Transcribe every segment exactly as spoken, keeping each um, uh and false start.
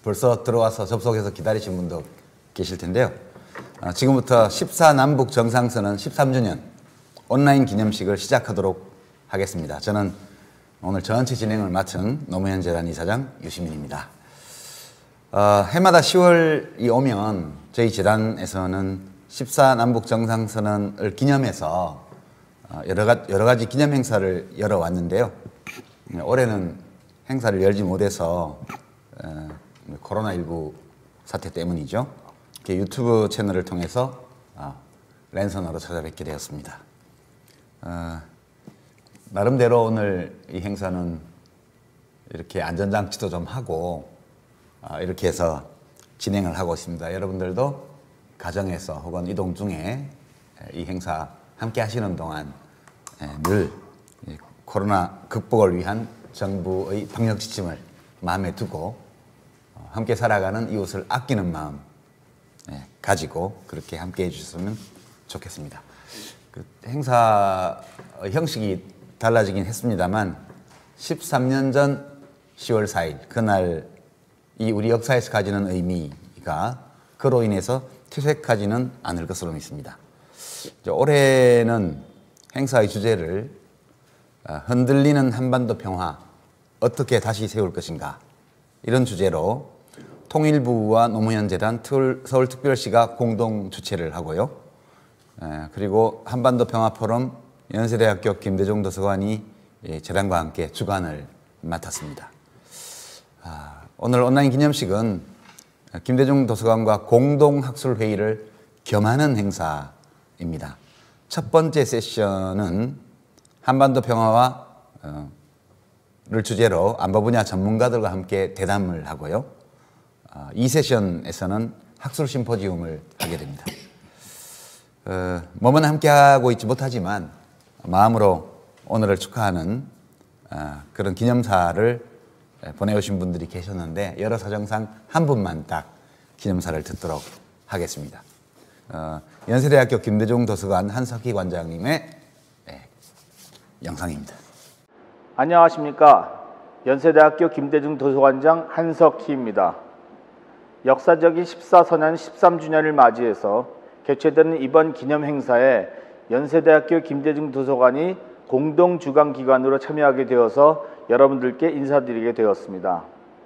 벌써 들어와서 접속해서 기다리신 분도 계실 텐데요. 지금부터 십사 남북 정상선언 십삼 주년 온라인 기념식을 시작하도록 하겠습니다. 저는 오늘 전체 진행을 맡은 노무현 재단 이사장 유시민입니다. 어, 해마다 시월이 오면 저희 재단에서는 십사 남북 정상선언을 기념해서 여러 가지, 여러 가지 기념 행사를 열어왔는데요. 올해는 행사를 열지 못해서 어, 코로나십구 사태 때문이죠. 유튜브 채널을 통해서 어, 랜선으로 찾아뵙게 되었습니다. 어, 나름대로 오늘 이 행사는 이렇게 안전장치도 좀 하고 어, 이렇게 해서 진행을 하고 있습니다. 여러분들도 가정에서 혹은 이동 중에 이 행사 함께 하시는 동안 늘 코로나 극복을 위한 정부의 방역 지침을 마음에 두고 함께 살아가는 이웃을 아끼는 마음 가지고 그렇게 함께 해주셨으면 좋겠습니다. 그 행사 형식이 달라지긴 했습니다만 십삼 년 전 시월 사일 그날 이 우리 역사에서 가지는 의미가 그로 인해서 퇴색하지는 않을 것으로 믿습니다. 올해는 행사의 주제를 흔들리는 한반도 평화 어떻게 다시 세울 것인가 이런 주제로 통일부와 노무현 재단 서울특별시가 공동 주최를 하고요. 그리고 한반도 평화 포럼 연세대학교 김대중 도서관이 재단과 함께 주관을 맡았습니다. 오늘 온라인 기념식은 김대중 도서관과 공동 학술 회의를 겸하는 행사입니다. 첫 번째 세션은 한반도 평화와 어, 를 주제로 안보 분야 전문가들과 함께 대담을 하고요. 어, 이 세션에서는 학술 심포지움을 하게 됩니다. 어, 몸은 함께하고 있지 못하지만 마음으로 오늘을 축하하는 어, 그런 기념사를 보내오신 분들이 계셨는데 여러 사정상 한 분만 딱 기념사를 듣도록 하겠습니다. 어, 연세대학교 김대중 도서관 한석희 관장님의 네, 영상입니다. 안녕하십니까. 연세대학교 김대중 도서관장 한석희입니다. 역사적인 십사 선언 십삼 주년을 맞이해서 개최되는 이번 기념 행사에 연세대학교 김대중 도서관이 공동 주관 기관으로 참여하게 되어서 여러분들께 인사드리게 되었습니다.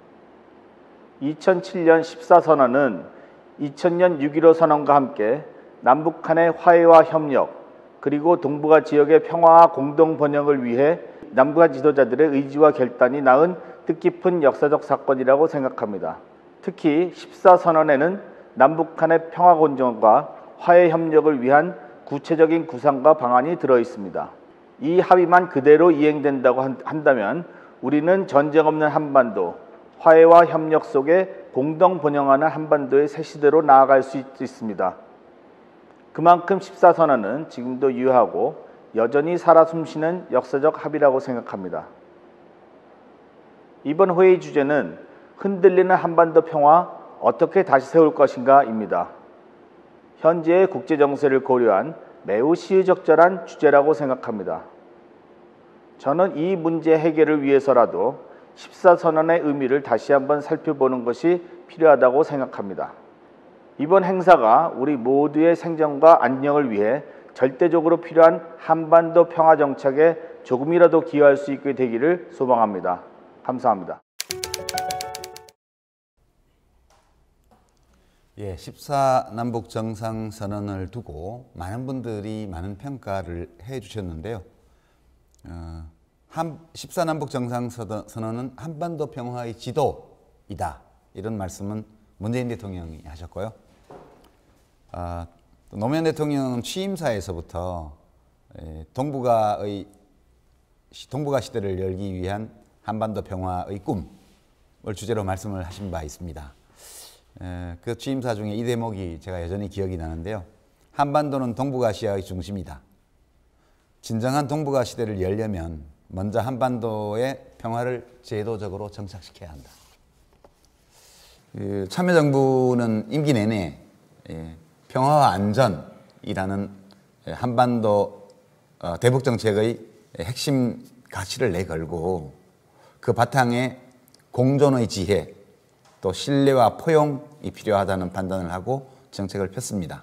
이천칠 년 십사 선언은 이천 년 육 일오 선언과 함께 남북 간의 화해와 협력 그리고 동북아 지역의 평화와 공동 번영을 위해 남북한 지도자들의 의지와 결단이 낳은 뜻깊은 역사적 사건이라고 생각합니다. 특히 십사 선언에는 남북 간의 평화 공정과 화해 협력을 위한 구체적인 구상과 방안이 들어 있습니다. 이 합의만 그대로 이행된다고 한다면 우리는 전쟁 없는 한반도, 화해와 협력 속에 공동 번영하는 한반도의 새 시대로 나아갈 수 있습니다. 그만큼 십사 선언은 지금도 유효하고 여전히 살아 숨쉬는 역사적 합의라고 생각합니다. 이번 회의 주제는 흔들리는 한반도 평화 어떻게 다시 세울 것인가입니다. 현재의 국제 정세를 고려한 매우 시의적절한 주제라고 생각합니다. 저는 이 문제 해결을 위해서라도 십사 선언의 의미를 다시 한번 살펴보는 것이 필요하다고 생각합니다. 이번 행사가 우리 모두의 생존과 안녕을 위해 절대적으로 필요한 한반도 평화 정착에 조금이라도 기여할 수 있게 되기를 소망합니다. 감사합니다. 예, 십사 남북 정상선언을 두고 많은 분들이 많은 평가를 해 주셨는데요. 어, 한, 십사 남북 정상선언은 한반도 평화의 지도이다. 이런 말씀은 문재인 대통령이 하셨고요. 어, 노무현 대통령은 취임사에서부터 에, 동북아의 동북아 시대를 열기 위한 한반도 평화의 꿈을 주제로 말씀을 하신 바 있습니다. 에, 그 취임사 중에 이 대목이 제가 여전히 기억이 나는데요. 한반도는 동북아시아의 중심이다. 진정한 동북아 시대를 열려면 먼저 한반도의 평화를 제도적으로 정착시켜야 한다. 그 참여정부는 임기 내내 예, 평화와 안전이라는 한반도 어, 대북 정책의 핵심 가치를 내걸고 그 바탕에 공존의 지혜, 또 신뢰와 포용이 필요하다는 판단을 하고 정책을 폈습니다.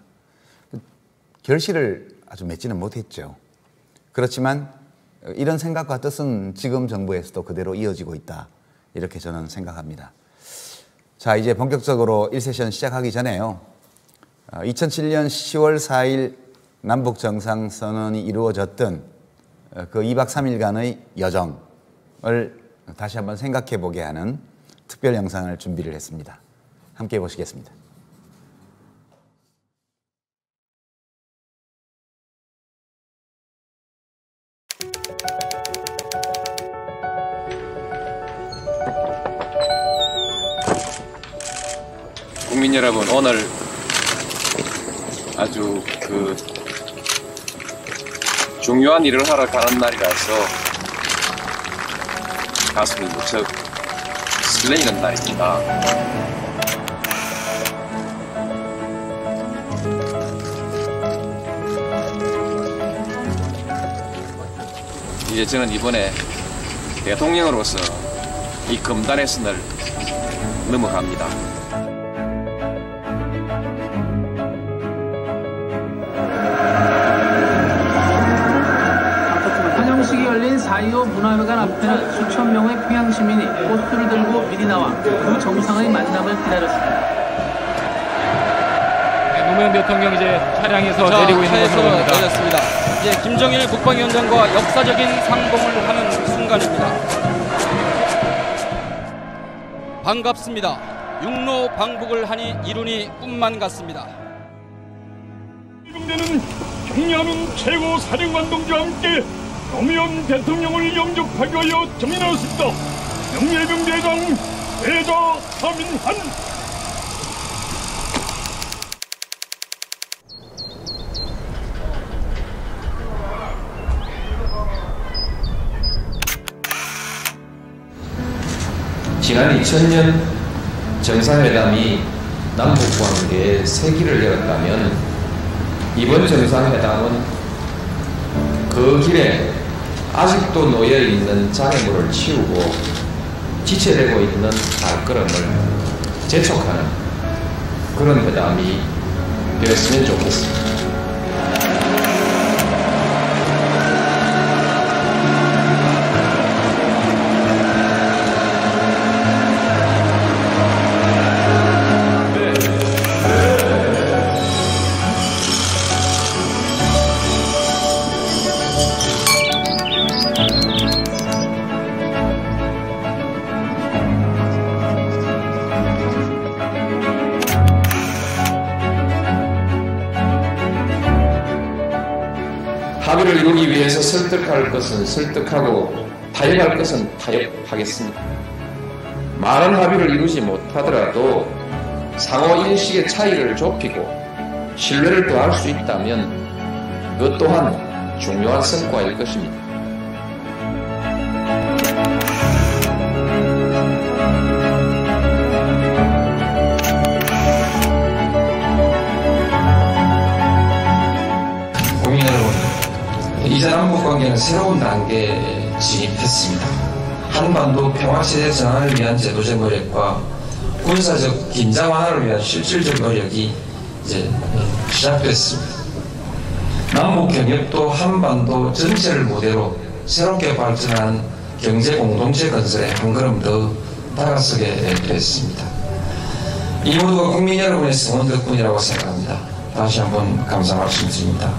결실을 아주 맺지는 못했죠. 그렇지만 이런 생각과 뜻은 지금 정부에서도 그대로 이어지고 있다, 이렇게 저는 생각합니다. 자, 이제 본격적으로 일 세션 시작하기 전에요. 이천칠 년 시월 사일 남북 정상선언이 이루어졌던 그 이박 삼일간의 여정을 다시 한번 생각해 보게 하는 특별 영상을 준비를 했습니다. 함께 보시겠습니다. 국민 여러분, 오늘 아주 그 중요한 일을 하러 가는 날이라서 가슴이 무척 설레이는 날입니다. 이제 저는 이번에 대통령으로서 이 금단의 선을 넘어갑니다. 사 이오 문화회관 앞에는 수천 명의 평양 시민이 포스트를 들고 미리 나와 그 정상의 만남을 기다렸습니다. 네, 노무현 대통령 이제 차량에서 자, 내리고 있는 것으로 보입니다. 내렸습니다. 이제 김정일 국방위원장과 역사적인 상봉을 하는 순간입니다. 반갑습니다. 육로 방북을 하니 이룬이 꿈만 같습니다. 해병대는 경량민 최고 사령관 동지와 함께 노무현 대통령을 영접하기 위하여 정인하였습니다. 영예병대장 대자 서민한. 지난 이천 년 정상회담이 남북관계에 새길을 열었다면 이번 정상회담은 그 길에 아직도 놓여있는 장애물을 치우고 지체되고 있는 발걸음을 재촉하는 그런 회담이 되었으면 좋겠습니다. 합의를 이루기 위해서 설득할 것은 설득하고 타협할 것은 타협하겠습니다. 많은 합의를 이루지 못하더라도 상호 인식의 차이를 좁히고 신뢰를 더할 수 있다면 그것 또한 중요한 성과일 것입니다. 국민 여러분, 이제 남북관계는 새로운 단계에 진입했습니다. 한반도 평화시대 전환을 위한 제도적 노력과 군사적 긴장 완화를 위한 실질적 노력이 이제 시작됐습니다. 남북 경협도 한반도 전체를 무대로 새롭게 발전하는 경제 공동체 건설에 한 걸음 더 다가서게 됐습니다. 이 모두가 국민 여러분의 성원 덕분이라고 생각합니다. 다시 한번 감사 말씀드립니다.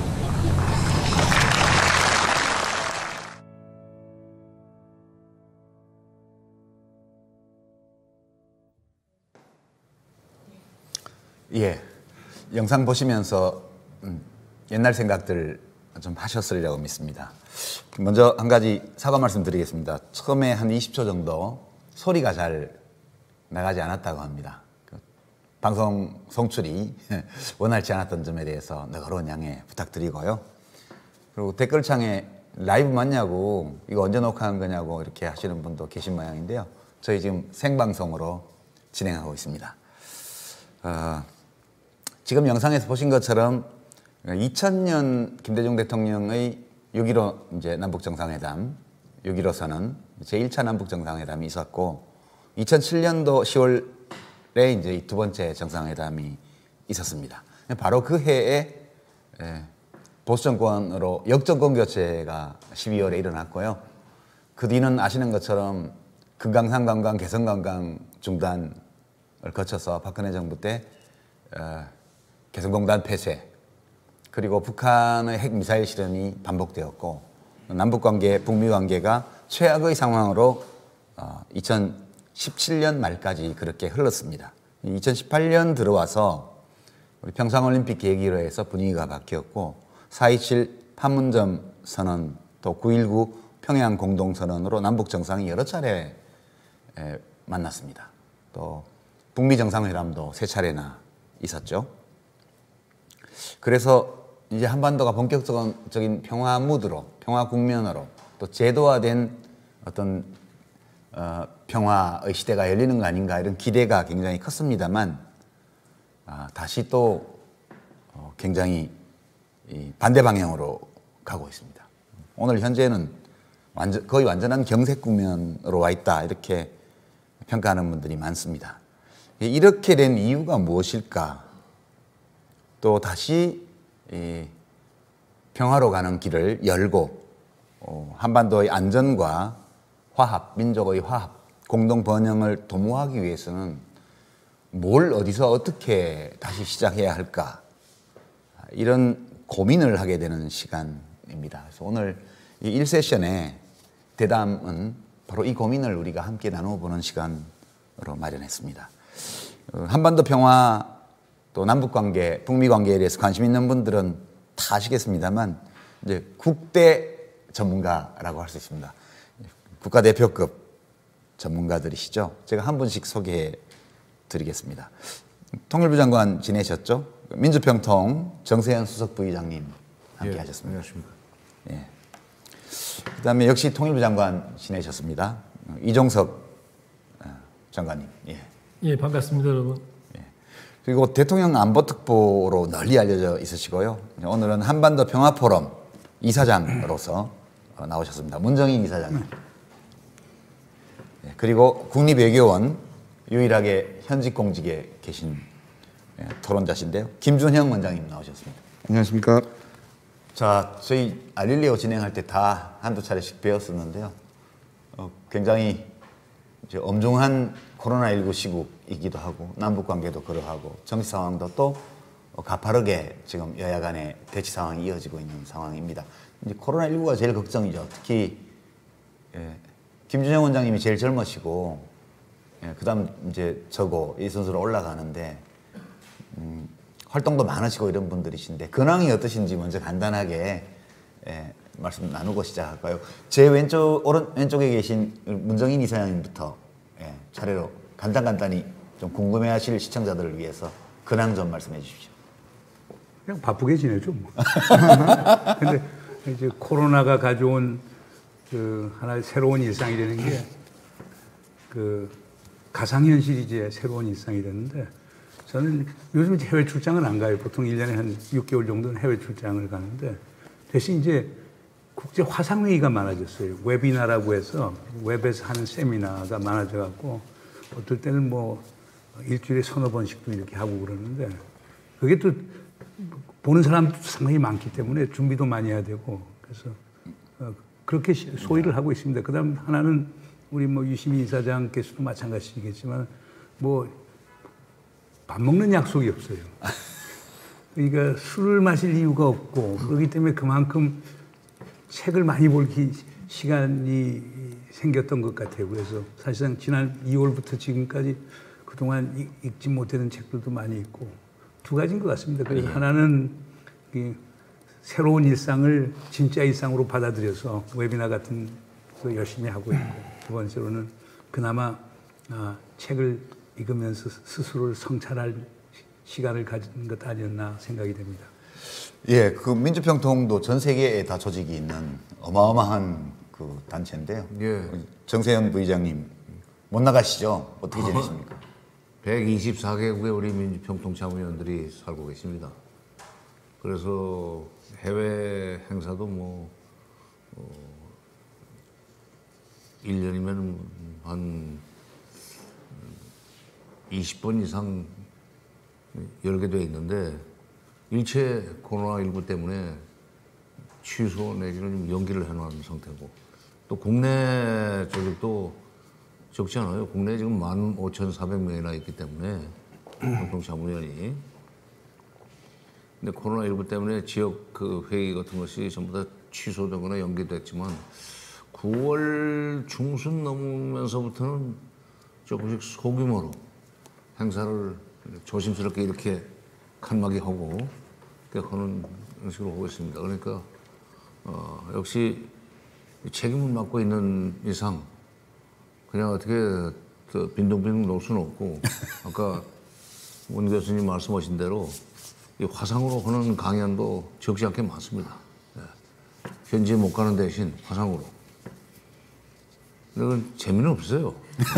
예, 영상 보시면서 음, 옛날 생각들 좀 하셨으리라고 믿습니다. 먼저 한 가지 사과 말씀드리겠습니다. 처음에 한 이십 초 정도 소리가 잘 나가지 않았다고 합니다. 그 방송 송출이 원활치 않았던 점에 대해서 너그러운 양해 부탁드리고요. 그리고 댓글창에 라이브 맞냐고, 이거 언제 녹화한 거냐고 이렇게 하시는 분도 계신 모양인데요. 저희 지금 생방송으로 진행하고 있습니다. 어, 지금 영상에서 보신 것처럼 이천 년 김대중 대통령의 육 일오 이제 남북 정상회담, 육 일오 선언 제일 차 남북 정상회담이 있었고, 이천칠 년도 시월 이제 이 두 번째 정상회담이 있었습니다. 바로 그 해에 보수 정권으로 역정권 교체가 십이월에 일어났고요. 그 뒤는 아시는 것처럼 금강산 관광, 개성 관광 중단을 거쳐서 박근혜 정부 때 개성공단 폐쇄, 그리고 북한의 핵미사일 실험이 반복되었고, 남북관계, 북미관계가 최악의 상황으로 이천십칠 년 말까지 그렇게 흘렀습니다. 이천십팔 년 들어와서 우리 평창올림픽 계기로 해서 분위기가 바뀌었고, 사 이칠 판문점 선언, 또 구일구 평양 공동선언으로 남북 정상이 여러 차례 만났습니다. 또 북미 정상회담도 세 차례나 있었죠. 그래서 이제 한반도가 본격적인 평화 무드로, 평화 국면으로, 또 제도화된 어떤 어, 평화의 시대가 열리는 거 아닌가, 이런 기대가 굉장히 컸습니다만, 아, 다시 또 어, 굉장히 이 반대 방향으로 가고 있습니다. 오늘 현재는 완전, 거의 완전한 경색 국면으로 와 있다, 이렇게 평가하는 분들이 많습니다. 이렇게 된 이유가 무엇일까? 또 다시 이 평화로 가는 길을 열고 어, 한반도의 안전과 화합, 민족의 화합, 공동 번영을 도모하기 위해서는 뭘 어디서 어떻게 다시 시작해야 할까? 이런 고민을 하게 되는 시간입니다. 그래서 오늘 이 일 세션의 대담은 바로 이 고민을 우리가 함께 나눠보는 시간으로 마련했습니다. 한반도 평화, 또 남북관계, 북미관계에 대해서 관심 있는 분들은 다 아시겠습니다만, 이제 국대 전문가라고 할 수 있습니다. 국가대표급 전문가들이시죠. 제가 한 분씩 소개해 드리겠습니다. 통일부 장관 지내셨죠? 민주평통 정세현 수석 부의장님 함께 예, 하셨습니다. 안녕하십니까. 예. 그 다음에 역시 통일부 장관 지내셨습니다. 이종석 장관님. 예. 예, 반갑습니다, 여러분. 예. 그리고 대통령 안보특보로 널리 알려져 있으시고요. 오늘은 한반도 평화포럼 이사장으로서 나오셨습니다. 문정인 이사장님. 예. 그리고 국립외교원 유일하게 현직 공직에 계신 예, 토론자신데요. 김준형 원장님 나오셨습니다. 안녕하십니까. 자, 저희 알릴리오 진행할 때 다 한두 차례씩 배웠었는데요. 어, 굉장히 이제 엄중한 코로나십구 시국이기도 하고, 남북관계도 그러하고, 정치 상황도 또 가파르게 지금 여야 간의 대치 상황이 이어지고 있는 상황입니다. 이제 코로나십구가 제일 걱정이죠. 특히 예, 김준영 원장님이 제일 젊으시고, 예, 그 다음 이제 저고 이 선수로 올라가는데, 음, 활동도 많으시고 이런 분들이신데, 근황이 어떠신지 먼저 간단하게 예, 말씀 나누고 시작할까요? 제 왼쪽, 오른, 왼쪽에 계신 문정인 이사장님부터 예, 차례로 간단간단히 좀 궁금해하실 시청자들을 위해서 근황 좀 말씀해 주십시오. 그냥 바쁘게 지내죠, 뭐. 근데 이제 코로나가 가져온 그 하나의 새로운 일상이 되는 게 그 가상현실이 이제 새로운 일상이 됐는데, 저는 요즘 해외 출장은 안 가요. 보통 일 년에 한 육 개월 정도는 해외 출장을 가는데, 대신 이제 국제 화상회의가 많아졌어요. 웨비나라고 해서 웹에서 하는 세미나가 많아져갖고, 어떨 때는 뭐 일주일에 서너 번씩도 이렇게 하고 그러는데, 그게 또 보는 사람도 상당히 많기 때문에 준비도 많이 해야 되고, 그래서 그렇게 소위를 하고 있습니다. 그 다음 하나는 우리 뭐 유시민 이사장께서도 마찬가지겠지만, 뭐 밥 먹는 약속이 없어요. 그러니까 술을 마실 이유가 없고, 그렇기 때문에 그만큼 책을 많이 볼 시간이 생겼던 것 같아요. 그래서 사실상 지난 이월부터 지금까지 그동안 읽지 못했던 책들도 많이 있고, 두 가지인 것 같습니다. 그래서 예. 하나는 이 새로운 일상을 진짜 일상으로 받아들여서 웨비나 같은 거 열심히 하고 있고, 두 번째로는 그나마 아, 책을 읽으면서 스스로를 성찰할 시간을 가진 것 아니었나 생각이 됩니다. 예, 그 민주평통도 전 세계에 다 조직이 있는 어마어마한 그 단체인데요. 예. 정세현 부의장님 못 나가시죠? 어떻게 지내십니까? 백이십사 개국의 우리 민주평통 자문위원들이 살고 계십니다. 그래서 해외 행사도 뭐 어, 일 년이면 한 이십 번 이상 열게 돼 있는데 일체 코로나십구 때문에 취소 내지는 좀 연기를 해놓은 상태고 또 국내 조직도 적지 않아요. 국내에 지금 만 오천사백 명이나 있기 때문에 공동참모위원이. 근데 코로나십구 때문에 지역 그 회의 같은 것이 전부 다 취소되거나 연기됐지만 구월 중순 넘으면서부터는 조금씩 소규모로 행사를 조심스럽게 이렇게 칸막이 하고 하는 식으로 하고 있습니다. 그러니까 어, 역시 책임을 맡고 있는 이상 그냥 어떻게 빈둥빈둥 놓을 수는 없고 아까 문 교수님 말씀하신 대로 이 화상으로 하는 강연도 적지 않게 많습니다. 네. 현지에 못 가는 대신 화상으로. 이건 재미는 없어요.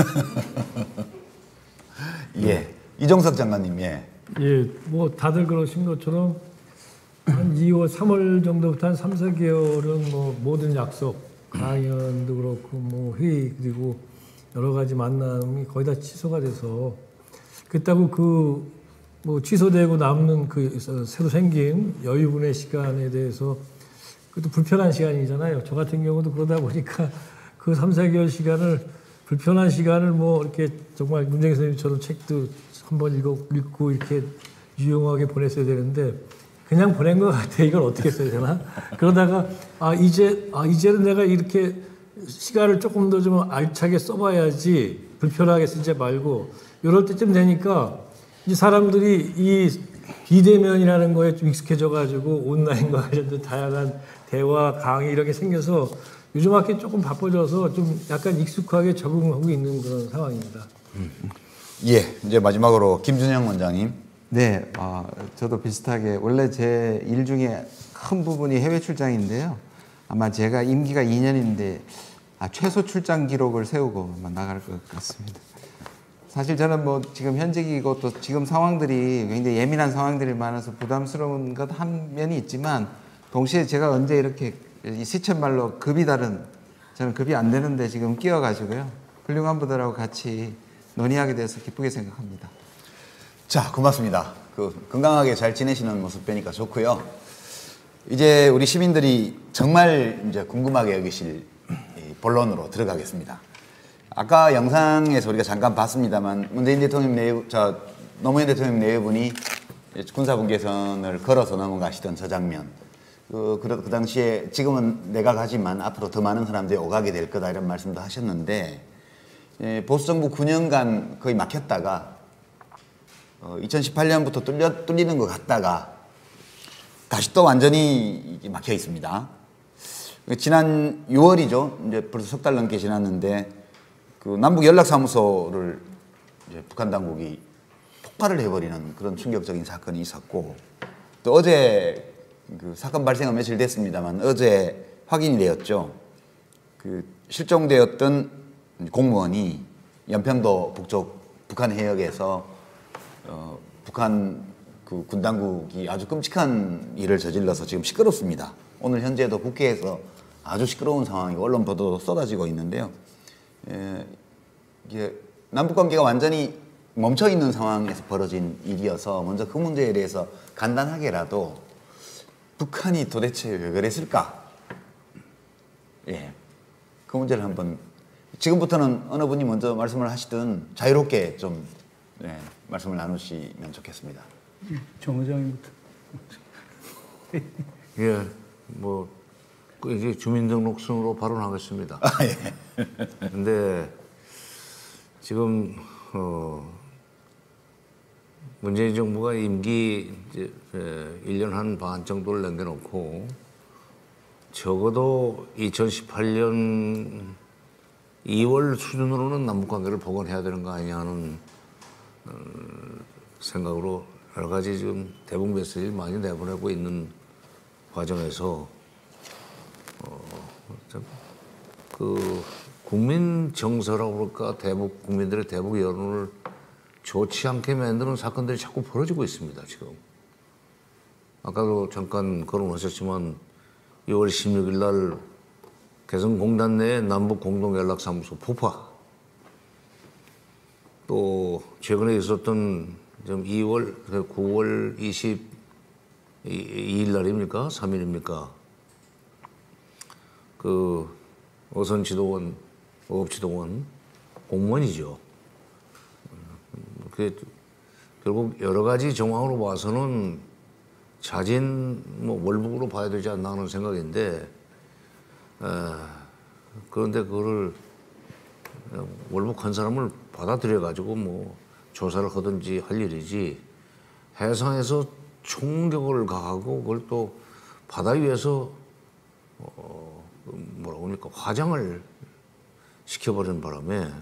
예, 이종석 장관님, 예. 예, 뭐 다들 그러신 것처럼 한 이월, 삼월 정도부터 한 삼, 사 개월은 뭐 모든 약속, 강연도 그렇고 뭐 회의 그리고 여러 가지 만남이 거의 다 취소가 돼서 그렇다고 그 뭐 취소되고 남는 그 새로 생긴 여유분의 시간에 대해서 그것도 불편한 시간이잖아요. 저 같은 경우도 그러다 보니까 그 삼, 사 개월 시간을 불편한 시간을 뭐 이렇게 정말 문정희 선생님처럼 책도 한번 읽어, 읽고 이렇게 유용하게 보냈어야 되는데 그냥 보낸 것 같아. 이걸 어떻게 써야 되나? 그러다가 아 이제 아 이제는 내가 이렇게 시간을 조금 더 좀 알차게 써봐야지 불편하게 쓰지 말고 이럴 때쯤 되니까 이제 사람들이 이 비대면이라는 거에 좀 익숙해져가지고 온라인과 관련된 다양한 대화, 강의 이렇게 생겨서 요즘 학기 조금 바빠져서 좀 약간 익숙하게 적응하고 있는 그런 상황입니다. 음. 예, 이제 마지막으로 김준영 원장님. 네, 어, 저도 비슷하게 원래 제 일 중에 큰 부분이 해외 출장인데요. 아마 제가 임기가 이 년인데 아, 최소 출장 기록을 세우고 아마 나갈 것 같습니다. 사실 저는 뭐 지금 현직이고 또 지금 상황들이 굉장히 예민한 상황들이 많아서 부담스러운 것 한 면이 있지만 동시에 제가 언제 이렇게 이 시쳇말로 급이 다른 저는 급이 안 되는데 지금 끼어가지고요. 훌륭한 분들하고 같이 논의하게 돼서 기쁘게 생각합니다. 자, 고맙습니다. 그 건강하게 잘 지내시는 모습 뵈니까 좋고요. 이제 우리 시민들이 정말 이제 궁금하게 여기실 본론으로 들어가겠습니다. 아까 영상에서 우리가 잠깐 봤습니다만 문재인 대통령 내외, 저 노무현 대통령 내외분이 군사분 계선을 걸어서 넘어가시던 저 장면. 그, 그, 그 당시에 지금은 내가 가지만 앞으로 더 많은 사람들이 오가게 될 거다 이런 말씀도 하셨는데 예, 보수정부 구 년간 거의 막혔다가 어, 이천십팔 년부터 뚫려, 뚫리는 것 같다가 다시 또 완전히 막혀 있습니다. 지난 유월이죠. 이제 벌써 석 달 넘게 지났는데 그 남북 연락사무소를 이제 북한 당국이 폭발을 해버리는 그런 충격적인 사건이 있었고 또 어제 그 사건 발생은 며칠 됐습니다만 어제 확인이 되었죠. 그 실종되었던 공무원이 연평도 북쪽 북한 해역에서 어, 북한 그 군 당국이 아주 끔찍한 일을 저질러서 지금 시끄럽습니다. 오늘 현재도 국회에서 아주 시끄러운 상황이고 언론 보도도 쏟아지고 있는데요. 예, 이게 남북 관계가 완전히 멈춰 있는 상황에서 벌어진 일이어서 먼저 그 문제에 대해서 간단하게라도 북한이 도대체 왜 그랬을까? 예, 그 문제를 한번 지금부터는 어느 분이 먼저 말씀을 하시든 자유롭게 좀 예, 말씀을 나누시면 좋겠습니다. 정 의장님부터. 예, 뭐 이제 주민등록증으로 발언하겠습니다. 아, 예. 근데 지금 어, 문재인 정부가 임기 이제 일 년 한 반 정도를 남겨놓고 적어도 이천십팔 년 이월 수준으로는 남북관계를 복원해야 되는 거 아니냐 하는 어, 생각으로 여러 가지 지금 대북 메시지를 많이 내보내고 있는 과정에서 어, 그 국민 정서라고 그럴까 대북 국민들의 대북 여론을 좋지 않게 만드는 사건들이 자꾸 벌어지고 있습니다. 지금 아까도 잠깐 거론하셨지만 이월 십육일 날 개성공단 내 남북 공동연락사무소 폭파 또 최근에 있었던 좀 이월, 구월 이십이 일 날입니까? 삼 일입니까? 그 어선 지도원, 어업 지도원 공무원이죠. 그 결국 여러 가지 정황으로 봐서는 자진 뭐 월북으로 봐야 되지 않나 하는 생각인데, 에, 그런데 그거를 월북한 사람을 받아들여 가지고 뭐 조사를 하든지 할 일이지, 해상에서 총격을 가하고 그걸 또 바다 위에서 어, 뭐라고 합니까, 화장을 시켜버리는 바람에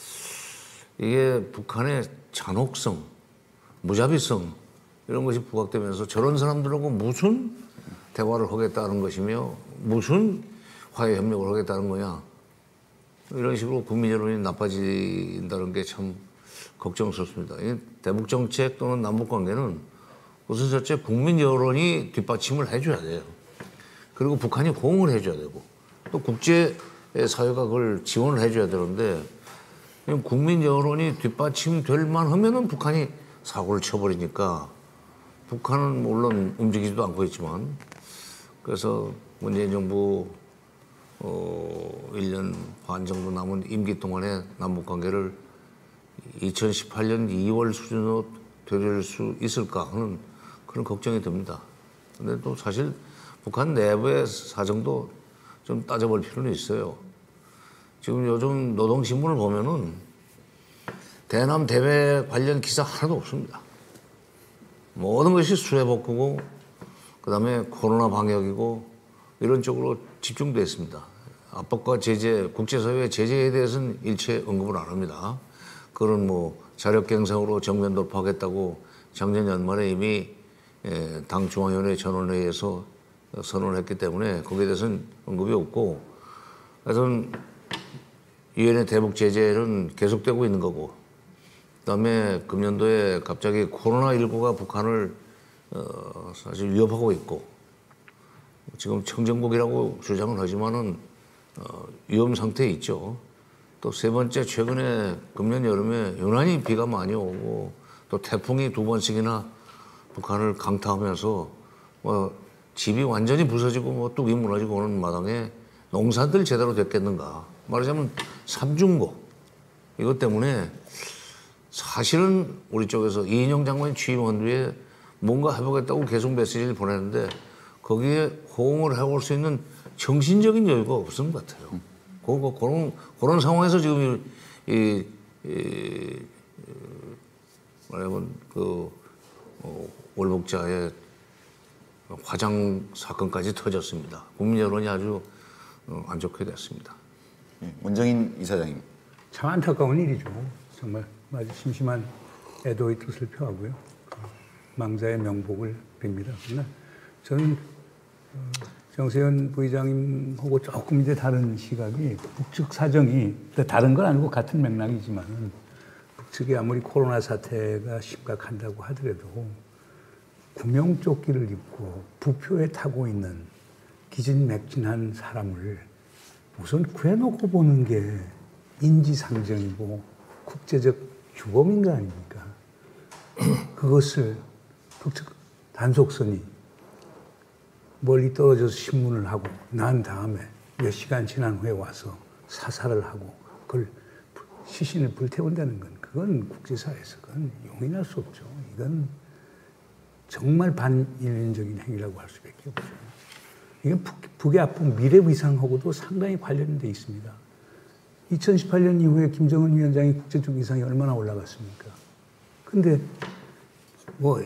이게 북한의 잔혹성, 무자비성 이런 것이 부각되면서 저런 사람들하고 무슨 대화를 하겠다는 것이며 무슨 화해 협력을 하겠다는 거냐, 이런 식으로 국민 여론이 나빠진다는 게 참 걱정스럽습니다. 대북 정책 또는 남북 관계는 우선 첫째 국민 여론이 뒷받침을 해줘야 돼요. 그리고 북한이 호응을 해줘야 되고 또 국제 사회가 그걸 지원을 해줘야 되는데, 국민 여론이 뒷받침될 만하면은 북한이 사고를 쳐버리니까 북한은 물론 움직이지도 않고 있지만, 그래서 문재인 정부 어, 일 년 반 정도 남은 임기 동안에 남북 관계를 이천십팔 년 이월 수준으로 되돌릴 수 있을까 하는 그런 걱정이 듭니다. 근데 또 사실 북한 내부의 사정도 좀 따져볼 필요는 있어요. 지금 요즘 노동신문을 보면은 대남 대외 관련 기사 하나도 없습니다. 모든 것이 수해복구고 그다음에 코로나 방역이고 이런 쪽으로 집중되어 있습니다. 압박과 제재, 국제사회의 제재에 대해서는 일체 언급을 안 합니다. 그런 뭐 자력갱생으로 정면 돌파하겠다고 작년 연말에 이미 당 중앙위원회 전원회의에서 선언을 했기 때문에 거기에 대해서는 언급이 없고, 하여튼 유엔의 대북 제재는 계속되고 있는 거고, 그다음에 금년도에 갑자기 코로나십구가 북한을 어, 사실 위협하고 있고, 지금 청정국이라고 주장을 하지만은 어, 위험 상태에 있죠. 또 세 번째, 최근에 금년 여름에 유난히 비가 많이 오고 또 태풍이 두 번씩이나 북한을 강타하면서 뭐 집이 완전히 부서지고 뭐 뚝이 무너지고 오는 마당에 농사들 제대로 됐겠는가. 말하자면 삼중고. 이것 때문에 사실은 우리 쪽에서 이인영 장관이 취임한 뒤에 뭔가 해보겠다고 계속 메시지를 보내는데 거기에 호응을 해볼 수 있는 정신적인 여유가 없는 것 같아요. 음. 그, 그런, 그런 상황에서 지금 이, 이, 이 말하자면 그, 어, 월북자의 화장 사건까지 터졌습니다. 국민 여론이 아주 어, 안 좋게 됐습니다. 네, 원정인 이사장님. 참 안타까운 일이죠. 정말 아주 심심한 애도의 뜻을 표하고요. 망자의 명복을 빕니다. 그러나 저는 어, 정세현 부의장님하고 조금 이제 다른 시각이, 북측 사정이 다른 건 아니고 같은 맥락이지만 북측이 아무리 코로나 사태가 심각한다고 하더라도 구명조끼를 입고 부표에 타고 있는 기진맥진한 사람을 우선 구해놓고 보는 게 인지상정이고 국제적 규범인 거 아닙니까? 그것을 북측 단속선이 멀리 떨어져서 신문을 하고 난 다음에 몇 시간 지난 후에 와서 사살을 하고 그걸 시신을 불태운다는 건, 그건 국제사회에서 그건 용인할 수 없죠. 이건 정말 반인륜적인 행위라고 할 수밖에 없죠. 이건 북, 북의 아픈 미래위상하고도 상당히 관련돼 있습니다. 이천십팔 년 이후에 김정은 위원장이 국제적 위상이 얼마나 올라갔습니까? 근데 뭐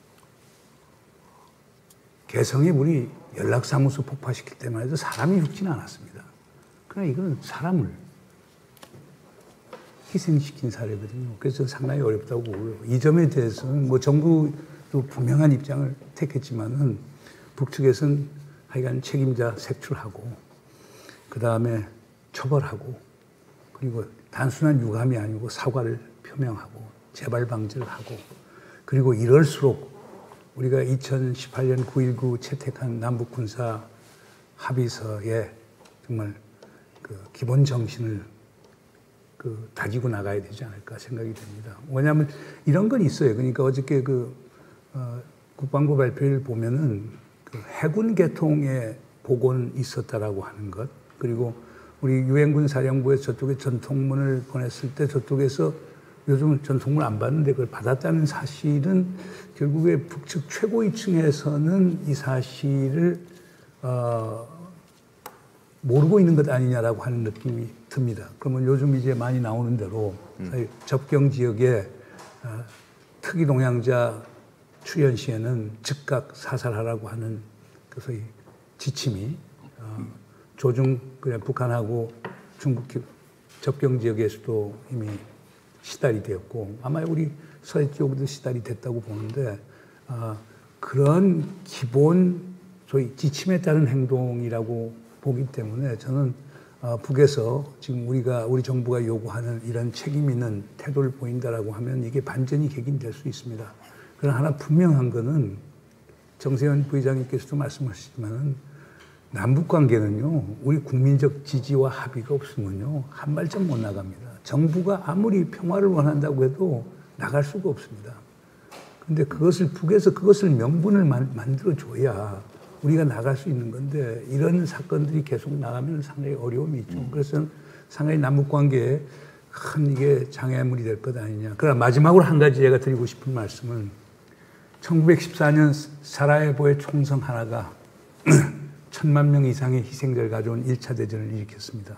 개성의 물이 연락사무소 폭파시킬 때만 해도 사람이 죽지는 않았습니다. 그러나 이건 사람을 희생시킨 사례거든요. 그래서 상당히 어렵다고 보고요. 이 점에 대해서는 뭐 정부도 분명한 입장을 택했지만은 북측에서는 하여간 책임자 색출하고 그 다음에 처벌하고 그리고 단순한 유감이 아니고 사과를 표명하고 재발 방지를 하고, 그리고 이럴수록 우리가 이천십팔 년 구일구 채택한 남북군사 합의서에 정말 그 기본 정신을 그 다지고 나가야 되지 않을까 생각이 됩니다. 왜냐하면 이런 건 있어요. 그러니까 어저께 그 어, 국방부 발표를 보면은 그 해군 계통의 복원이 있었다라고 하는 것, 그리고 우리 유엔군 사령부에 저쪽에 전통문을 보냈을 때 저쪽에서 요즘은 전통문 안 받는데 그걸 받았다는 사실은 결국에 북측 최고위층에서는 이 사실을 어, 모르고 있는 것 아니냐라고 하는 느낌이 듭니다. 그러면 요즘 이제 많이 나오는 대로 음. 접경 지역에 어, 특이 동향자 출현 시에는 즉각 사살하라고 하는 그 소위 지침이 어, 조중 그냥 북한하고 중국 접경 지역에서도 이미 시달이 되었고 아마 우리 서해쪽도 시달이 됐다고 보는데 어, 그런 기본 소위 지침에 따른 행동이라고 보기 때문에 저는 어, 북에서 지금 우리가 우리 정부가 요구하는 이런 책임 있는 태도를 보인다라고 하면 이게 반전이 객인될 수 있습니다. 그러나 하나 분명한 거는 정세현 부의장님께서도 말씀하시지만은 남북 관계는요 우리 국민적 지지와 합의가 없으면요 한 발짝 못 나갑니다. 정부가 아무리 평화를 원한다고 해도 나갈 수가 없습니다. 그런데 그것을 북에서 그것을 명분을 만, 만들어줘야 우리가 나갈 수 있는 건데 이런 사건들이 계속 나가면 상당히 어려움이 있죠. 음. 그래서 상당히 남북관계에 큰 이게 장애물이 될 것 아니냐. 그러나 마지막으로 한 가지 제가 드리고 싶은 말씀은 천구백십사 년 사라예보의 총성 하나가 천만 명 이상의 희생자를 가져온 일 차 대전을 일으켰습니다.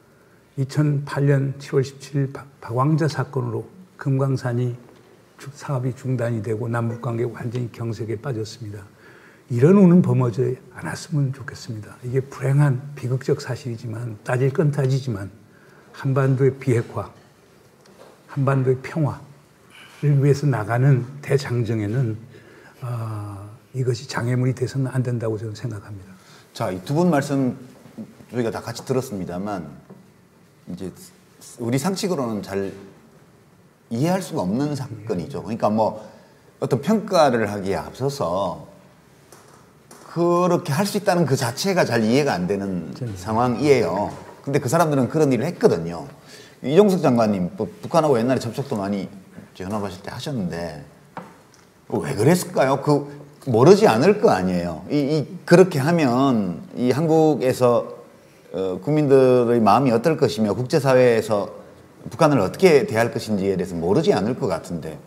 이천팔 년 칠월 십칠일 박왕자 사건으로 금강산이 사업이 중단이 되고 남북관계가 완전히 경색에 빠졌습니다. 이런 운은 범하지 않았으면 좋겠습니다. 이게 불행한 비극적 사실이지만 따질 건 따지지만 한반도의 비핵화, 한반도의 평화를 위해서 나가는 대장정에는 어, 이것이 장애물이 돼서는 안 된다고 저는 생각합니다. 자, 이 두 분 말씀 저희가 다 같이 들었습니다만 이제 우리 상식으로는 잘 이해할 수가 없는 사건이죠. 그러니까 뭐 어떤 평가를 하기에 앞서서 그렇게 할 수 있다는 그 자체가 잘 이해가 안 되는 상황이에요. 근데 그 사람들은 그런 일을 했거든요. 이종석 장관님, 북한하고 옛날에 접촉도 많이 전화하실 때 하셨는데 왜 그랬을까요? 그 모르지 않을 거 아니에요. 이, 이 그렇게 하면 이 한국에서 어, 국민들의 마음이 어떨 것이며 국제사회에서 북한을 어떻게 대할 것인지에 대해서 모르지 않을 것 같은데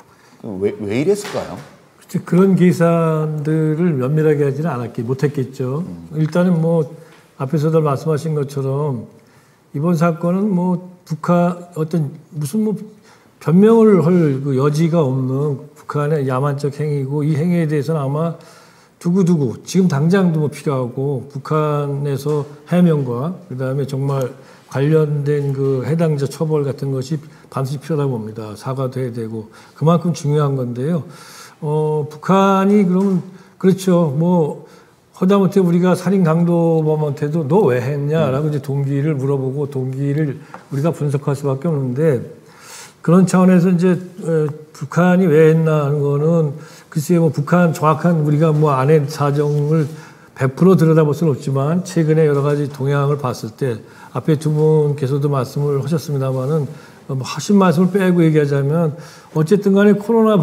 왜, 왜 이랬을까요? 그런 계산들을 면밀하게 하지는 않았기 못했겠죠. 음. 일단은 뭐 앞에서도 말씀하신 것처럼 이번 사건은 뭐 북한 어떤 무슨 뭐 변명을 할 그 여지가 없는 북한의 야만적 행위고 이 행위에 대해서는 아마 두고두고 지금 당장도 뭐 필요하고 북한에서 해명과 그다음에 정말 관련된 그 해당자 처벌 같은 것이 반드시 필요하다고 봅니다. 사과도 해야 되고 그만큼 중요한 건데요. 어, 북한이 그러면, 그렇죠. 뭐, 허다못해 우리가 살인 강도범한테도 너 왜 했냐라고 이제 동기를 물어보고 동기를 우리가 분석할 수밖에 없는데 그런 차원에서 이제, 에, 북한이 왜 했나 하는 거는 글쎄요, 뭐 북한 정확한 우리가 뭐 안의 사정을 백 퍼센트 들여다볼 수는 없지만 최근에 여러 가지 동향을 봤을 때 앞에 두 분께서도 말씀을 하셨습니다만은 뭐 하신 말씀을 빼고 얘기하자면 어쨌든 간에 코로나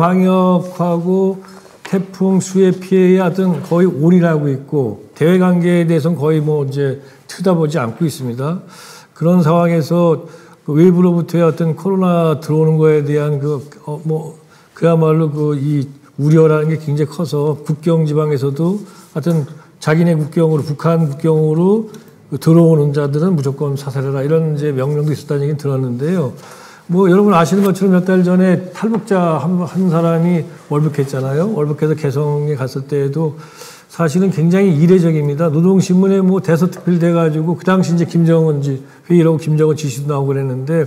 방역하고 태풍 수해 피해에 하여튼 거의 올인하고 있고 대외 관계에 대해서는 거의 뭐 이제 쳐다보지 않고 있습니다. 그런 상황에서 그 외부로부터의 어떤 코로나 들어오는 거에 대한 그, 어, 뭐, 그야말로 그 이 우려라는 게 굉장히 커서 국경 지방에서도 하여튼 자기네 국경으로, 북한 국경으로 들어오는 자들은 무조건 사살해라 이런 이제 명령도 있었다는 얘기는 들었는데요. 뭐 여러분 아시는 것처럼 몇 달 전에 탈북자 한, 한 사람이 월북했잖아요. 월북해서 개성에 갔을 때에도 사실은 굉장히 이례적입니다. 노동신문에 뭐 대서특필 돼가지고 그 당시 이제 김정은 회의라고 김정은 지시도 나오고 그랬는데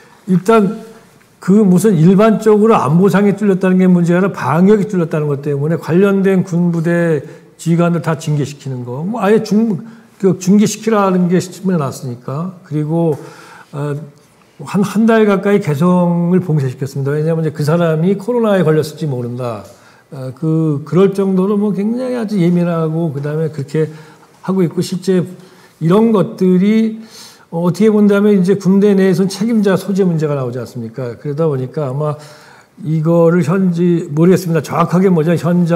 일단 그 무슨 일반적으로 안보상에 뚫렸다는 게 문제가 아니라 방역이 뚫렸다는 것 때문에 관련된 군부대 지휘관들 다 징계시키는 거. 뭐 아예 중, 그 중계시키라는 게 신문에 났으니까. 그리고, 어, 한, 한 달 가까이 개성을 봉쇄시켰습니다. 왜냐하면 이제 그 사람이 코로나에 걸렸을지 모른다. 어, 그, 그럴 정도로 뭐 굉장히 아주 예민하고 그 다음에 그렇게 하고 있고 실제 이런 것들이 어, 어떻게 본다면 이제 군대 내에서는 책임자 소재 문제가 나오지 않습니까? 그러다 보니까 아마 이거를 현지 모르겠습니다. 정확하게 뭐죠?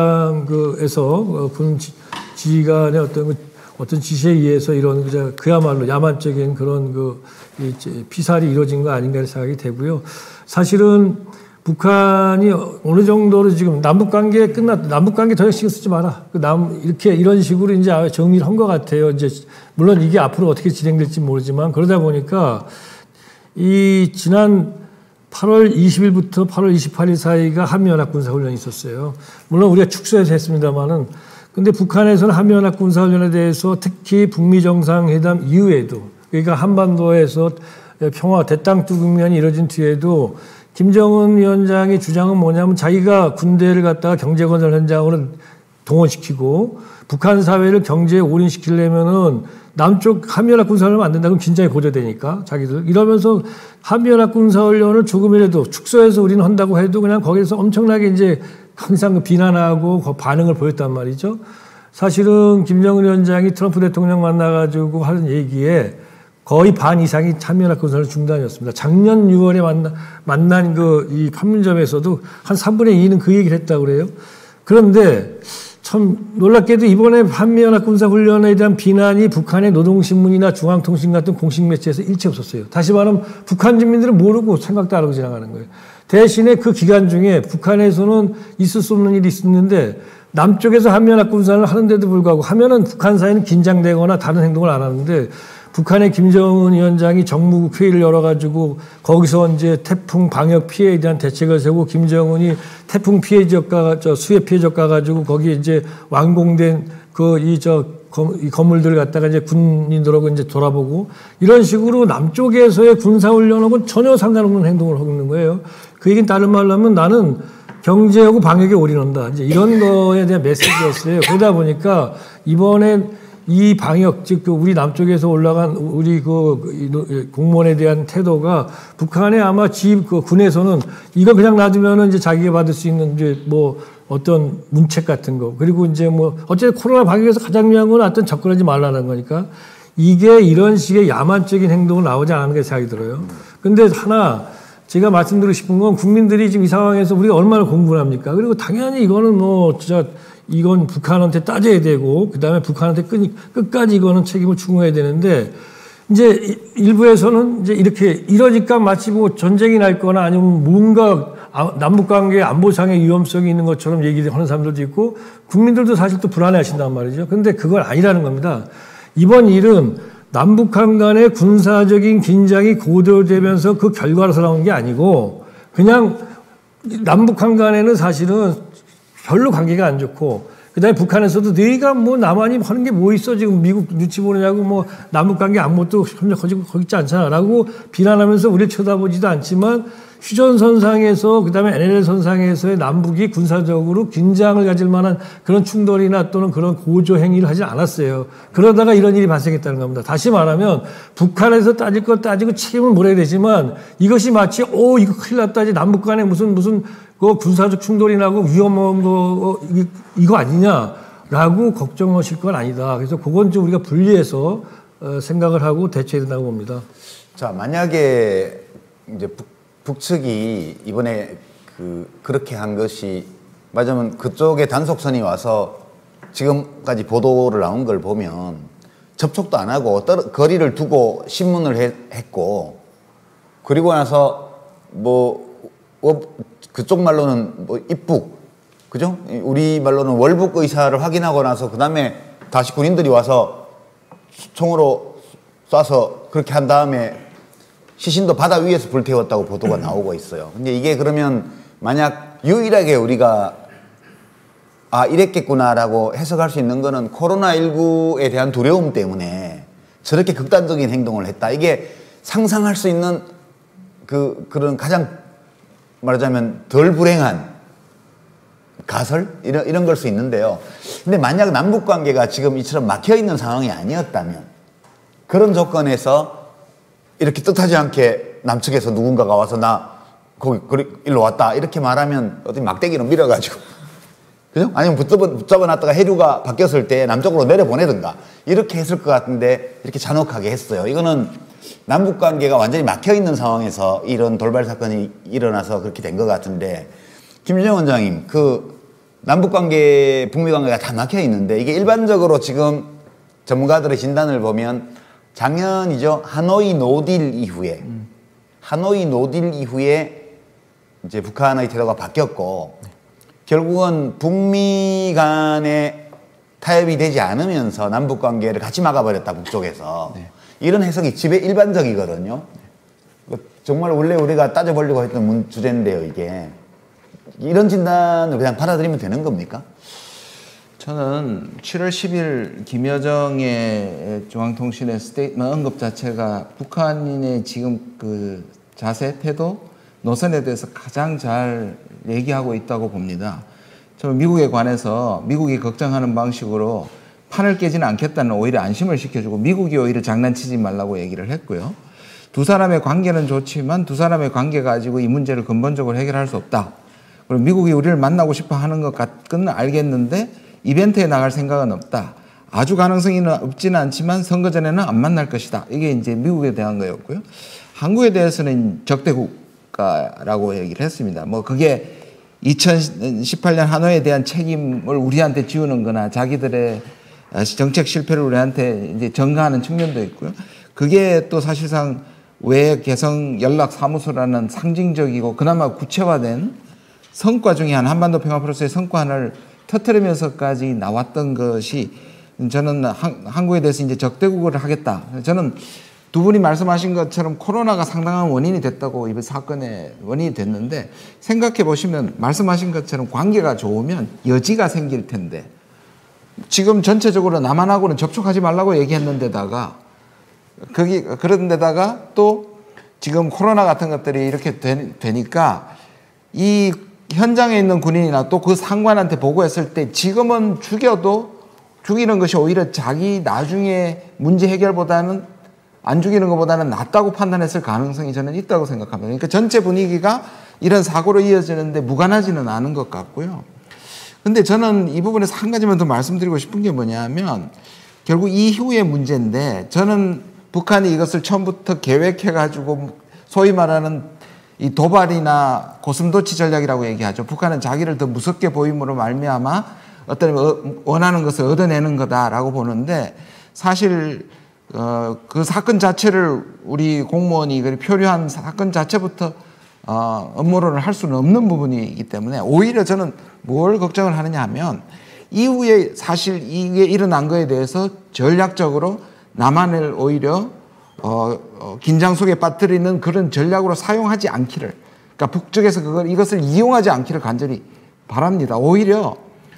현장에서 군 지휘관의 어떤 그 어떤 지시에 의해서 이런 그야말로 야만적인 그런 그 피살이 이루어진 거 아닌가 생각이 되고요. 사실은 북한이 어느 정도로 지금 남북 관계 끝났, 남북 관계 더 신경 쓰지 마라. 그 남, 이렇게 이런 식으로 이제 정리를 한 것 같아요. 이제 물론 이게 앞으로 어떻게 진행될지 모르지만 그러다 보니까 이 지난 팔월 이십일부터 팔월 이십팔일 사이가 한미연합 군사훈련이 있었어요. 물론 우리가 축소해서 했습니다만은 근데 북한에서는 한미연합 군사훈련에 대해서 특히 북미 정상회담 이후에도 그러니까 한반도에서 평화 대땅두 국면이 이뤄진 뒤에도 김정은 위원장의 주장은 뭐냐면 자기가 군대를 갖다가 경제건설 현장으로 동원시키고 북한 사회를 경제에 올인시키려면은 남쪽 한미연합 군사훈련을 안 된다 그럼 긴장이 고조되니까 자기들 이러면서 한미연합 군사훈련을 조금이라도 축소해서 우리는 한다고 해도 그냥 거기서 엄청나게 이제 항상 비난하고 반응을 보였단 말이죠. 사실은 김정은 위원장이 트럼프 대통령 만나가지고 하는 얘기에 거의 반 이상이 한미연합 군사훈련 중단이었습니다. 작년 유월에 만나, 만난 그 이 판문점에서도 한 삼분의 이는 그 얘기를 했다고 그래요. 그런데 참 놀랍게도 이번에 한미연합 군사훈련에 대한 비난이 북한의 노동신문이나 중앙통신 같은 공식 매체에서 일체 없었어요. 다시 말하면 북한 주민들은 모르고 생각도 안 하고 지나가는 거예요. 대신에 그 기간 중에 북한에서는 있을 수 없는 일이 있었는데 남쪽에서 한미연합 군사를 하는데도 불구하고 하면은 북한 사이는 긴장되거나 다른 행동을 안 하는데 북한의 김정은 위원장이 정무국 회의를 열어가지고 거기서 이제 태풍 방역 피해에 대한 대책을 세우고 김정은이 태풍 피해 지역 가, 저 수해 피해 지역 가가지고 거기에 이제 완공된 그 이 저 이 건물들을 갖다가 이제 군인들하고 이제 돌아보고 이런 식으로 남쪽에서의 군사훈련하고는 전혀 상관없는 행동을 하고 있는 거예요. 그 얘기는 다른 말로 하면 나는 경제하고 방역에 올인한다. 이제 이런 거에 대한 메시지였어요. 그러다 보니까 이번엔 이 방역, 즉, 우리 남쪽에서 올라간 우리 그 공무원에 대한 태도가 북한의 아마 지, 그 군에서는 이거 그냥 놔두면은 이제 자기가 받을 수 있는 이제 뭐 어떤 문책 같은 거. 그리고 이제 뭐 어쨌든 코로나 방역에서 가장 중요한 건 어떤 접근하지 말라는 거니까 이게 이런 식의 야만적인 행동을 나오지 않는 게 생각이 들어요. 근데 하나 제가 말씀드리고 싶은 건 국민들이 지금 이 상황에서 우리가 얼마나 공부를 합니까? 그리고 당연히 이거는 뭐 진짜 이건 북한한테 따져야 되고 그다음에 북한한테 끝, 끝까지 이거는 책임을 추궁해야 되는데 이제 일부에서는 이제 이렇게 이러니까 마치 뭐 전쟁이 날 거나 아니면 뭔가 남북관계 안보상의 위험성이 있는 것처럼 얘기하는 사람들도 있고 국민들도 사실 또 불안해 하신단 말이죠. 그런데 그건 아니라는 겁니다. 이번 일은 남북한 간의 군사적인 긴장이 고조되면서 그 결과로서 나온 게 아니고 그냥 남북한 간에는 사실은 별로 관계가 안 좋고 그다음에 북한에서도 너희가 뭐 남한이 하는 게 뭐 있어 지금 미국 눈치 보느냐고 뭐 남북관계 안보도 협력하지 거기 있지 않잖아라고 비난하면서 우리를 쳐다보지도 않지만 휴전선상에서 그다음에 엔엘엘선상에서의 남북이 군사적으로 긴장을 가질 만한 그런 충돌이나 또는 그런 고조 행위를 하지 않았어요. 그러다가 이런 일이 발생했다는 겁니다. 다시 말하면 북한에서 따질 것 따지고 책임을 물어야 되지만 이것이 마치 오 이거 큰일 났다 이제 남북 간에 무슨 무슨 그 군사적 충돌이 나고 위험한 거 이거 아니냐라고 걱정하실 건 아니다. 그래서 그건 좀 우리가 분리해서 생각을 하고 대처해야 된다고 봅니다. 자, 만약에 이제 북, 북측이 이번에 그 그렇게 한 것이 맞으면 그쪽에 단속선이 와서 지금까지 보도를 나온 걸 보면 접촉도 안 하고 떨어, 거리를 두고 신문을 해, 했고 그리고 나서 뭐 어, 그쪽 말로는 뭐 입북 그죠? 우리 말로는 월북 의사를 확인하고 나서 그 다음에 다시 군인들이 와서 총으로 쏴서 그렇게 한 다음에 시신도 바다 위에서 불태웠다고 보도가 나오고 있어요. 근데 이게 그러면 만약 유일하게 우리가 아 이랬겠구나라고 해석할 수 있는 거는 코로나십구에 대한 두려움 때문에 저렇게 극단적인 행동을 했다. 이게 상상할 수 있는 그 그런 가장 말하자면 덜 불행한 가설? 이런, 이런 걸 수 있는데요. 근데 만약 남북 관계가 지금 이처럼 막혀 있는 상황이 아니었다면 그런 조건에서 이렇게 뜻하지 않게 남측에서 누군가가 와서 나 거기 일로 왔다 이렇게 말하면 어디 막대기로 밀어가지고 그죠? 아니면 붙잡아, 붙잡아 놨다가 해류가 바뀌었을 때 남쪽으로 내려보내든가 이렇게 했을 것 같은데 이렇게 잔혹하게 했어요. 이거는 남북 관계가 완전히 막혀 있는 상황에서 이런 돌발 사건이 일어나서 그렇게 된 것 같은데, 김준영 원장님, 그 남북 관계, 북미 관계가 다 막혀 있는데 이게 일반적으로 지금 전문가들의 진단을 보면 작년이죠. 하노이 노딜 이후에 음. 하노이 노딜 이후에 이제 북한의 태도가 바뀌었고 네. 결국은 북미 간에 타협이 되지 않으면서 남북 관계를 같이 막아버렸다, 북쪽에서. 네. 이런 해석이 집에 일반적이거든요. 네. 정말 원래 우리가 따져보려고 했던 문, 주제인데요, 이게. 이런 진단을 그냥 받아들이면 되는 겁니까? 저는 칠월 십일 김여정의 중앙통신의 스테이트먼트 언급 자체가 북한인의 지금 그 자세, 태도, 노선에 대해서 가장 잘 얘기하고 있다고 봅니다. 저는 미국에 관해서 미국이 걱정하는 방식으로 판을 깨지는 않겠다는 오히려 안심을 시켜주고 미국이 오히려 장난치지 말라고 얘기를 했고요. 두 사람의 관계는 좋지만 두 사람의 관계 가지고 이 문제를 근본적으로 해결할 수 없다. 그리고 미국이 우리를 만나고 싶어 하는 것 같은 알겠는데 이벤트에 나갈 생각은 없다. 아주 가능성이 없지는 않지만 선거 전에는 안 만날 것이다. 이게 이제 미국에 대한 거였고요. 한국에 대해서는 적대국가라고 얘기를 했습니다. 뭐 그게 이천십팔 년 하노이에 대한 책임을 우리한테 지우는 거나 자기들의 정책 실패를 우리한테 이제 전가하는 측면도 있고요. 그게 또 사실상 외 개성 연락 사무소라는 상징적이고 그나마 구체화된 성과 중에 한 한반도 평화 프로세스의 성과 하나를 터뜨리면서까지 나왔던 것이 저는 한, 한국에 대해서 이제 적대국을 하겠다. 저는 두 분이 말씀하신 것처럼 코로나가 상당한 원인이 됐다고 이번 사건의 원인이 됐는데 생각해 보시면 말씀하신 것처럼 관계가 좋으면 여지가 생길 텐데 지금 전체적으로 남한하고는 접촉하지 말라고 얘기했는데다가 거기 그런 데다가 또 지금 코로나 같은 것들이 이렇게 되, 되니까 이 현장에 있는 군인이나 또 그 상관한테 보고했을 때 지금은 죽여도 죽이는 것이 오히려 자기 나중에 문제 해결보다는 안 죽이는 것보다는 낫다고 판단했을 가능성이 저는 있다고 생각합니다. 그러니까 전체 분위기가 이런 사고로 이어지는데 무관하지는 않은 것 같고요. 근데 저는 이 부분에서 한 가지만 더 말씀드리고 싶은 게 뭐냐면 결국 이후의 문제인데 저는 북한이 이것을 처음부터 계획해가지고 소위 말하는 이 도발이나 고슴도치 전략이라고 얘기하죠. 북한은 자기를 더 무섭게 보임으로 말미암아 어떤 원하는 것을 얻어내는 거다라고 보는데 사실 어, 그 사건 자체를 우리 공무원이 표류한 사건 자체부터 어, 업무론을 할 수는 없는 부분이기 때문에 오히려 저는 뭘 걱정을 하느냐 하면 이후에 사실 이게 일어난 거에 대해서 전략적으로 남한을 오히려 어, 어, 긴장 속에 빠뜨리는 그런 전략으로 사용하지 않기를, 그러니까 북쪽에서 그걸 이것을 이용하지 않기를 간절히 바랍니다. 오히려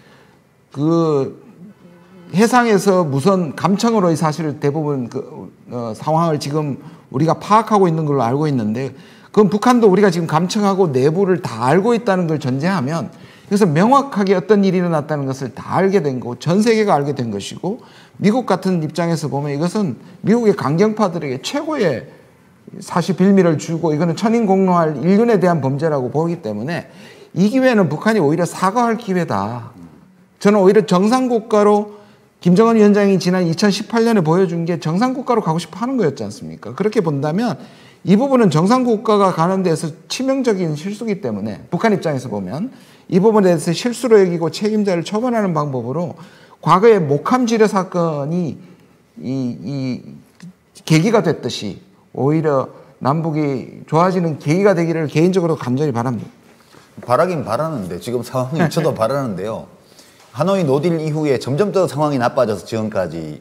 그 해상에서 무선 감청으로 사실 대부분 그 어, 상황을 지금 우리가 파악하고 있는 걸로 알고 있는데, 그건 북한도 우리가 지금 감청하고 내부를 다 알고 있다는 걸 전제하면, 그래서 명확하게 어떤 일이 일어났다는 것을 다 알게 된 거고 전 세계가 알게 된 것이고, 미국 같은 입장에서 보면 이것은 미국의 강경파들에게 최고의 사실 빌미를 주고 이거는 천인공노할 인륜에 대한 범죄라고 보기 때문에 이 기회는 북한이 오히려 사과할 기회다. 저는 오히려 정상국가로 김정은 위원장이 지난 이천십팔 년에 보여준 게 정상국가로 가고 싶어 하는 거였지 않습니까? 그렇게 본다면 이 부분은 정상국가가 가는 데서 치명적인 실수기 때문에 북한 입장에서 보면 이 부분에 대해서 실수로 여기고 책임자를 처벌하는 방법으로 과거의 목함 지뢰 사건이 이, 이 계기가 됐듯이 오히려 남북이 좋아지는 계기가 되기를 개인적으로 간절히 바랍니다. 바라긴 바라는데 지금 상황이 저도 바라는데요. 하노이 노딜 이후에 점점 더 상황이 나빠져서 지금까지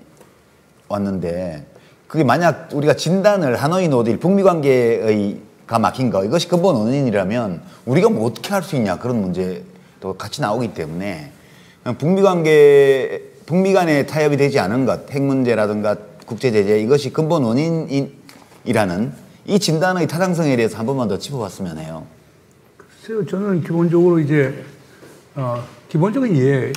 왔는데 그게 만약 우리가 진단을 하노이 노딜 북미 관계가 막힌 거 이것이 근본 원인이라면 우리가 뭐 어떻게 할 수 있냐 그런 문제도 같이 나오기 때문에 북미 관계 북미 간의 타협이 되지 않은 것, 핵 문제라든가 국제 제재 이것이 근본 원인이라는 이 진단의 타당성에 대해서 한 번만 더 짚어봤으면 해요. 글쎄요, 저는 기본적으로 이제 어, 기본적인 이해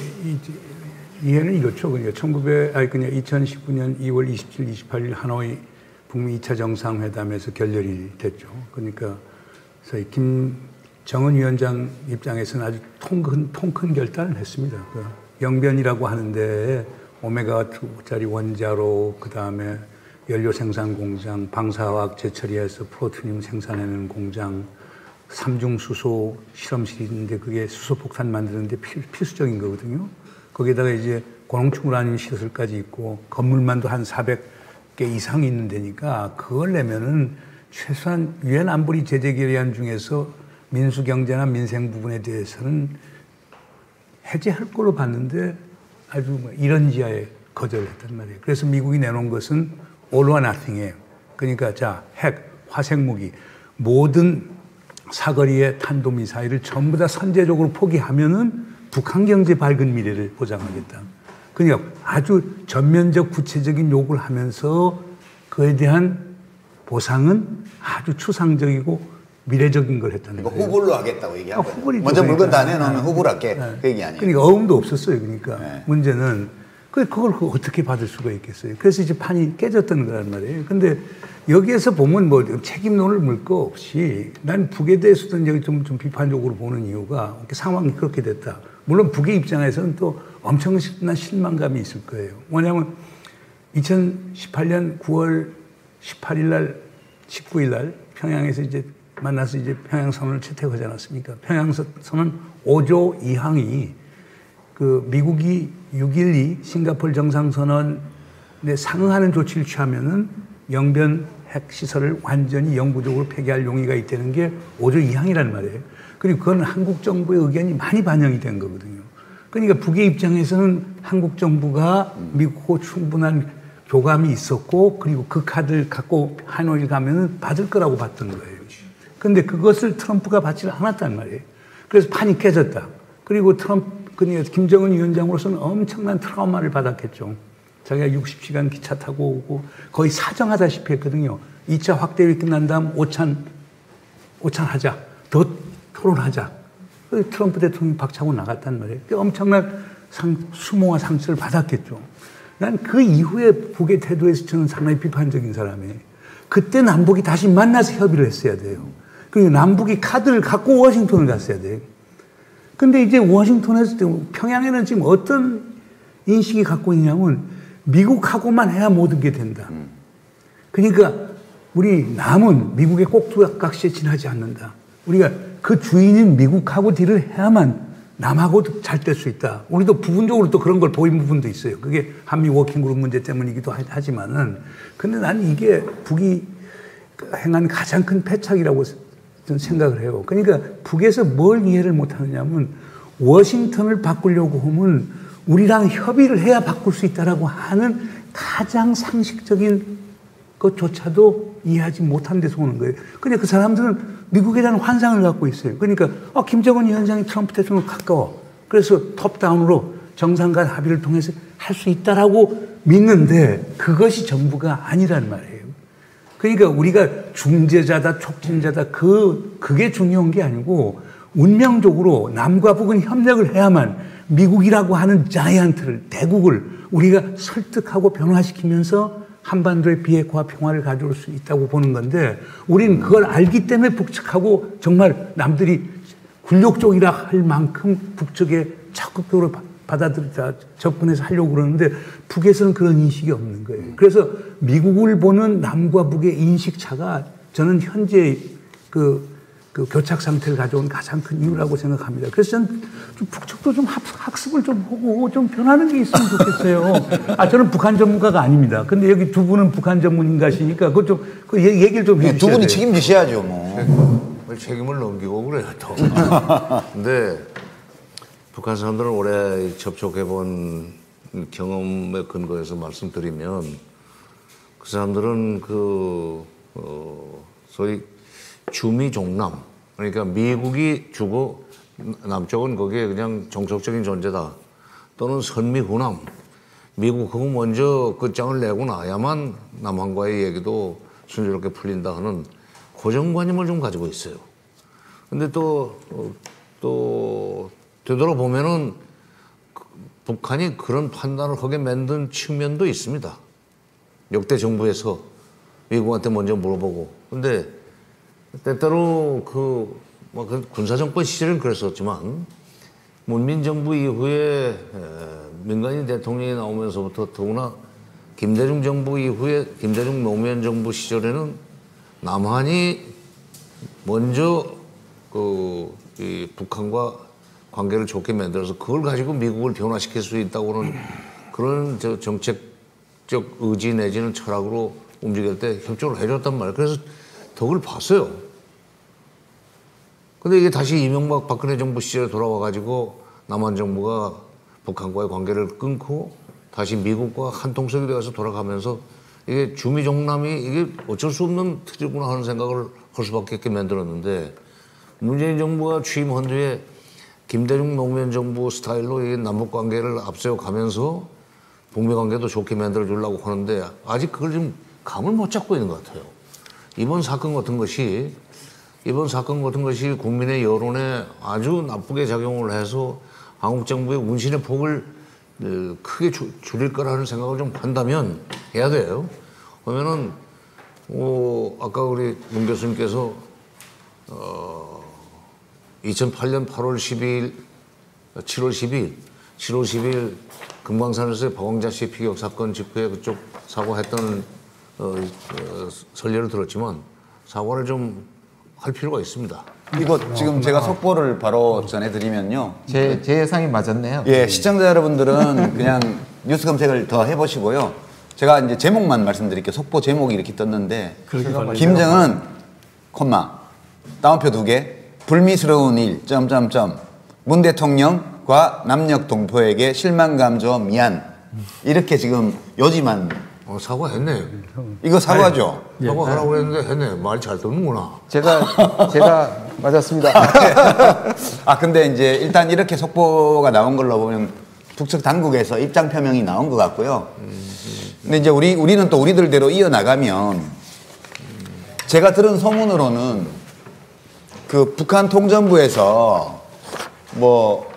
이해는 이렇죠. 그러니까 천구백 아니 그냥 이천십구 년 이월 이십칠, 이십팔 일 하노이 북미 이 차 정상회담에서 결렬이 됐죠. 그러니까 저희 김정은 위원장 입장에서는 아주 통큰 통큰 결단을 했습니다. 그 영변이라고 하는데 오메가 이짜리 원자로 그 다음에 연료 생산 공장, 방사화학 재처리해서 플루토늄 생산하는 공장, 삼중 수소 실험실인데 그게 수소 폭탄 만드는데 필, 필수적인 거거든요. 거기다가 이제 고농축 우라늄 시설까지 있고 건물만도 한 사백 개 이상 있는 데니까 그걸 내면은 최소한 유엔 안보리 제재 결의안 중에서 민수 경제나 민생 부분에 대해서는 해제할 걸로 봤는데 아주 뭐 이런 지하에 거절했단 말이에요. 그래서 미국이 내놓은 것은 all or nothing이에요. 그러니까 자, 핵, 화생 무기, 모든 사거리의 탄도미사일을 전부 다 선제적으로 포기하면은 북한 경제 밝은 미래를 보장하겠다. 그러니까 아주 전면적 구체적인 요구를 하면서 그에 대한 보상은 아주 추상적이고 미래적인 걸 했다는 거예요. 후불로 하겠다고 얘기한 거예요. 아, 후불이죠. 먼저 물건 다 그러니까. 내놓으면 후불 할게. 네. 그 얘기 아니에요. 그러니까 어음도 없었어요. 그러니까 네. 문제는 그걸 어떻게 받을 수가 있겠어요. 그래서 이제 판이 깨졌던 거란 말이에요. 근데 여기에서 보면 뭐 책임론을 물 거 없이 난 북에 대해서도 이제 좀, 좀 비판적으로 보는 이유가 이렇게 상황이 그렇게 됐다. 물론 북의 입장에서는 또 엄청난 실망감이 있을 거예요. 뭐냐면 이천십팔 년 구월 십팔일 날, 십구일 날 평양에서 이제 만나서 이제 평양선언을 채택하지 않았습니까? 평양선언 오조 이항이 그 미국이 육일이 싱가포르 정상선언에 상응하는 조치를 취하면은 영변 핵시설을 완전히 영구적으로 폐기할 용의가 있다는 게 오조 이항이란 말이에요. 그리고 그건 한국 정부의 의견이 많이 반영이 된 거거든요. 그러니까 북의 입장에서는 한국 정부가 미국하고 충분한 교감이 있었고 그리고 그 카드를 갖고 하노이를 가면은 받을 거라고 봤던 거예요. 그런데 그것을 트럼프가 받지 않았단 말이에요. 그래서 판이 깨졌다. 그리고 트럼프, 그러니까 김정은 위원장으로서는 엄청난 트라우마를 받았겠죠. 자기가 육십 시간 기차 타고 오고 거의 사정하다시피 했거든요. 이 차 확대율이 끝난 다음 오찬, 오찬 하자. 더 토론하자. 트럼프 대통령이 박차고 나갔단 말이에요. 엄청난 상, 수모와 상처를 받았겠죠. 난 그 이후에 북의 태도에서 저는 상당히 비판적인 사람이에요. 그때 남북이 다시 만나서 협의를 했어야 돼요. 그리고 남북이 카드를 갖고 워싱턴을 갔어야 돼요. 근데 이제 워싱턴에서 평양에는 지금 어떤 인식이 갖고 있냐면 미국하고만 해야 모든 게 된다. 그러니까 우리 남은 미국의 꼭두각시에 지나지 않는다. 우리가 그 주인인 미국하고 딜을 해야만 남하고도 잘 될 수 있다. 우리도 부분적으로 또 그런 걸 보인 부분도 있어요. 그게 한미 워킹그룹 문제 때문이기도 하지만은. 근데 난 이게 북이 행한 가장 큰 패착이라고 저는 생각을 해요. 그러니까 북에서 뭘 이해를 못 하느냐면 워싱턴을 바꾸려고 하면 우리랑 협의를 해야 바꿀 수 있다라고 하는 가장 상식적인 것조차도 이해하지 못한 데서 오는 거예요. 근데 그 사람들은 미국에 대한 환상을 갖고 있어요. 그러니까 아, 김정은 위원장이 트럼프 대통령 가까워. 그래서 톱다운으로 정상 간 합의를 통해서 할 수 있다라고 믿는데 그것이 전부가 아니란 말이에요. 그러니까 우리가 중재자다, 촉진자다, 그, 그게 중요한 게 아니고 운명적으로 남과 북은 협력을 해야만 미국이라고 하는 자이언트를, 대국을 우리가 설득하고 변화시키면서 한반도의 비핵화 평화를 가져올 수 있다고 보는 건데 우리는 그걸 알기 때문에 북측하고 정말 남들이 굴욕적이라 할 만큼 북측에 적극적으로 받아들이자 접근해서 하려고 그러는데 북에서는 그런 인식이 없는 거예요. 그래서 미국을 보는 남과 북의 인식 차가 저는 현재 그, 그 교착 상태를 가져온 가장 큰 이유라고 생각합니다. 그래서 저는 좀 북측도 좀 학습을 좀 하고 좀 변하는 게 있으면 좋겠어요. 아, 저는 북한 전문가가 아닙니다. 근데 여기 두 분은 북한 전문가시니까 그것 좀, 그 얘기를 좀 해주셔야 돼요. 두 분이 책임지셔야죠, 뭐. 책임을 넘기고 그래요, 또. 근데 북한 사람들은 올해 접촉해본 경험에 근거해서 말씀드리면 그 사람들은 그, 어, 소위 주미종남. 그러니까 미국이 주고 남쪽은 거기에 그냥 정석적인 존재다. 또는 선미후남. 미국 그거 먼저 끝장을 내고 나야만 남한과의 얘기도 순조롭게 풀린다 하는 고정관념을 좀 가지고 있어요. 근데 또, 어, 또, 되돌아보면은 북한이 그런 판단을 하게 만든 측면도 있습니다. 역대 정부에서 미국한테 먼저 물어보고. 근데 때때로 그, 뭐, 그 군사정권 시절은 그랬었지만 문민정부 이후에 민간인 대통령이 나오면서부터 더구나 김대중 정부 이후에 김대중 노무현 정부 시절에는 남한이 먼저 그 이 북한과 관계를 좋게 만들어서 그걸 가지고 미국을 변화시킬 수 있다고는 그런 저 정책적 의지 내지는 철학으로 움직일 때 협조를 해줬단 말이에요. 그래서 덕을 봤어요. 근데 이게 다시 이명박 박근혜 정부 시절에 돌아와가지고 남한 정부가 북한과의 관계를 끊고 다시 미국과 한통속이 되어서 돌아가면서 이게 주미종남이 이게 어쩔 수 없는 틀이구나 하는 생각을 할 수밖에 없게 만들었는데 문재인 정부가 취임한 뒤에 김대중 노무현 정부 스타일로 이 남북 관계를 앞세워 가면서 북미 관계도 좋게 만들어 주려고 하는데 아직 그걸 좀 감을 못 잡고 있는 것 같아요. 이번 사건 같은 것이 이번 사건 같은 것이 국민의 여론에 아주 나쁘게 작용을 해서 한국 정부의 운신의 폭을 크게 주, 줄일 거라는 생각을 좀 한다면 해야 돼요. 그러면은 어, 아까 우리 문 교수님께서 어, 이천팔 년 팔월 십이일, 칠월 십이일, 칠월 십이일 금강산에서의 박광자 씨 피격 사건 직후에 그쪽 사과했던 어, 어, 설례를 들었지만 사과를 좀 할 필요가 있습니다. 이거 지금 제가 속보를 바로 전해드리면요. 제, 제 예상이 맞았네요. 예, 시청자 여러분들은 그냥 뉴스 검색을 더 해보시고요. 제가 이제 제목만 말씀드릴게요. 속보 제목이 이렇게 떴는데 김정은, 콤마, 따옴표 두 개, 불미스러운 일, 점점점, 문 대통령과 남녘 동포에게 실망감 줘 미안. 이렇게 지금 요지만. 어, 사과했네. 이거 사과죠? 아니, 사과하라고 했는데 했네. 말 잘 듣는구나. 제가, 제가 맞았습니다. 아, 근데 이제 일단 이렇게 속보가 나온 걸로 보면 북측 당국에서 입장 표명이 나온 것 같고요. 근데 이제 우리, 우리는 또 우리들대로 이어나가면 제가 들은 소문으로는 그 북한 통전부에서 뭐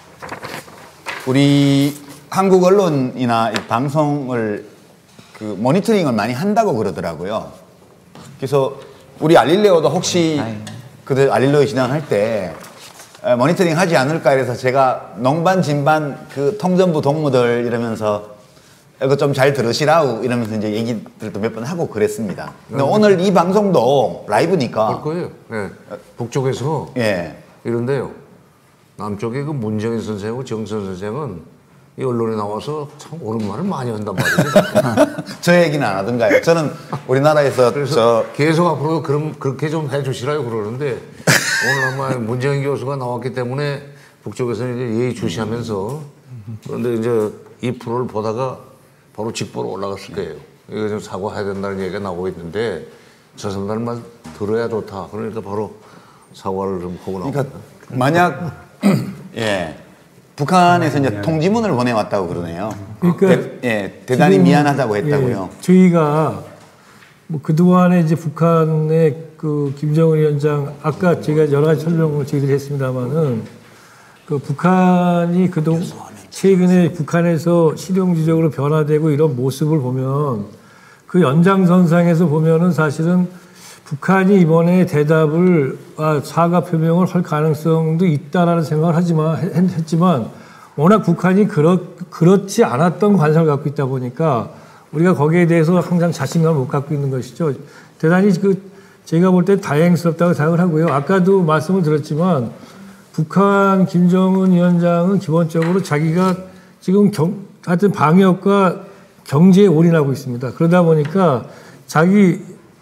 우리 한국 언론이나 방송을 그 모니터링을 많이 한다고 그러더라고요. 그래서 우리 알릴레오도 혹시 그들 알릴레오 진행할 때 모니터링 하지 않을까 해서 제가 농반 진반 그 통전부 동무들 이러면서 이거 좀 잘 들으시라고 이러면서 이제 얘기들도 몇 번 하고 그랬습니다. 근데 오늘 이 방송도 라이브니까. 볼 거예요. 네. 북쪽에서 예. 이런데요. 남쪽에 그 문정인 선생하고 정선 선생은 이 언론에 나와서 참 옳은 말을 많이 한단 말입니다. 저 얘기는 안 하던가요? 저는 우리나라에서 그래서 저 계속 앞으로 그럼 그렇게 좀 해주시라고 그러는데 오늘 아마 문정인 교수가 나왔기 때문에 북쪽에서는 이제 예의주시하면서 그런데 이제 이 프로를 보다가 바로 직보로 올라갔을 거예요. 이거 좀 사과해야 된다는 얘기가 나오고 있는데 저 사람들 말 들어야 좋다. 그러니까 바로 사과를 좀 하고 나옵니다. 그러니까 만약 예. 북한에서 이제 통지문을 보내왔다고 그러네요. 그러니까 대, 예, 대단히 미안하다고 했다고요. 예, 저희가 뭐 그동안에 이제 북한의 그 김정은 위원장 아까 제가 여러 가지 설명을 저희들이 했습니다만은 그 북한이 그동 최근에 북한에서 실용주적으로 변화되고 이런 모습을 보면 그 연장선상에서 보면은 사실은 북한이 이번에 대답을 아, 사과 표명을 할 가능성도 있다라는 생각을 하지만 했지만 워낙 북한이 그렇 그렇지 않았던 관상을 갖고 있다 보니까 우리가 거기에 대해서 항상 자신감을 못 갖고 있는 것이죠. 대단히 그 제가 볼 때 다행스럽다고 생각을 하고요. 아까도 말씀을 드렸지만 북한 김정은 위원장은 기본적으로 자기가 지금 경, 하여튼 방역과 경제에 올인하고 있습니다. 그러다 보니까 자기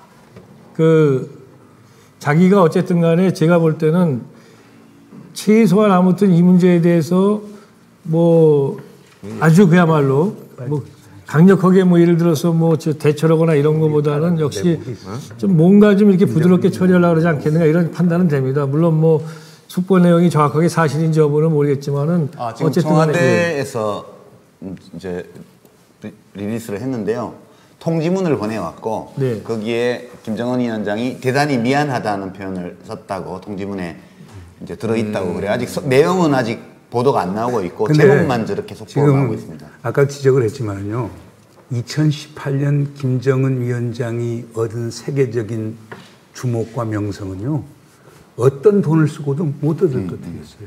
그 자기가 어쨌든 간에 제가 볼 때는 최소한 아무튼 이 문제에 대해서 뭐 아주 그야말로 뭐 강력하게 뭐 예를 들어서 뭐 대처하거나 이런 것보다는 역시 좀 뭔가 좀 이렇게 부드럽게 처리하려고 그러지 않겠는가 이런 판단은 됩니다. 물론 뭐 속보 내용이 정확하게 사실인지 여부는 모르겠지만은 아, 지금 어쨌든 청와대에서 이제 리리스를 했는데요. 통지문을 보내왔고 네. 거기에 김정은 위원장이 대단히 미안하다는 표현을 썼다고 통지문에 이제 들어있다고 음. 그래. 아직 서, 내용은 아직 보도가 안 나오고 있고 제목만 저렇게 속보가 나오고 있습니다. 아까 지적을 했지만요. 이천십팔 년 김정은 위원장이 얻은 세계적인 주목과 명성은요. 어떤 돈을 쓰고도 못 얻을 것 같았어요.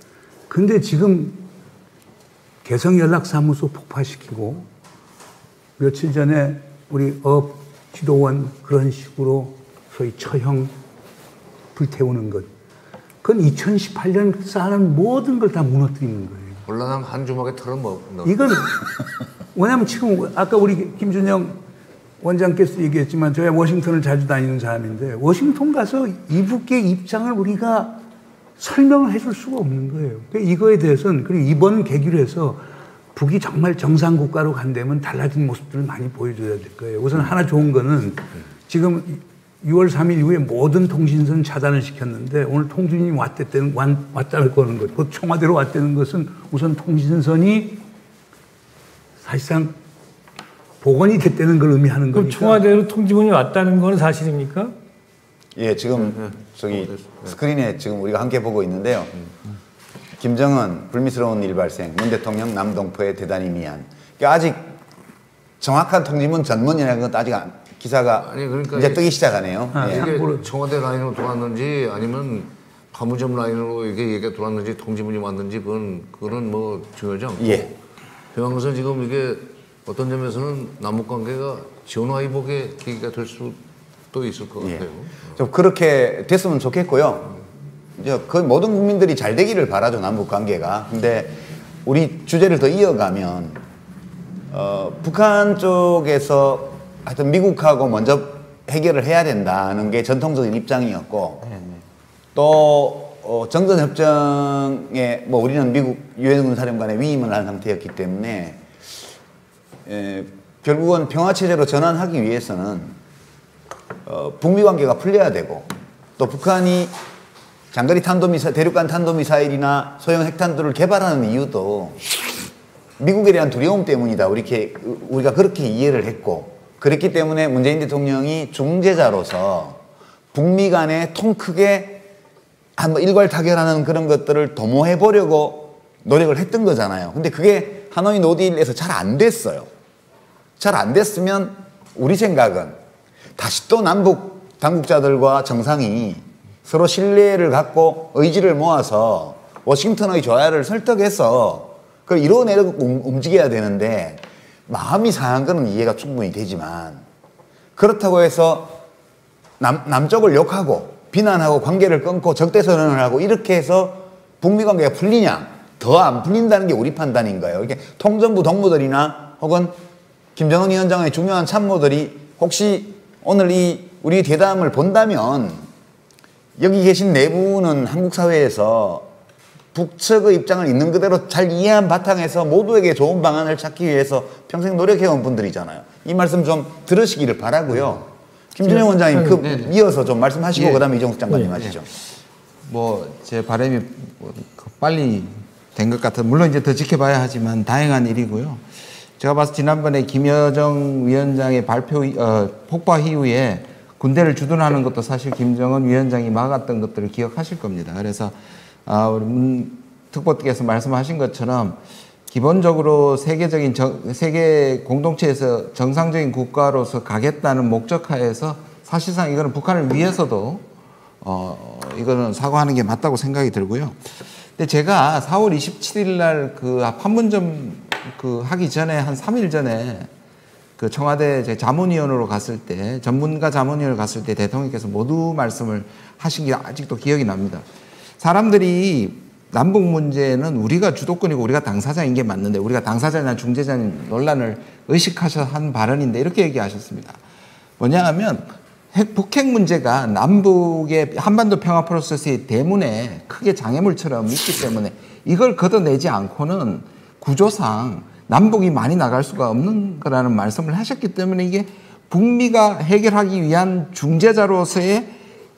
근데 지금 개성연락사무소 폭파시키고 며칠 전에 우리 업 지도원 그런 식으로 소위 처형 불태우는 것. 그건 이천십팔 년 쌓아놓은 모든 걸 다 무너뜨리는 거예요. 올라가면 한 주먹에 털은 뭐. 이건 왜냐하면 지금 아까 우리 김준영 원장께서 얘기했지만 저야 워싱턴을 자주 다니는 사람인데 워싱턴 가서 이북의 입장을 우리가 설명을 해줄 수가 없는 거예요. 그러니까 이거에 대해서는 그리고 이번 계기로 해서 북이 정말 정상 국가로 간다면 달라진 모습들을 많이 보여줘야 될 거예요. 우선 하나 좋은 거는 지금 유월 삼일 이후에 모든 통신선 차단을 시켰는데 오늘 통신이 왔다는 왔다는 거는 것, 곧 청와대로 왔다는 것은 우선 통신선이 사실상 복원이 됐다는 걸 의미하는 그럼 거니까. 청와대로 통지문이 왔다는 건 사실입니까? 예, 지금 저기 스크린에 지금 우리가 함께 보고 있는데요. 김정은 불미스러운 일 발생, 문 대통령 남동포에 대단히 미안. 그러니까 아직 정확한 통지문 전문이라는 건 아직 안, 기사가 아니, 그러니까 이제 뜨기 시작하네요. 아, 예. 이게 청와대 라인으로 돌았는지 아니면 파무점 라인으로 이게 얘기가 돌았는지 통지문이 왔는지 그건 그건 뭐 중요하지 않고. 예. 중요한 것은 지금 이게 어떤 점에서는 남북 관계가 전화 위복의 계기가 될 수도 있을 것 같아요. 예. 좀 그렇게 됐으면 좋겠고요. 이제 거의 모든 국민들이 잘 되기를 바라죠, 남북 관계가. 근데 우리 주제를 더 이어가면 어, 북한 쪽에서 하여튼 미국하고 먼저 해결을 해야 된다는 게 전통적인 입장이었고 네, 네. 또 어, 정전협정에 뭐 우리는 미국 유엔 사령관의 위임을 한 상태였기 때문에 에, 결국은 평화체제로 전환하기 위해서는 어, 북미 관계가 풀려야 되고 또 북한이 장거리 탄도미사일, 대륙간 탄도미사일이나 소형 핵탄두를 개발하는 이유도 미국에 대한 두려움 때문이다. 우리 우리가 그렇게 이해를 했고 그랬기 때문에 문재인 대통령이 중재자로서 북미 간에 통 크게 한번 일괄타결하는 그런 것들을 도모해 보려고 노력을 했던 거잖아요. 근데 그게 하노이 노딜에서 잘 안 됐어요. 잘 안 됐으면 우리 생각은 다시 또 남북 당국자들과 정상이 서로 신뢰를 갖고 의지를 모아서 워싱턴의 조야를 설득해서 그걸 이뤄내려고 움직여야 되는데 마음이 상한 거는 이해가 충분히 되지만 그렇다고 해서 남, 남쪽을 욕하고 비난하고 관계를 끊고 적대선언을 하고 이렇게 해서 북미 관계가 풀리냐? 더 안 풀린다는 게 우리 판단인 거예요. 이렇게 통전부 동무들이나 혹은 김정은 위원장의 중요한 참모들이 혹시 오늘 이 우리 대담을 본다면 여기 계신 내부는 한국 사회에서 북측의 입장을 있는 그대로 잘 이해한 바탕에서 모두에게 좋은 방안을 찾기 위해서 평생 노력해온 분들이잖아요. 이 말씀 좀 들으시기를 바라고요. 김준영 원장님 그 네네. 이어서 좀 말씀하시고 예. 그다음에 이종석 장관님 예. 하시죠. 뭐 제 바람이 빨리 된 것 같아. 물론 이제 더 지켜봐야 하지만 다행한 일이고요. 제가 봐서 지난번에 김여정 위원장의 발표 어, 폭파 이후에 군대를 주둔하는 것도 사실 김정은 위원장이 막았던 것들을 기억하실 겁니다. 그래서 아, 우리 문 특보께서 말씀하신 것처럼 기본적으로 세계적인 정, 세계 공동체에서 정상적인 국가로서 가겠다는 목적하에서 사실상 이거는 북한을 위해서도 어, 이거는 사과하는 게 맞다고 생각이 들고요. 근데 제가 사월 이십칠일 날 그 판문점 그 하기 전에 한 삼 일 전에 그 청와대 제 자문위원으로 갔을 때 전문가 자문위원으로 갔을 때 대통령께서 모두 말씀을 하신 게 아직도 기억이 납니다. 사람들이 남북 문제는 우리가 주도권이고 우리가 당사자인 게 맞는데 우리가 당사자냐 중재자냐 논란을 의식하셔서 한 발언인데 이렇게 얘기하셨습니다. 뭐냐 하면 핵, 북핵 문제가 남북의 한반도 평화 프로세스의 대문에 크게 장애물처럼 있기 때문에 이걸 걷어내지 않고는 구조상 남북이 많이 나갈 수가 없는 거라는 말씀을 하셨기 때문에 이게 북미가 해결하기 위한 중재자로서의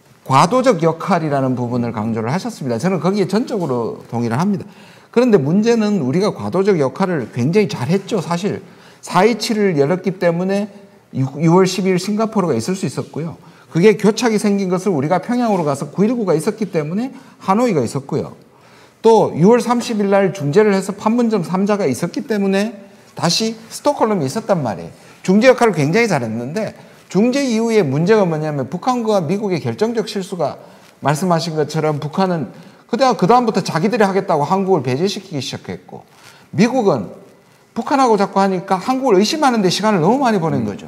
과도적 역할이라는 부분을 강조를 하셨습니다. 저는 거기에 전적으로 동의를 합니다. 그런데 문제는 우리가 과도적 역할을 굉장히 잘했죠. 사실 사 이십칠을 열었기 때문에 유월 십이일 싱가포르가 있을 수 있었고요. 그게 교착이 생긴 것을 우리가 평양으로 가서 구일구가 있었기 때문에 하노이가 있었고요. 또 유월 삼십일 날 중재를 해서 판문점 삼 자가 있었기 때문에 다시 스톡홀름이 있었단 말이에요. 중재 역할을 굉장히 잘했는데 중재 이후에 문제가 뭐냐면 북한과 미국의 결정적 실수가 말씀하신 것처럼 북한은 그다음부터 자기들이 하겠다고 한국을 배제시키기 시작했고 미국은 북한하고 자꾸 하니까 한국을 의심하는 데 시간을 너무 많이 보낸 거죠.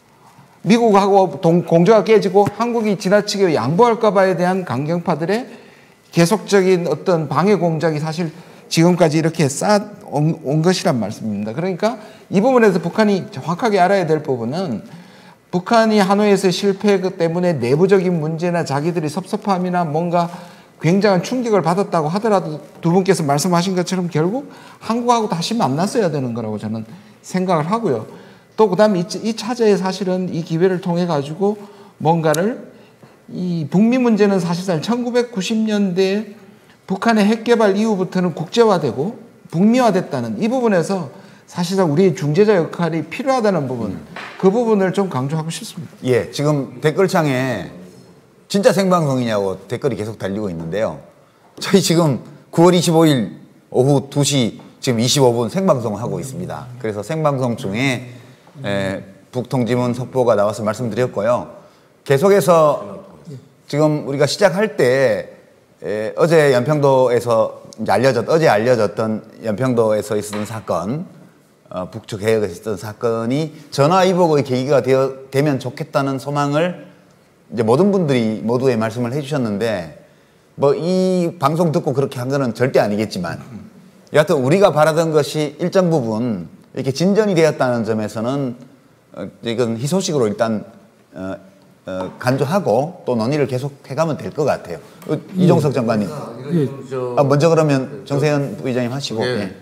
미국하고 동, 공조가 깨지고 한국이 지나치게 양보할까 봐에 대한 강경파들의 계속적인 어떤 방해 공작이 사실 지금까지 이렇게 쌓아온 것이란 말씀입니다. 그러니까 이 부분에서 북한이 정확하게 알아야 될 부분은 북한이 하노이에서 실패 때문에 내부적인 문제나 자기들이 섭섭함이나 뭔가 굉장한 충격을 받았다고 하더라도 두 분께서 말씀하신 것처럼 결국 한국하고 다시 만났어야 되는 거라고 저는 생각을 하고요. 또 그다음에 이, 이 차제에 사실은 이 기회를 통해 가지고 뭔가를 이 북미 문제는 사실상 천구백구십 년대 북한의 핵 개발 이후부터는 국제화되고 북미화됐다는 이 부분에서 사실상 우리의 중재자 역할이 필요하다는 부분, 그 부분을 좀 강조하고 싶습니다. 예, 지금 댓글창에 진짜 생방송이냐고 댓글이 계속 달리고 있는데요. 저희 지금 구월 이십오일 오후 두 시 지금 이십오 분 생방송을 하고 있습니다. 그래서 생방송 중에 에, 북통지문 속보가 나와서 말씀드렸고요. 계속해서 지금 우리가 시작할 때 에, 어제 연평도에서 이제 알려졌 어제 알려졌던 연평도에서 있었던 사건, 어, 북측 해역에서 있었던 사건이 전화위복의 계기가 되어 되면 좋겠다는 소망을 이제 모든 분들이 모두의 말씀을 해주셨는데, 뭐 이 방송 듣고 그렇게 한 거는 절대 아니겠지만, 여하튼 우리가 바라던 것이 일정 부분 이렇게 진전이 되었다는 점에서는 어, 이건 희소식으로 일단 어, 어, 간주하고 또 논의를 계속 해가면 될 것 같아요. 어, 이종석 장관님. 예. 아, 먼저 그러면 정세현 부의장님 하시고. 예.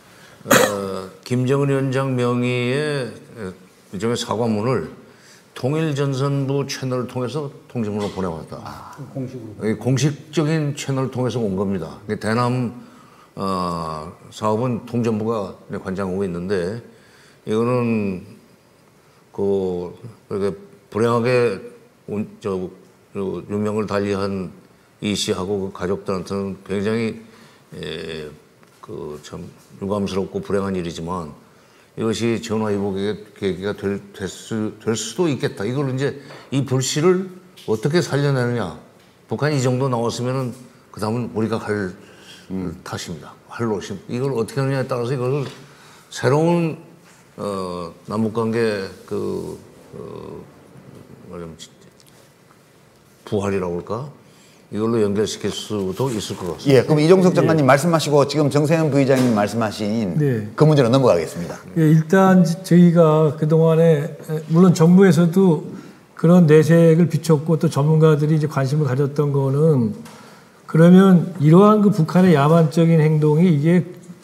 어, 김정은 위원장 명의의 일종의 사과문을 통일전선부 채널을 통해서 통지문으로 보내왔다. 아, 공식으로. 공식적인 채널을 통해서 온 겁니다. 대남 어, 사업은 통전부가 관장하고 있는데, 이거는 그 그렇게 불행하게 저, 저 유명을 달리한 이 씨하고 그 가족들한테는 굉장히 그 참 유감스럽고 불행한 일이지만, 이것이 전화위복의 계기가 될, 될, 수, 될 수도 있겠다. 이걸 이제 이 불씨를 어떻게 살려내느냐. 북한이 이 정도 나왔으면은 그 다음은 우리가 갈 음. 탓입니다. 할 노심. 이걸 어떻게 하느냐에 따라서 이걸 새로운 어, 남북관계 그 어, 뭐냐면 부활이라고 할까? 이걸로 연결시킬 수도 있을 것 같습니다. 예, 그럼 이종석 장관님 예. 말씀하시고 지금 정세현 부의장님 말씀하신 네. 그 문제로 넘어가겠습니다. 예, 일단 저희가 그동안에 물론 정부에서도 그런 내색을 비췄고 또 전문가들이 이제 관심을 가졌던 거는, 그러면 이러한 그 북한의 야만적인 행동이 이게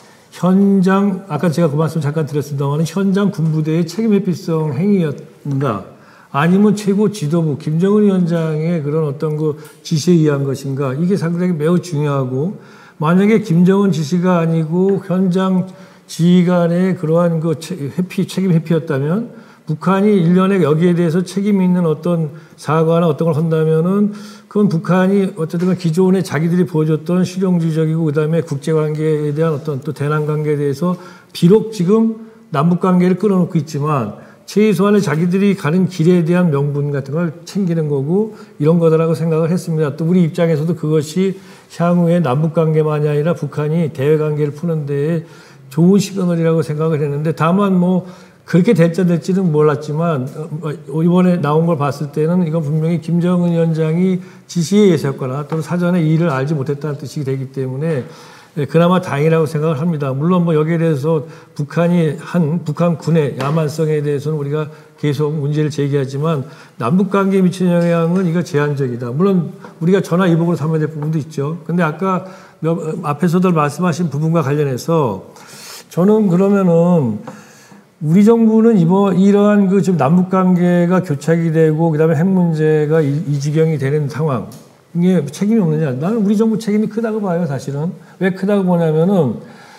현장, 아까 제가 그 말씀 잠깐 드렸습니다만 현장 군부대의 책임 회피성 행위였는가, 아니면 최고 지도부 김정은 위원장의 그런 어떤 그 지시에 의한 것인가, 이게 상당히 매우 중요하고, 만약에 김정은 지시가 아니고 현장 지휘관의 그러한 그 회피, 책임 회피였다면, 북한이 일련의 여기에 대해서 책임 있는 어떤 사과나 어떤 걸 한다면은, 그건 북한이 어쨌든 기존에 자기들이 보여줬던 실용주의적이고 그다음에 국제관계에 대한 어떤 또 대남관계에 대해서 비록 지금 남북관계를 끊어놓고 있지만 최소한의 자기들이 가는 길에 대한 명분 같은 걸 챙기는 거고 이런 거다라고 생각을 했습니다. 또 우리 입장에서도 그것이 향후에 남북관계만이 아니라 북한이 대외관계를 푸는 데에 좋은 시그널이라고 생각을 했는데, 다만 뭐 그렇게 될지 안 될지는 몰랐지만 이번에 나온 걸 봤을 때는 이건 분명히 김정은 위원장이 지시에 의해서였거나 또는 사전에 이 일을 알지 못했다는 뜻이 되기 때문에 그나마 다행이라고 생각을 합니다. 물론 뭐 여기에 대해서 북한이 한 북한 군의 야만성에 대해서는 우리가 계속 문제를 제기하지만 남북관계에 미치는 영향은 이거 제한적이다. 물론 우리가 전화위복으로 삼아야 될 부분도 있죠. 근데 아까 앞에서도 말씀하신 부분과 관련해서 저는 그러면은 우리 정부는 이번 이러한 그 지금 남북 관계가 교착이 되고 그다음에 핵 문제가 이, 이 지경이 되는 상황, 이게 책임이 없느냐? 나는 우리 정부 책임이 크다고 봐요, 사실은. 왜 크다고 보냐면은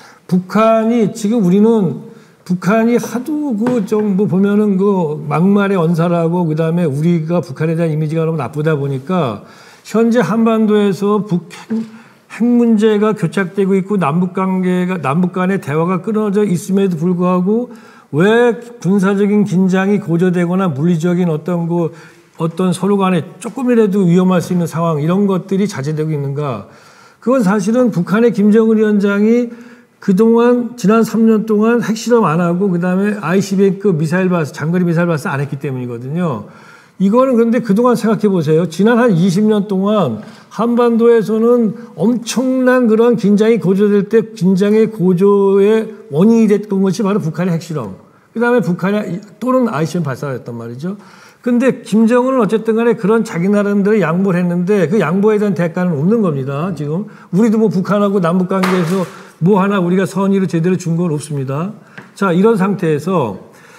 북한이 지금 우리는 북한이 하도 그 좀 뭐 보면은 그 막말의 언사라고 그다음에 우리가 북한에 대한 이미지가 너무 나쁘다 보니까 현재 한반도에서 북 핵 문제가 교착되고 있고 남북 관계가 남북 간의 대화가 끊어져 있음에도 불구하고 왜 군사적인 긴장이 고조되거나 물리적인 어떤 그 어떤 서로 간에 조금이라도 위험할 수 있는 상황, 이런 것들이 자제되고 있는가? 그건 사실은 북한의 김정은 위원장이 그동안 지난 삼 년 동안 핵실험 안 하고 그다음에 아이씨비엠급 미사일 발사, 장거리 미사일 발사 안 했기 때문이거든요. 이거는 그런데 그동안 생각해 보세요. 지난 한 이십 년 동안 한반도에서는 엄청난 그런 긴장이 고조될 때 긴장의 고조의 원인이 됐던 것이 바로 북한의 핵실험. 그다음에 북한의 또는 아이씨비엠 발사였단 말이죠. 근데 김정은은 어쨌든 간에 그런 자기 나름대로 양보를 했는데 그 양보에 대한 대가는 없는 겁니다. 지금 우리도 뭐 북한하고 남북 관계에서 뭐 하나 우리가 선의를 제대로 준 건 없습니다. 자, 이런 상태에서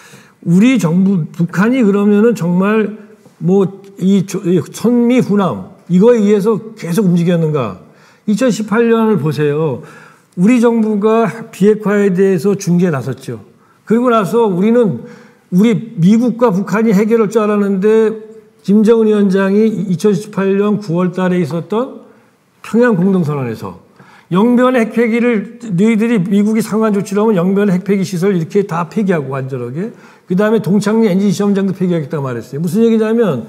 우리 정부 북한이 그러면은 정말 뭐 이 선미 후남 이거에 의해서 계속 움직였는가? 이천십팔 년을 보세요. 우리 정부가 비핵화에 대해서 중재에 나섰죠. 그리고 나서 우리는 우리 미국과 북한이 해결할 줄 알았는데 김정은 위원장이 이천십팔 년 구월 달에 있었던 평양 공동선언에서 영변 핵폐기를 너희들이 미국이 상한 조치를 하면 영변 핵폐기 시설 이렇게 다 폐기하고 완전하게 그 다음에 동창리 엔진 시험장도 폐기하겠다고 말했어요. 무슨 얘기냐면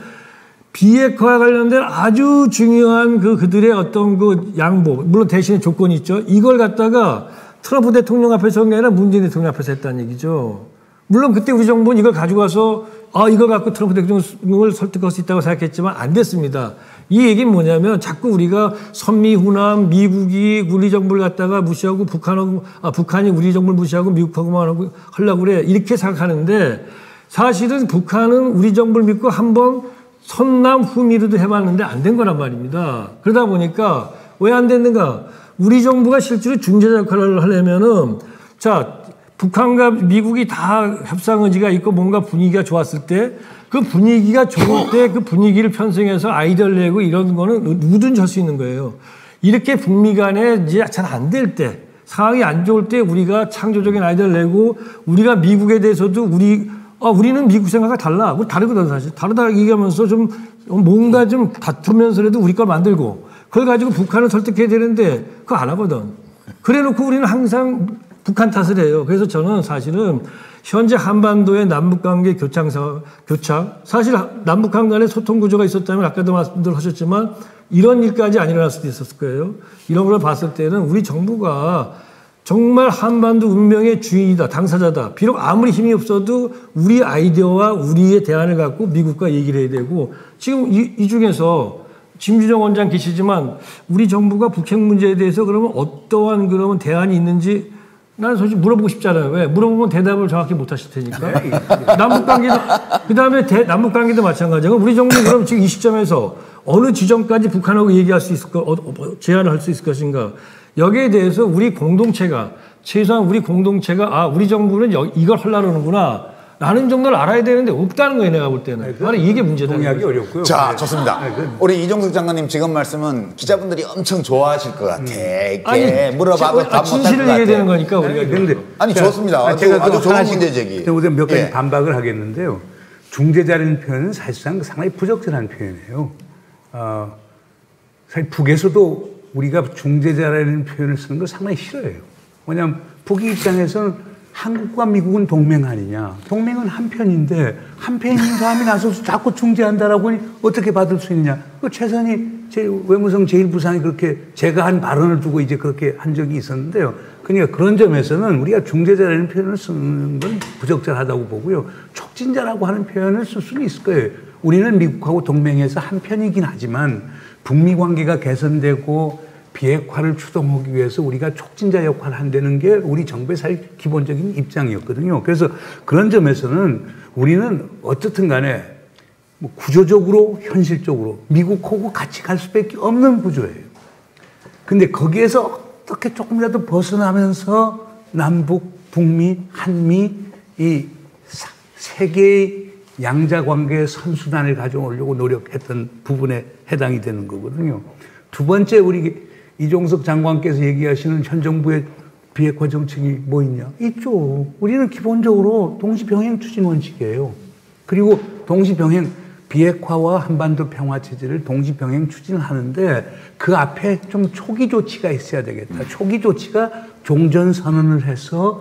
비핵화와 관련된 아주 중요한 그 그들의 어떤 그 양보 물론 대신에 조건이 있죠. 이걸 갖다가 트럼프 대통령 앞에서 한 게 아니라 문재인 대통령 앞에서 했다는 얘기죠. 물론 그때 우리 정부는 이걸 가지고 와서 아 이걸 갖고 트럼프 대통령을 설득할 수 있다고 생각했지만 안 됐습니다. 이 얘기는 뭐냐면 자꾸 우리가 선미후남 미국이 우리 정부를 갖다가 무시하고 북한하고 아 북한이 우리 정부를 무시하고 미국하고만 하고 하려고 그래 이렇게 생각하는데 사실은 북한은 우리 정부를 믿고 한번 선남 후미로도 해봤는데 안 된 거란 말입니다. 그러다 보니까 왜 안 됐는가? 우리 정부가 실제로 중재자 역할을 하려면은 자 북한과 미국이 다 협상 의지가 있고 뭔가 분위기가 좋았을 때 그 분위기가 좋을 때 그 분위기를 편성해서 아이디어를 내고 이런 거는 누구든지 할 수 있는 거예요. 이렇게 북미 간에 이제 잘 안 될 때 상황이 안 좋을 때 우리가 창조적인 아이디어를 내고 우리가 미국에 대해서도 우리 아, 우리는 미국 생각과 달라. 우리 다르거든 사실. 다르다 얘기하면서 좀 뭔가 좀 다투면서라도 우리 걸 만들고 그걸 가지고 북한을 설득해야 되는데 그거 안 하거든. 그래놓고 우리는 항상 북한 탓을 해요. 그래서 저는 사실은 현재 한반도의 남북관계 교창사, 교착. 사실 남북한 간의 소통 구조가 있었다면 아까도 말씀하셨지만 이런 일까지 안 일어날 수도 있었을 거예요. 이런 걸 봤을 때는 우리 정부가 정말 한반도 운명의 주인이다, 당사자다. 비록 아무리 힘이 없어도 우리 아이디어와 우리의 대안을 갖고 미국과 얘기를 해야 되고 지금 이, 이 중에서 김주정 원장 계시지만 우리 정부가 북핵 문제에 대해서 그러면 어떠한 그러면 대안이 있는지 나는 솔직히 물어보고 싶잖아요. 왜? 물어보면 대답을 정확히 못 하실 테니까. 남북관계도, 그 다음에 남북관계도 마찬가지고 우리 정부는 그럼 지금 이 시점에서 어느 지점까지 북한하고 얘기할 수 있을 거, 어, 제안을 할 수 있을 것인가. 여기에 대해서 우리 공동체가, 최소한 우리 공동체가, 아, 우리 정부는 여, 이걸 하려고 하는구나. 라는 정도를 알아야 되는데 없다는 거예요, 내가 볼 때는. 네, 바로 이게 문제다. 동의하기 어렵고요. 자, 좋습니다. 네, 그... 우리 이종석 장관님 지금 말씀은 기자분들이 엄청 좋아하실 것 같아. 음. 아니, 물어봐도 답 못할 것 같아. 진실을 얘기해야 되는 거니까 우리가. 네, 근데, 아니, 자, 좋습니다. 아주, 제가 아주 좋은 문제 제기. 우선 몇 가지 예. 반박을 하겠는데요. 중재자라는 표현은 사실상 상당히 부적절한 표현이에요. 어, 사실 북에서도 우리가 중재자라는 표현을 쓰는 걸 상당히 싫어해요. 왜냐하면 북의 입장에서는 한국과 미국은 동맹 아니냐. 동맹은 한편인데 한편인 사람이 나서서 자꾸 중재한다라고 하니 어떻게 받을 수 있느냐. 그 최선희 제 외무성 제일 부상이 그렇게 제가 한 발언을 두고 이제 그렇게 한 적이 있었는데요. 그러니까 그런 점에서는 우리가 중재자라는 표현을 쓰는 건 부적절하다고 보고요. 촉진자라고 하는 표현을 쓸 수는 있을 거예요. 우리는 미국하고 동맹에서 한편이긴 하지만 북미 관계가 개선되고 비핵화를 추동하기 위해서 우리가 촉진자 역할을 한다는 게 우리 정부의 사실 기본적인 입장이었거든요. 그래서 그런 점에서는 우리는 어떻든 간에 뭐 구조적으로 현실적으로 미국하고 같이 갈 수밖에 없는 구조예요. 근데 거기에서 어떻게 조금이라도 벗어나면서 남북, 북미, 한미 이 세 개의 양자 관계의 선순환을 가져오려고 노력했던 부분에 해당이 되는 거거든요. 두 번째 우리 이종석 장관께서 얘기하시는 현 정부의 비핵화 정책이 뭐 있냐? 있죠. 우리는 기본적으로 동시병행 추진 원칙이에요. 그리고 동시병행 비핵화와 한반도 평화체제를 동시병행 추진을 하는데 그 앞에 좀 초기 조치가 있어야 되겠다. 초기 조치가 종전선언을 해서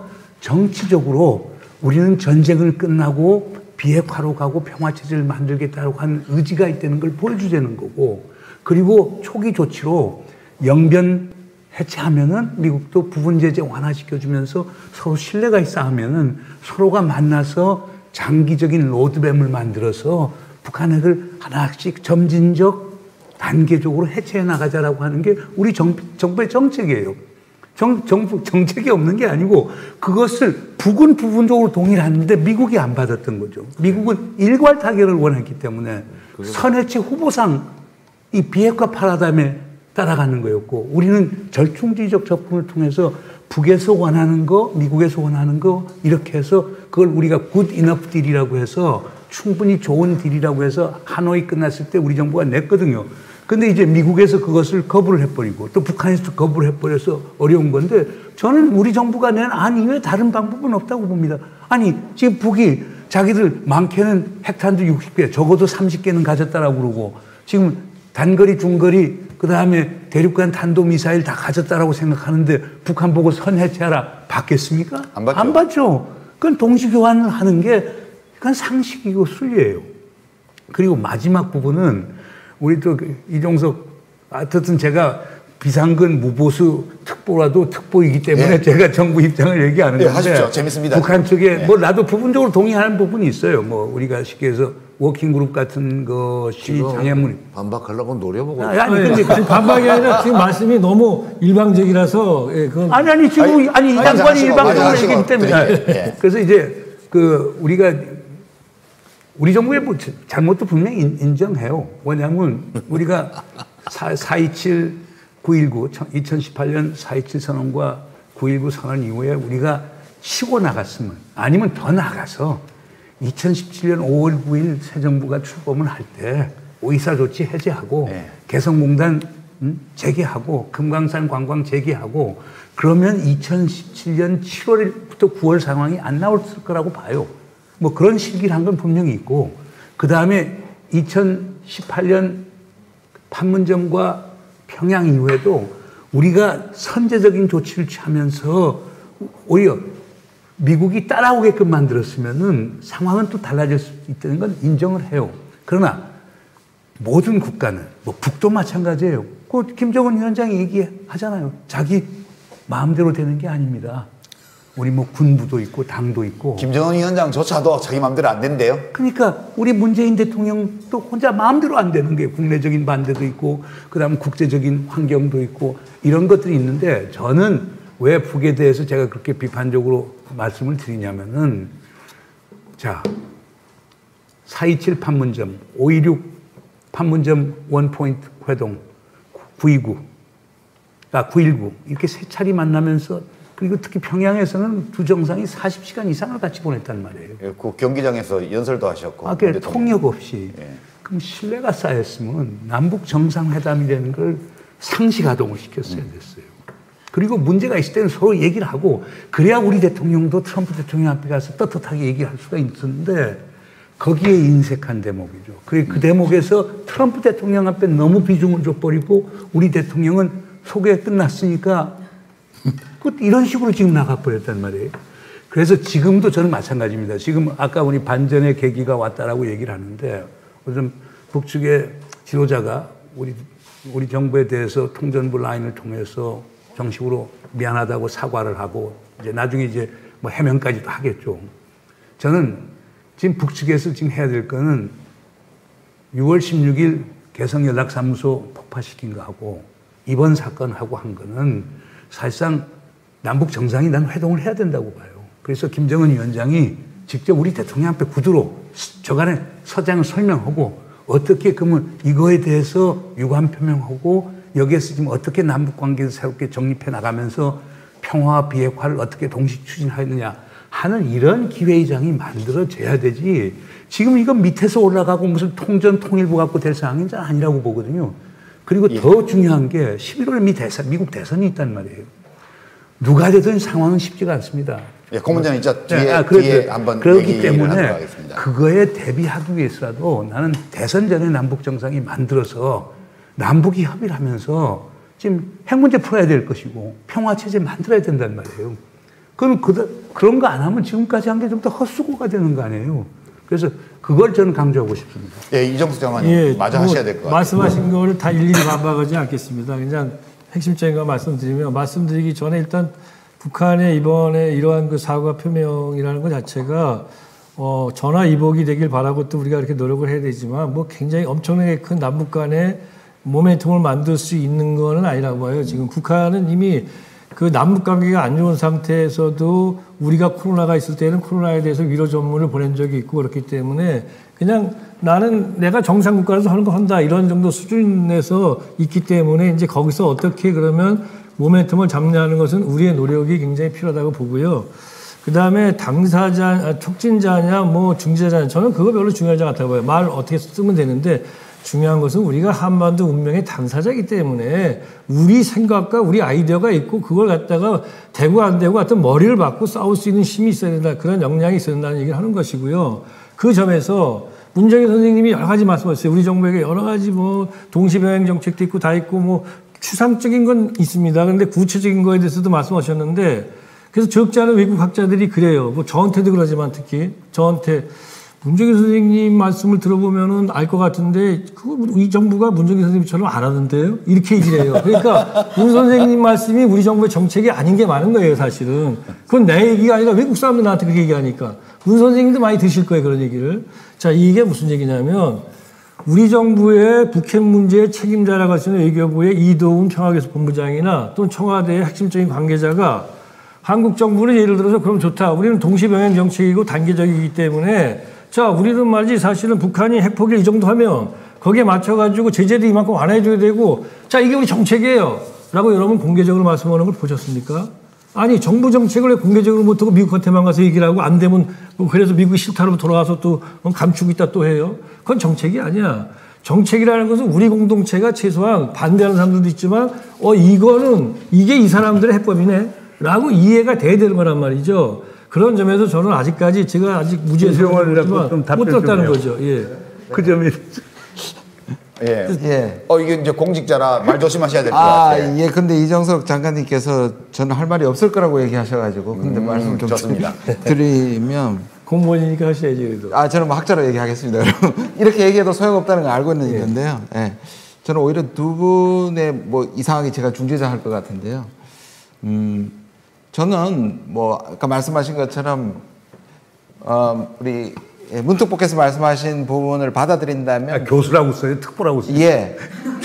정치적으로 우리는 전쟁을 끝나고 비핵화로 가고 평화체제를 만들겠다고 하는 의지가 있다는 걸 보여주자는 거고 그리고 초기 조치로 영변 해체하면은 미국도 부분 제재 완화시켜주면서 서로 신뢰가 쌓으면은 서로가 만나서 장기적인 로드맵을 만들어서 북한 핵을 하나씩 점진적 단계적으로 해체해 나가자라고 하는 게 우리 정, 정부의 정책이에요. 정, 정부 정책이 없는 게 아니고 그것을 북은 부분적으로 동의를 하는데 미국이 안 받았던 거죠. 미국은 일괄 타결을 원했기 때문에 선해체 후보상 이 비핵화 파라다임에 따라가는 거였고 우리는 절충지적 접근을 통해서 북에서 원하는 거, 미국에서 원하는 거 이렇게 해서 그걸 우리가 good enough 딜이라고 해서 충분히 좋은 딜이라고 해서 하노이 끝났을 때 우리 정부가 냈거든요. 근데 이제 미국에서 그것을 거부를 해버리고 또 북한에서도 거부를 해버려서 어려운 건데 저는 우리 정부가 낸 안 이외에 다른 방법은 없다고 봅니다. 아니 지금 북이 자기들 많게는 핵탄두 육십 개 적어도 삼십 개는 가졌다라고 그러고 지금 단거리 중거리 그다음에 대륙간 탄도미사일 다 가졌다라고 생각하는데 북한 보고 선 해체하라 받겠습니까? 안 받죠. 안 받죠. 그건 동시교환을 하는 게 그건 상식이고 순리예요. 그리고 마지막 부분은 우리 또 이종석 어쨌든 제가 비상근 무보수 특보라도 특보이기 때문에 예. 제가 정부 입장을 얘기하는 예, 건데 하십시오. 재밌습니다. 북한 쪽에 예. 뭐 나도 부분적으로 동의하는 부분이 있어요. 뭐 우리가 쉽게 해서 워킹그룹 같은 것이 장애물 반박하려고 노려보고 아니, 아니 근데 아니, 반박이 아니라 지금 말씀이 너무 일방적이라서 예, 그건 아니 아니 지금 아니, 아니 이 양반이 일방적으로 하시고, 얘기하기 때문에 예. 그래서 이제 그 우리가 우리 정부의 뭐 잘못도 분명히 인정해요. 왜냐하면 우리가 사 이칠 구일구 이천십팔 년 사 이칠 선언과 구일구 선언 이후에 우리가 치고 나갔으면 아니면 더 나가서 이천십칠 년 오월 구일 새 정부가 출범을 할 때 오이사 조치 해제하고 네. 개성공단 음, 재개하고 금강산 관광 재개하고 그러면 이천십칠 년 칠월부터 구월 상황이 안 나올 거라고 봐요. 뭐 그런 시기를 한 건 분명히 있고 그 다음에 이천십팔 년 판문점과 평양 이후에도 우리가 선제적인 조치를 취하면서 오히려 미국이 따라오게끔 만들었으면은 상황은 또 달라질 수 있다는 건 인정을 해요. 그러나 모든 국가는 뭐 북도 마찬가지예요. 그 김정은 위원장이 얘기하잖아요. 자기 마음대로 되는 게 아닙니다. 우리 뭐 군부도 있고 당도 있고. 김정은 위원장조차도 자기 마음대로 안 된대요. 그러니까 우리 문재인 대통령도 혼자 마음대로 안 되는 게 국내적인 반대도 있고 그다음 국제적인 환경도 있고 이런 것들이 있는데 저는 왜 북에 대해서 제가 그렇게 비판적으로 말씀을 드리냐면은 자 사 이칠 판문점, 오이육 판문점 원포인트 회동, 구이구, 아 구일구 이렇게 세 차례 만나면서 그리고 특히 평양에서는 두 정상이 사십 시간 이상을 같이 보냈단 말이에요. 예, 그 경기장에서 연설도 하셨고. 아, 그 통역 없이. 예. 그럼 신뢰가 쌓였으면 남북 정상회담이라는 걸 상시가동을 시켰어야 됐어요. 그리고 문제가 있을 때는 서로 얘기를 하고 그래야 우리 대통령도 트럼프 대통령 앞에 가서 떳떳하게 얘기할 수가 있었는데 거기에 인색한 대목이죠. 그, 그 대목에서 트럼프 대통령 앞에 너무 비중을 줘버리고 우리 대통령은 소개 끝났으니까 이런 식으로 지금 나가버렸단 말이에요. 그래서 지금도 저는 마찬가지입니다. 지금 아까 우리 반전의 계기가 왔다라고 얘기를 하는데 요즘 북측의 지도자가 우리, 우리 정부에 대해서 통전부 라인을 통해서 정식으로 미안하다고 사과를 하고 이제 나중에 이제 뭐 해명까지도 하겠죠. 저는 지금 북측에서 지금 해야 될 거는 유월 십육일 개성연락사무소 폭파시킨 거 하고 이번 사건하고 한 거는 사실상 남북 정상이 난 회동을 해야 된다고 봐요. 그래서 김정은 위원장이 직접 우리 대통령 앞에 구두로 저간에 서장을 설명하고 어떻게 그러면 이거에 대해서 유감 표명하고 여기에서 지금 어떻게 남북 관계를 새롭게 정립해 나가면서 평화와 비핵화를 어떻게 동시 추진하느냐 하는 이런 기회의장이 만들어져야 되지. 지금 이건 밑에서 올라가고 무슨 통전 통일부 갖고 될 상황이 아니라고 보거든요. 그리고 예. 더 중요한 게 십일월 미 대선, 미국 대선이 있단 말이에요. 누가 되든 상황은 쉽지가 않습니다. 예, 공문장님 저 뒤에, 네, 아, 뒤에 한번 그렇기 때문에 그거에 대비하기 위해서라도 나는 대선 전에 남북 정상이 만들어서 남북이 협의를 하면서 지금 핵 문제 풀어야 될 것이고 평화 체제 만들어야 된단 말이에요. 그럼 그, 그런 거 안 하면 지금까지 한 게 좀 더 헛수고가 되는 거 아니에요. 그래서 그걸 저는 강조하고 싶습니다. 예, 이정수 장관님 예, 마저 뭐 하셔야 될 것 같아요. 말씀하신 거를 다 일일이 반박하지 않겠습니다. 그냥 핵심적인 거 말씀드리면 말씀드리기 전에 일단 북한의 이번에 이러한 그 사과 표명이라는 것 자체가 어, 전화 이복이 되길 바라고 또 우리가 이렇게 노력을 해야 되지만 뭐 굉장히 엄청나게 큰 남북 간의 모멘텀을 만들 수 있는 거는 아니라고 봐요. 지금 북한은 이미 그 남북 관계가 안 좋은 상태에서도 우리가 코로나가 있을 때는 코로나에 대해서 위로 전문을 보낸 적이 있고 그렇기 때문에 그냥 나는 내가 정상국가에서 하는 거 한다 이런 정도 수준에서 있기 때문에 이제 거기서 어떻게 그러면 모멘텀을 잡냐는 것은 우리의 노력이 굉장히 필요하다고 보고요. 그 다음에 당사자, 촉진자냐, 뭐 중재자냐, 저는 그거 별로 중요하지 않다고 봐요. 말 어떻게 쓰면 되는데 중요한 것은 우리가 한반도 운명의 당사자이기 때문에 우리 생각과 우리 아이디어가 있고 그걸 갖다가 되고 안 되고 하여튼 머리를 받고 싸울 수 있는 힘이 있어야 된다. 그런 역량이 있어야 된다는 얘기를 하는 것이고요. 그 점에서 문정인 선생님이 여러 가지 말씀하셨어요. 우리 정부에게 여러 가지 뭐 동시병행 정책도 있고 다 있고 뭐 추상적인 건 있습니다. 그런데 구체적인 거에 대해서도 말씀하셨는데 그래서 적지 않은 외국 학자들이 그래요. 뭐 저한테도 그러지만 특히 저한테 문정인 선생님 말씀을 들어보면은 알 것 같은데 그거 우리 정부가 문정인 선생님처럼 안 하는데요? 이렇게 얘기를 해요. 그러니까 문 선생님 말씀이 우리 정부의 정책이 아닌 게 많은 거예요, 사실은. 그건 내 얘기가 아니라 외국 사람들 나한테 그렇게 얘기하니까. 문 선생님도 많이 드실 거예요, 그런 얘기를. 자, 이게 무슨 얘기냐면 우리 정부의 북핵 문제의 책임자라고 할 수 있는 외교부의 이도훈 평화교섭본부장이나 또는 청와대의 핵심적인 관계자가 한국 정부는 예를 들어서 그럼 좋다. 우리는 동시병행 정책이고 단계적이기 때문에 자, 우리는 말이지 사실은 북한이 핵포기를 이 정도 하면 거기에 맞춰가지고 제재도 이만큼 완화해줘야 되고 자, 이게 우리 정책이에요. 라고 여러분 공개적으로 말씀하는 걸 보셨습니까? 아니, 정부 정책을 왜 공개적으로 못하고 미국한테만 가서 얘기를 하고 안 되면 그래서 미국이 싫다고 돌아와서 또 감추고 있다 또 해요. 그건 정책이 아니야. 정책이라는 것은 우리 공동체가 최소한 반대하는 사람들도 있지만 어, 이거는 이게 이 사람들의 해법이네. 라고 이해가 돼야 되는 거란 말이죠. 그런 점에서 저는 아직까지 제가 아직 무죄에서 못 들었다는 거죠. 예. 그 점이 예. 예. 어 이게 이제 공직자라 말 조심하셔야 될 것 아, 같아요. 예. 근데 이정석 장관님께서 저는 할 말이 없을 거라고 얘기하셔가지고 근데 음, 말씀 좀 좋습니다. 드리면 공무원이니까 하셔야지 그래도. 아, 저는 뭐 학자로 얘기하겠습니다. 이렇게 얘기해도 소용없다는 걸 알고 있는 건데요. 예. 예. 저는 오히려 두 분의 뭐 이상하게 제가 중재자 할 것 같은데요. 음. 저는 뭐 아까 말씀하신 것처럼 어 우리 문특보께서 말씀하신 부분을 받아들인다면 아, 교수라고 써요, 특보라고 써요. 예,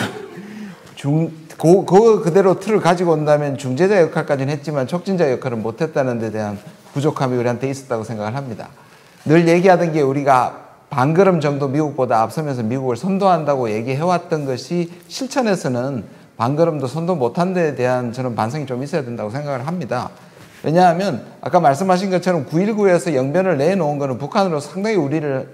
중 그, 그 그대로 틀을 가지고 온다면 중재자 역할까지는 했지만 촉진자 역할은 못했다는 데 대한 부족함이 우리한테 있었다고 생각을 합니다. 늘 얘기하던 게 우리가 반걸음 정도 미국보다 앞서면서 미국을 선도한다고 얘기해왔던 것이 실천에서는 반걸음도 선도 못한 데에 대한 저는 반성이 좀 있어야 된다고 생각을 합니다. 왜냐하면 아까 말씀하신 것처럼 구일구에서 영변을 내놓은 거는 북한으로 상당히 우리를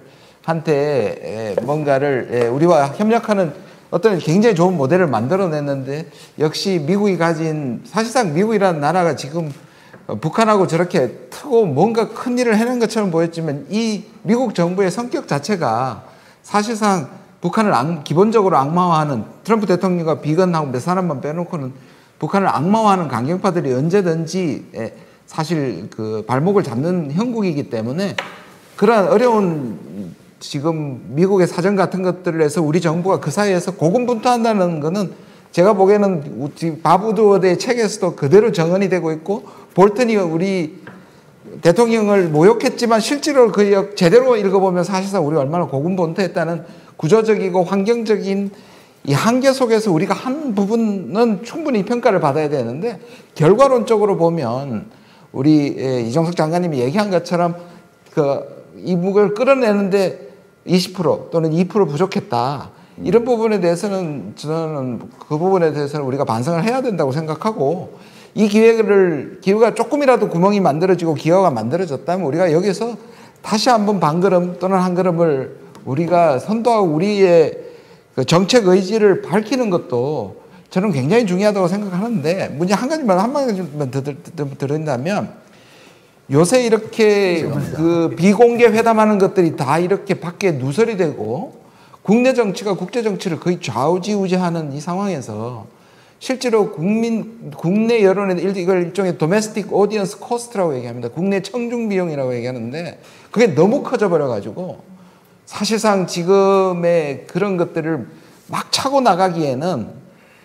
한테 뭔가를 우리와 협력하는 어떤 굉장히 좋은 모델을 만들어냈는데 역시 미국이 가진 사실상 미국이라는 나라가 지금 북한하고 저렇게 트고 뭔가 큰 일을 해낸 것처럼 보였지만 이 미국 정부의 성격 자체가 사실상 북한을 악, 기본적으로 악마화하는 트럼프 대통령과 비건하고 몇 사람만 빼놓고는 북한을 악마화하는 강경파들이 언제든지 사실 그 발목을 잡는 형국이기 때문에 그러한 어려운 지금 미국의 사정 같은 것들을 해서 우리 정부가 그 사이에서 고군분투한다는 거는 제가 보기에는 밥 우드워드의 책에서도 그대로 정언이 되고 있고 볼턴이 우리 대통령을 모욕했지만 실제로 그 역 제대로 읽어보면 사실상 우리가 얼마나 고군분투했다는 구조적이고 환경적인 이 한계 속에서 우리가 한 부분은 충분히 평가를 받아야 되는데 결과론적으로 보면 우리 이정석 장관님이 얘기한 것처럼 그 이북을 끌어내는데 이십 퍼센트 또는 이 퍼센트 부족했다. 이런 부분에 대해서는 저는 그 부분에 대해서는 우리가 반성을 해야 된다고 생각하고 이 기회를 기회가 조금이라도 구멍이 만들어지고 기회가 만들어졌다면 우리가 여기서 다시 한번 반걸음 또는 한 걸음을 우리가 선도하고 우리의 그 정책 의지를 밝히는 것도 저는 굉장히 중요하다고 생각하는데 문제 한 가지만 한 가지만 더 드린다면 요새 이렇게 그 비공개 회담하는 것들이 다 이렇게 밖에 누설이 되고 국내 정치가 국제 정치를 거의 좌우지우지하는 이 상황에서 실제로 국민 국내 여론에 이걸 일종의 도메스틱 오디언스 코스트라고 얘기합니다. 국내 청중 비용이라고 얘기하는데 그게 너무 커져 버려 가지고 사실상 지금의 그런 것들을 막 차고 나가기에는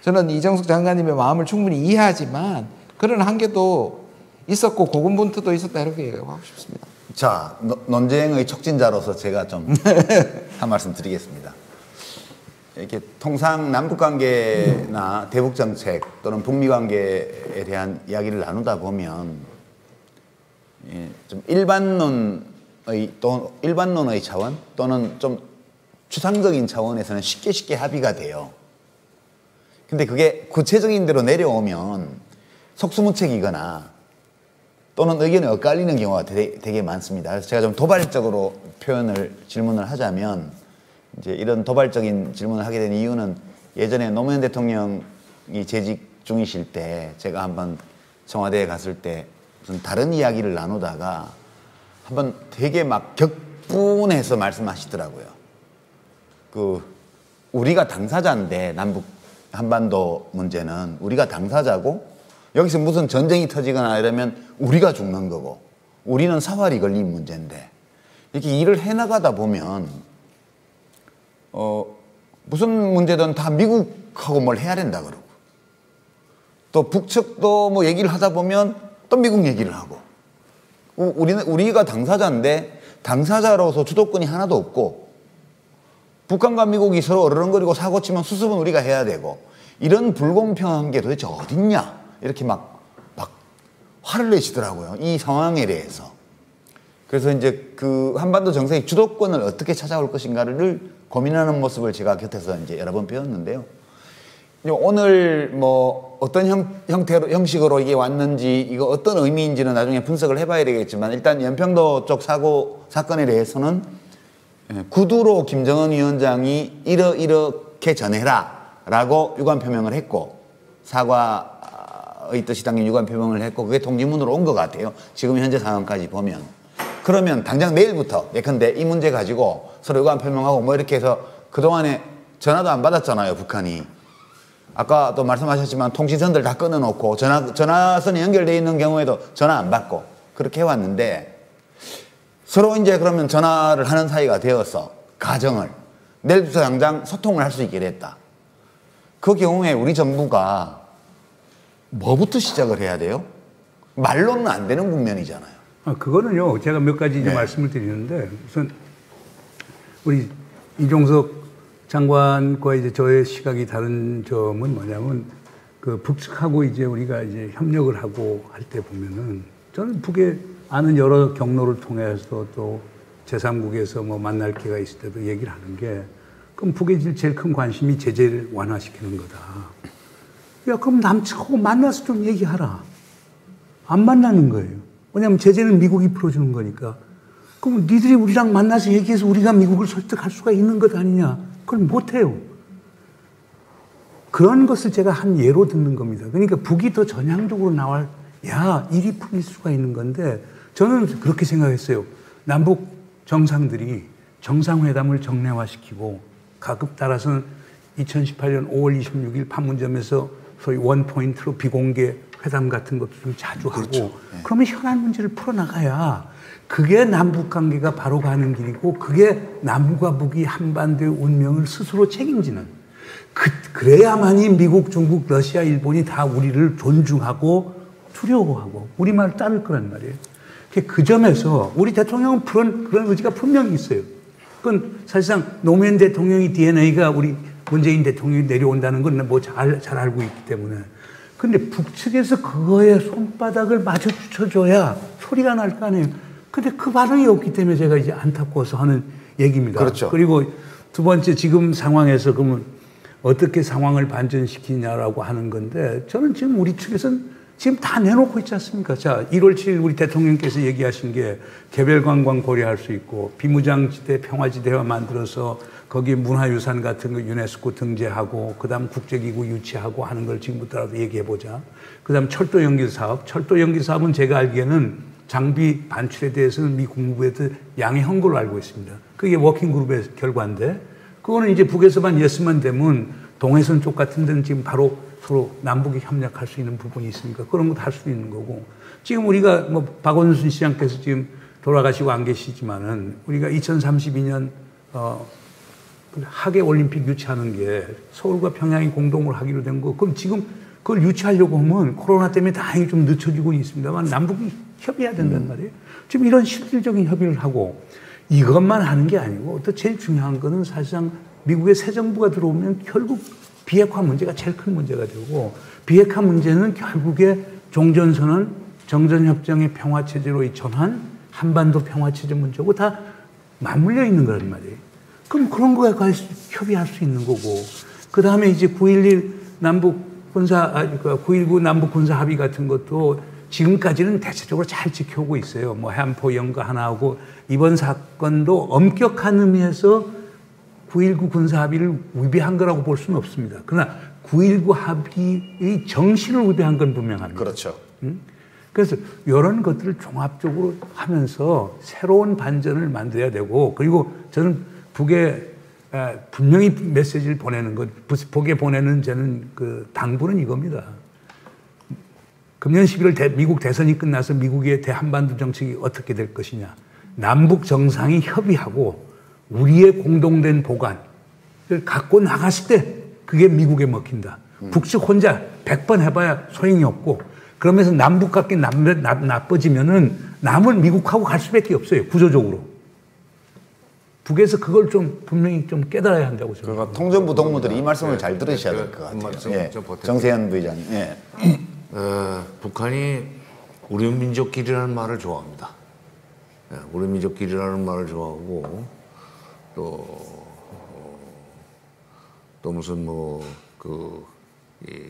저는 이정숙 장관님의 마음을 충분히 이해하지만 그런 한계도 있었고 고군분투도 있었다 이렇게 얘기하고 싶습니다. 자, 노, 논쟁의 촉진자로서 제가 좀 한 말씀 드리겠습니다. 이렇게 통상 남북 관계나 대북 정책 또는 북미 관계에 대한 이야기를 나누다 보면 예, 좀 일반론의 또 일반론의 차원 또는 좀 추상적인 차원에서는 쉽게 쉽게 합의가 돼요. 근데 그게 구체적인 대로 내려오면 속수무책이거나 또는 의견이 엇갈리는 경우가 되게, 되게 많습니다. 그래서 제가 좀 도발적으로 표현을 질문을 하자면 이제 이런 도발적인 질문을 하게 된 이유는 예전에 노무현 대통령이 재직 중이실 때 제가 한번 청와대에 갔을 때 무슨 다른 이야기를 나누다가 한번 되게 막 격분해서 말씀하시더라고요. 그 우리가 당사자인데 남북 한반도 문제는 우리가 당사자고 여기서 무슨 전쟁이 터지거나 이러면 우리가 죽는 거고 우리는 사활이 걸린 문제인데 이렇게 일을 해나가다 보면 어 무슨 문제든 다 미국하고 뭘 해야 된다 그러고 또 북측도 뭐 얘기를 하다 보면 또 미국 얘기를 하고 우리는 우리가 당사자인데 당사자로서 주도권이 하나도 없고 북한과 미국이 서로 어르렁거리고 사고치면 수습은 우리가 해야 되고 이런 불공평한 게 도대체 어딨냐 이렇게 막, 막 화를 내시더라고요. 이 상황에 대해서. 그래서 이제 그 한반도 정세의 주도권을 어떻게 찾아올 것인가를 고민하는 모습을 제가 곁에서 이제 여러 번 배웠는데요. 오늘 뭐 어떤 형, 형태로, 형식으로 이게 왔는지 이거 어떤 의미인지는 나중에 분석을 해봐야 되겠지만 일단 연평도 쪽 사고, 사건에 대해서는 구두로 김정은 위원장이 이러, 이렇게 전해라 라고 유감 표명을 했고 사과의 뜻이 담긴 유감 표명을 했고 그게 통지문으로 온 것 같아요. 지금 현재 상황까지 보면. 그러면 당장 내일부터 예컨대 이 문제 가지고 서로 유감 표명하고 뭐 이렇게 해서 그동안에 전화도 안 받았잖아요, 북한이. 아까도 말씀하셨지만 통신선들 다 끊어놓고 전화, 전화선이 연결되어 있는 경우에도 전화 안 받고 그렇게 해왔는데 서로 이제 그러면 전화를 하는 사이가 되어서 가정을 내일부터 당장 소통을 할 수 있게 됐다. 그 경우에 우리 정부가 뭐부터 시작을 해야 돼요? 말로는 안 되는 국면이잖아요. 아, 그거는요, 제가 몇 가지 이제 네. 말씀을 드리는데, 우선, 우리 이종석 장관과 이제 저의 시각이 다른 점은 뭐냐면, 그 북측하고 이제 우리가 이제 협력을 하고 할 때 보면은, 저는 북에 아는 여러 경로를 통해서 또 제삼국에서 뭐 만날 기회가 있을 때도 얘기를 하는 게, 그럼 북의 제일 큰 관심이 제재를 완화시키는 거다. 야, 그럼 남측하고 만나서 좀 얘기하라. 안 만나는 거예요. 왜냐하면 제재는 미국이 풀어주는 거니까. 그럼 니들이 우리랑 만나서 얘기해서 우리가 미국을 설득할 수가 있는 것 아니냐. 그걸 못해요. 그런 것을 제가 한 예로 듣는 겁니다. 그러니까 북이 더 전향적으로 나와야 일이 풀릴 수가 있는 건데 저는 그렇게 생각했어요. 남북 정상들이 정상회담을 정례화시키고 가급 따라서는 이천십팔 년 오월 이십육일 판문점에서 소위 원포인트로 비공개 회담 같은 것도 좀 자주 하고 그렇죠. 네. 그러면 현안 문제를 풀어나가야 그게 남북관계가 바로 가는 길이고 그게 남과 북이 한반도의 운명을 스스로 책임지는 그, 그래야만이 미국, 중국, 러시아, 일본이 다 우리를 존중하고 두려워하고 우리말을 따를 거란 말이에요. 그 점에서 우리 대통령은 그런, 그런 의지가 분명히 있어요. 그건 사실상 노무현 대통령의 디엔에이가 우리 문재인 대통령이 내려온다는 건 뭐 잘, 잘 알고 있기 때문에. 근데 북측에서 그거에 손바닥을 맞춰줘야 소리가 날 거 아니에요. 근데 그 반응이 없기 때문에 제가 이제 안타까워서 하는 얘기입니다. 그렇죠. 그리고 두 번째 지금 상황에서 그러면 어떻게 상황을 반전시키냐라고 하는 건데 저는 지금 우리 측에서는 지금 다 내놓고 있지 않습니까? 자, 일월 칠일 우리 대통령께서 얘기하신 게 개별 관광 고려할 수 있고 비무장지대 평화지대화 만들어서 거기에 문화유산 같은 거 유네스코 등재하고 그다음 국제기구 유치하고 하는 걸 지금부터라도 얘기해보자. 그다음 철도 연결 사업. 철도 연결 사업은 제가 알기에는 장비 반출에 대해서는 미 국무부에도 양해한 걸로 알고 있습니다. 그게 워킹그룹의 결과인데 그거는 이제 북에서만 예스만 되면 동해선 쪽 같은 데는 지금 바로 서로 남북이 협력할 수 있는 부분이 있으니까 그런 것도 할 수 있는 거고 지금 우리가 뭐 박원순 시장께서 지금 돌아가시고 안 계시지만은 우리가 이천삼십이 년 어 하계 올림픽 유치하는 게 서울과 평양이 공동으로 하기로 된 거. 그럼 지금 그걸 유치하려고 하면 코로나 때문에 다행히 좀 늦춰지고 있습니다만 남북이 협의해야 된단 말이에요. 지금 이런 실질적인 협의를 하고 이것만 하는 게 아니고 또 제일 중요한 거는 사실상 미국의 새 정부가 들어오면 결국 비핵화 문제가 제일 큰 문제가 되고 비핵화 문제는 결국에 종전선언, 정전협정의 평화체제로의 전환, 한반도 평화체제 문제고 다 맞물려 있는 거란 말이에요. 그럼 그런 거에 관해서 협의할 수 있는 거고 그 다음에 이제 구일일 남북 군사, 아, 구일구 남북 군사 합의 같은 것도 지금까지는 대체적으로 잘 지켜오고 있어요. 뭐 해안포 연가 하나 하고 이번 사건도 엄격한 의미에서 구일구 군사 합의를 위배한 거라고 볼 수는 없습니다. 그러나 구일구 합의의 정신을 위배한 건 분명합니다. 그렇죠. 응? 그래서 이런 것들을 종합적으로 하면서 새로운 반전을 만들어야 되고 그리고 저는 북에 분명히 메시지를 보내는 것, 북에 보내는 저는 그 당부는 이겁니다. 금년 십일월 대, 미국 대선이 끝나서 미국의 대한반도 정책이 어떻게 될 것이냐. 남북 정상이 협의하고 우리의 공동된 보관을 갖고 나갔을 때 그게 미국에 먹힌다. 음. 북측 혼자 백 번 해봐야 소용이 없고 그러면서 남북 관계 나빠지면은 남은 미국하고 갈 수밖에 없어요. 구조적으로. 북에서 그걸 좀 분명히 좀 깨달아야 한다고 저는. 그러니까 통전부 동무들이 이 말씀을 잘 들으셔야 될 것 같아요. 예. 정세현 부의장님. 예. 어, 북한이 우리 민족끼리라는 말을 좋아합니다. 예, 우리 민족끼리라는 말을 좋아하고 또, 어, 또 무슨 뭐 그 이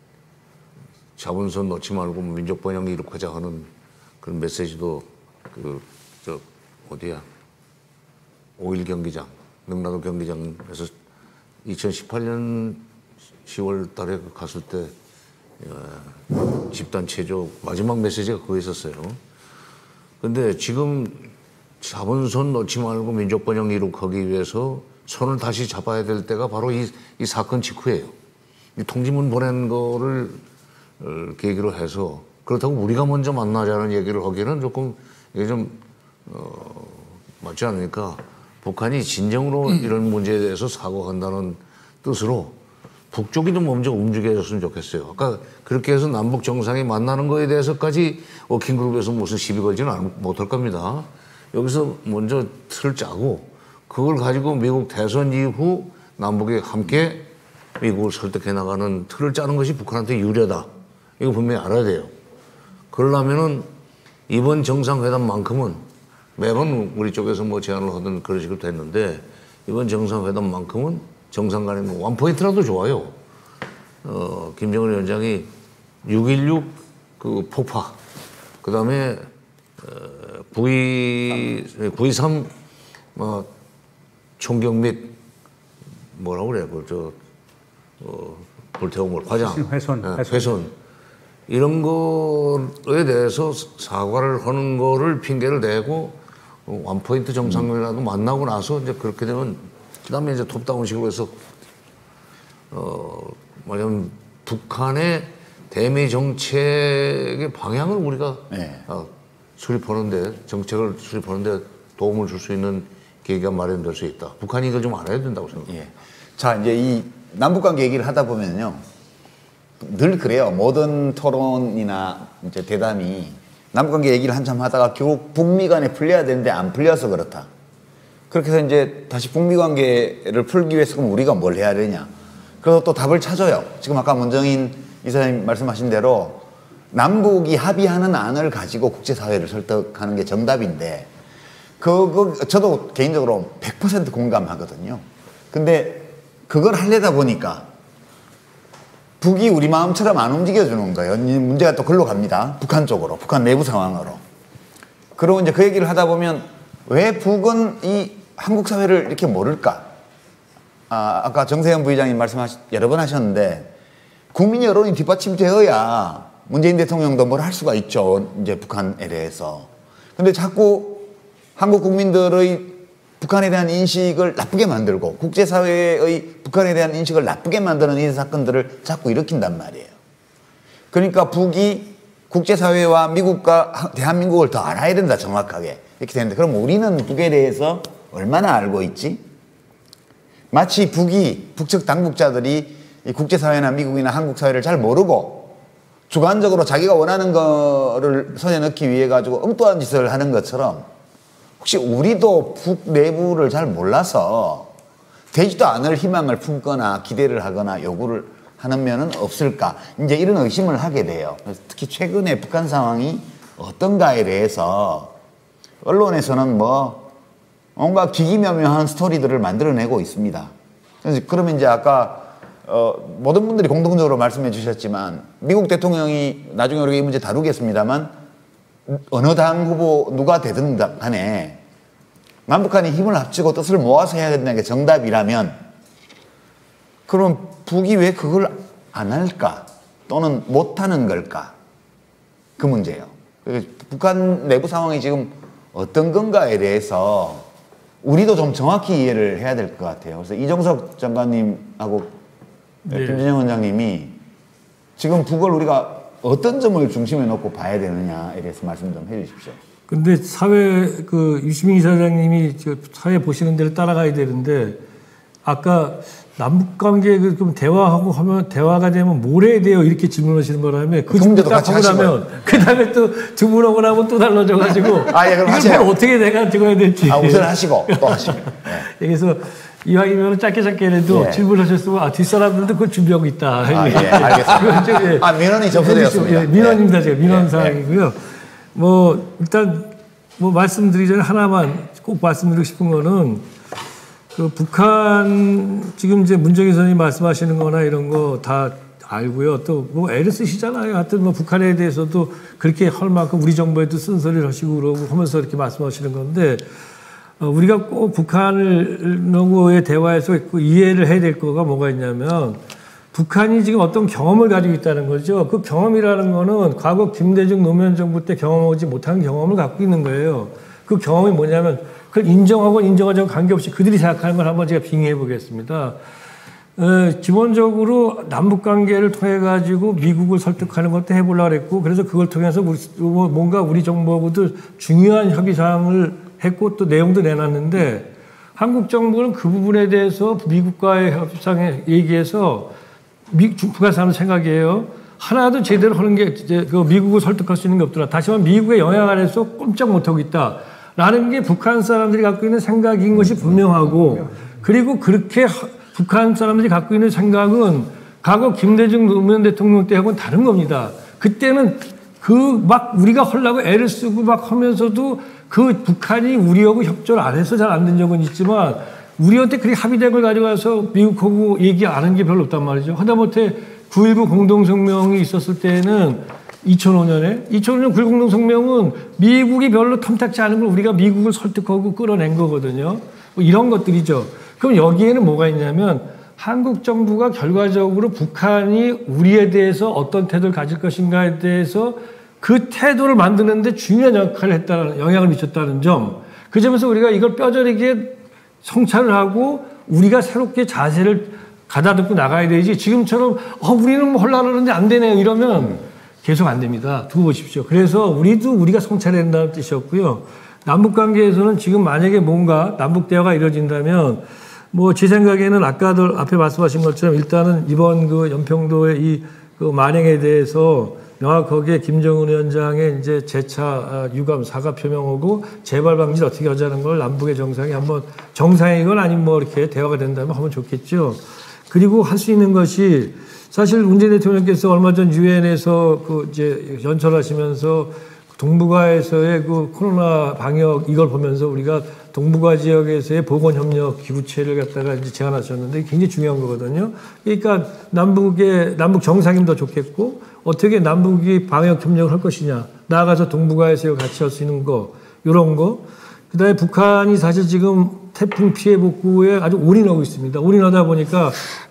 자본선 놓지 말고 민족 번영 이룩하자 하는 그런 메시지도 그 저 어디야 오일 경기장 능라도 경기장에서 이천십팔 년 시월 달에 갔을 때 어, 집단 체조 마지막 메시지가 그거 있었어요. 근데 지금 자본선 놓지 말고 민족 번영 이룩하기 위해서 손을 다시 잡아야 될 때가 바로 이, 이 사건 직후예요. 이 통지문 보낸 거를 어, 계기로 해서 그렇다고 우리가 먼저 만나자는 얘기를 하기에는 조금 이게 좀 어, 맞지 않으니까 북한이 진정으로 이런 문제에 대해서 사과한다는 뜻으로 북쪽이 좀 먼저 움직여줬으면 좋겠어요. 아까 그렇게 해서 남북 정상이 만나는 거에 대해서까지 워킹그룹에서 무슨 시비 걸지는 못할 겁니다. 여기서 먼저 틀을 짜고 그걸 가지고 미국 대선 이후 남북이 함께 미국을 설득해 나가는 틀을 짜는 것이 북한한테 유리하다. 이거 분명히 알아야 돼요. 그러려면은 이번 정상회담만큼은 매번 우리 쪽에서 뭐 제안을 하든 그런 식으로 됐는데 이번 정상회담만큼은 정상 간에 뭐 원포인트라도 좋아요. 어, 김정은 위원장이 육일육 그 폭파, 그 다음에 어, 구이삼 뭐 총격 및 뭐라고 그래, 그 저 어, 불태운 걸 화장, 훼손, 네, 훼손. 훼손 이런 거에 대해서 사과를 하는 거를 핑계를 대고 원포인트 정상회담도 음. 만나고 나서 이제 그렇게 되면 그다음에 이제 톱다운식으로 해서 어 말하자면 북한의 대미 정책의 방향을 우리가 네. 어, 수립하는데 정책을 수립하는데 도움을 줄 수 있는 계기가 마련될 수 있다. 북한이 이걸 좀 알아야 된다고 생각합니다. 예. 자 이제 이 남북관계 얘기를 하다 보면요. 늘 그래요. 모든 토론이나 이제 대담이 남북관계 얘기를 한참 하다가 결국 북미 간에 풀려야 되는데 안 풀려서 그렇다. 그렇게 해서 이제 다시 북미 관계를 풀기 위해서 그럼 우리가 뭘 해야 되냐. 그래서 또 답을 찾아요. 지금 아까 문정인 이사님 말씀하신 대로 남북이 합의하는 안을 가지고 국제사회를 설득하는 게 정답인데 그거 저도 개인적으로 백 퍼센트 공감하거든요. 근데 그걸 하려다 보니까 북이 우리 마음처럼 안 움직여주는 거예요. 문제가 또 글로 갑니다. 북한 쪽으로, 북한 내부 상황으로. 그리고 이제 그 얘기를 하다 보면 왜 북은 이 한국 사회를 이렇게 모를까? 아, 아까 정세현 부의장님 말씀하시 여러 번 하셨는데 국민 여론이 뒷받침되어야 문재인 대통령도 뭘 할 수가 있죠. 이제 북한에 대해서. 근데 자꾸 한국 국민들의 북한에 대한 인식을 나쁘게 만들고 국제사회의 북한에 대한 인식을 나쁘게 만드는 이 사건들을 자꾸 일으킨단 말이에요. 그러니까 북이 국제사회와 미국과 대한민국을 더 알아야 된다, 정확하게. 이렇게 되는데 그럼 우리는 북에 대해서 얼마나 알고 있지? 마치 북이 북측 당국자들이 이 국제사회나 미국이나 한국 사회를 잘 모르고 주관적으로 자기가 원하는 거를 손에 넣기 위해 가지고 엉뚱한 짓을 하는 것처럼 혹시 우리도 북 내부를 잘 몰라서 되지도 않을 희망을 품거나 기대를 하거나 요구를 하는 면은 없을까? 이제 이런 의심을 하게 돼요. 특히 최근에 북한 상황이 어떤가에 대해서 언론에서는 뭐 뭔가 기기묘묘한 스토리들을 만들어내고 있습니다. 그래서 그러면 이제 아까 어, 모든 분들이 공동적으로 말씀해 주셨지만 미국 대통령이 나중에 우리가 이 문제 다루겠습니다만 어느 당 후보 누가 되든 간에 남북한이 힘을 합치고 뜻을 모아서 해야 된다는 게 정답이라면 그럼 북이 왜 그걸 안 할까? 또는 못하는 걸까? 그 문제예요. 북한 내부 상황이 지금 어떤 건가에 대해서 우리도 좀 정확히 이해를 해야 될 것 같아요. 그래서 이정석 장관님하고 네. 김진영 원장님이 지금 북을 우리가 어떤 점을 중심에 놓고 봐야 되느냐에 대해서 말씀 좀 해주십시오. 근데 사회 그 유시민 이사장님이 사회 보시는 데를 따라가야 되는데 아까 남북 관계 좀 대화하고 하면 대화가 되면 뭘 해야 돼요 이렇게 질문하시는 바람에 그 질문 딱 하고 나면 그 다음에 또 두 분 오고 나면 또 달라져가지고 아, 예, 그럼 이걸 하세요. 뭘 어떻게 내가 찍어야 될지. 아, 우선 하시고 또 하시고. 네. 그래서 이왕이면 짧게 짧게라도 예. 질문하셨으면 아 뒷사람들도 그걸 준비하고 있다. 아, 예, 알겠습니다. 예. 아, 민원이 접수되었습니다. 예, 민원입니다. 제가 민원 예, 사항이고요. 예. 뭐 일단 뭐 말씀드리기 전에 하나만 꼭 말씀드리고 싶은 거는 그 북한 지금 이제 문정인 선생님이 말씀하시는 거나 이런 거 다 알고요. 또 뭐 애를 쓰시잖아요. 하여튼 뭐 북한에 대해서도 그렇게 할 만큼 우리 정부에도 쓴소리를 하시고 그러고 하면서 이렇게 말씀하시는 건데 어, 우리가 꼭 북한하고의 대화에서 이해를 해야 될 거가 뭐가 있냐면 북한이 지금 어떤 경험을 가지고 있다는 거죠. 그 경험이라는 거는 과거 김대중 노무현 정부 때 경험하지 못한 경험을 갖고 있는 거예요. 그 경험이 뭐냐면 그걸 인정하고 인정하지 않고 관계없이 그들이 생각하는 걸 한번 제가 빙의해 보겠습니다. 어, 기본적으로 남북관계를 통해 가지고 미국을 설득하는 것도 해보려고 했고 그래서 그걸 통해서 우리, 뭔가 우리 정부하고도 중요한 협의사항을 했고 또 내용도 내놨는데 한국 정부는 그 부분에 대해서 미국과의 협상에 얘기해서 미, 북한 사람 생각이에요. 하나도 제대로 하는 게 이제 그 미국을 설득할 수 있는 게 없더라. 다시 말하면 미국의 영향 아래서 꼼짝 못하고 있다. 라는 게 북한 사람들이 갖고 있는 생각인 것이 분명하고 그리고 그렇게 하, 북한 사람들이 갖고 있는 생각은 과거 김대중 노무현 대통령 때하고는 다른 겁니다. 그때는 그 막 우리가 하려고 애를 쓰고 막 하면서도 그 북한이 우리하고 협조를 안 해서 잘 안 된 적은 있지만 우리한테 그렇게 합의된 걸 가져가서 미국하고 얘기 안 한 게 별로 없단 말이죠. 하다못해 구일구 공동성명이 있었을 때는 이천오 년에 이천오 년 구일구 공동성명은 미국이 별로 탐탁지 않은 걸 우리가 미국을 설득하고 끌어낸 거거든요. 뭐 이런 것들이죠. 그럼 여기에는 뭐가 있냐면 한국 정부가 결과적으로 북한이 우리에 대해서 어떤 태도를 가질 것인가에 대해서 그 태도를 만드는 데 중요한 역할을 했다는, 영향을 미쳤다는 점. 그 점에서 우리가 이걸 뼈저리게 성찰을 하고 우리가 새롭게 자세를 가다듬고 나가야 되지 지금처럼 어, 우리는 뭐 하려고 하는데 안 되네요 이러면 계속 안 됩니다. 두고 보십시오. 그래서 우리도 우리가 성찰해야 된다는 뜻이었고요. 남북관계에서는 지금 만약에 뭔가 남북대화가 이루어진다면 뭐 제 생각에는 아까도 앞에 말씀하신 것처럼 일단은 이번 그 연평도의 이 그 만행에 대해서 명확하게 김정은 위원장의 이제 재차 유감 사과 표명하고 재발 방지를 어떻게 하자는 걸 남북의 정상이 한번 정상이건 아니면 뭐 이렇게 대화가 된다면 하면 좋겠죠. 그리고 할 수 있는 것이 사실 문재인 대통령께서 얼마 전 유엔에서 그 이제 연설하시면서 동북아에서의 그 코로나 방역 이걸 보면서 우리가 동북아 지역에서의 보건협력 기구체를 갖다가 이제 제안하셨는데 굉장히 중요한 거거든요. 그러니까 남북의 남북 정상이면 더 좋겠고 어떻게 남북이 방역 협력을 할 것이냐, 나아가서 동북아에서 같이 할 수 있는 거 이런 거. 그다음에 북한이 사실 지금 태풍 피해 복구에 아주 올인하고 있습니다. 올인하다 보니까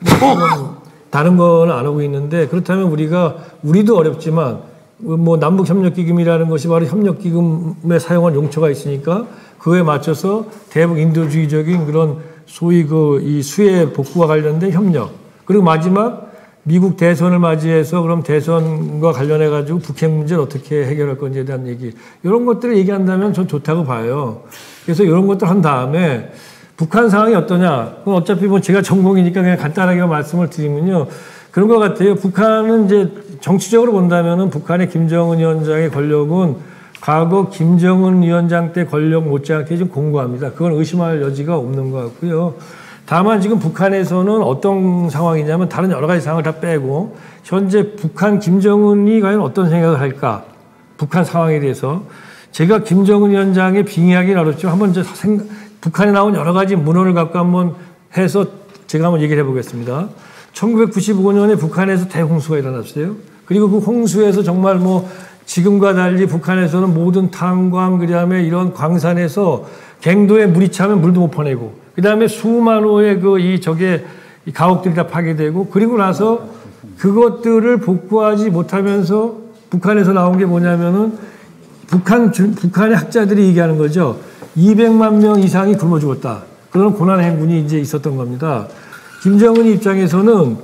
뭐 다른 건 안 하고 있는데 그렇다면 우리가 우리도 어렵지만 뭐 남북협력기금이라는 것이 바로 협력기금에 사용한 용처가 있으니까 그거에 맞춰서 대북 인도주의적인 그런 소위 그 이 수해 복구와 관련된 협력 그리고 마지막 미국 대선을 맞이해서 그럼 대선과 관련해 가지고 북핵 문제를 어떻게 해결할 건지에 대한 얘기 이런 것들을 얘기한다면 전 좋다고 봐요. 그래서 이런 것들 한 다음에 북한 상황이 어떠냐? 그건 어차피 뭐 제가 전공이니까 그냥 간단하게 말씀을 드리면요. 그런 것 같아요. 북한은 이제 정치적으로 본다면은 북한의 김정은 위원장의 권력은 과거 김정은 위원장 때 권력 못지않게 좀 공고합니다. 그건 의심할 여지가 없는 것 같고요. 다만 지금 북한에서는 어떤 상황이냐면 다른 여러 가지 상황을 다 빼고 현재 북한 김정은이 과연 어떤 생각을 할까? 북한 상황에 대해서 제가 김정은 위원장의 빙의하기는 어렵지만 한번 이제 생각, 북한에 나온 여러 가지 문헌을 갖고 한번 해서 제가 한번 얘기를 해보겠습니다. 천구백구십오 년에 북한에서 대홍수가 일어났어요. 그리고 그 홍수에서 정말 뭐 지금과 달리 북한에서는 모든 탄광, 그 다음에 이런 광산에서 갱도에 물이 차면 물도 못 퍼내고, 그 다음에 수만호의 그 이 저게 이 가옥들이 다 파괴되고, 그리고 나서 그것들을 복구하지 못하면서 북한에서 나온 게 뭐냐면은 북한, 북한의 학자들이 얘기하는 거죠. 이백만 명 이상이 굶어 죽었다. 그런 고난 행군이 이제 있었던 겁니다. 김정은 입장에서는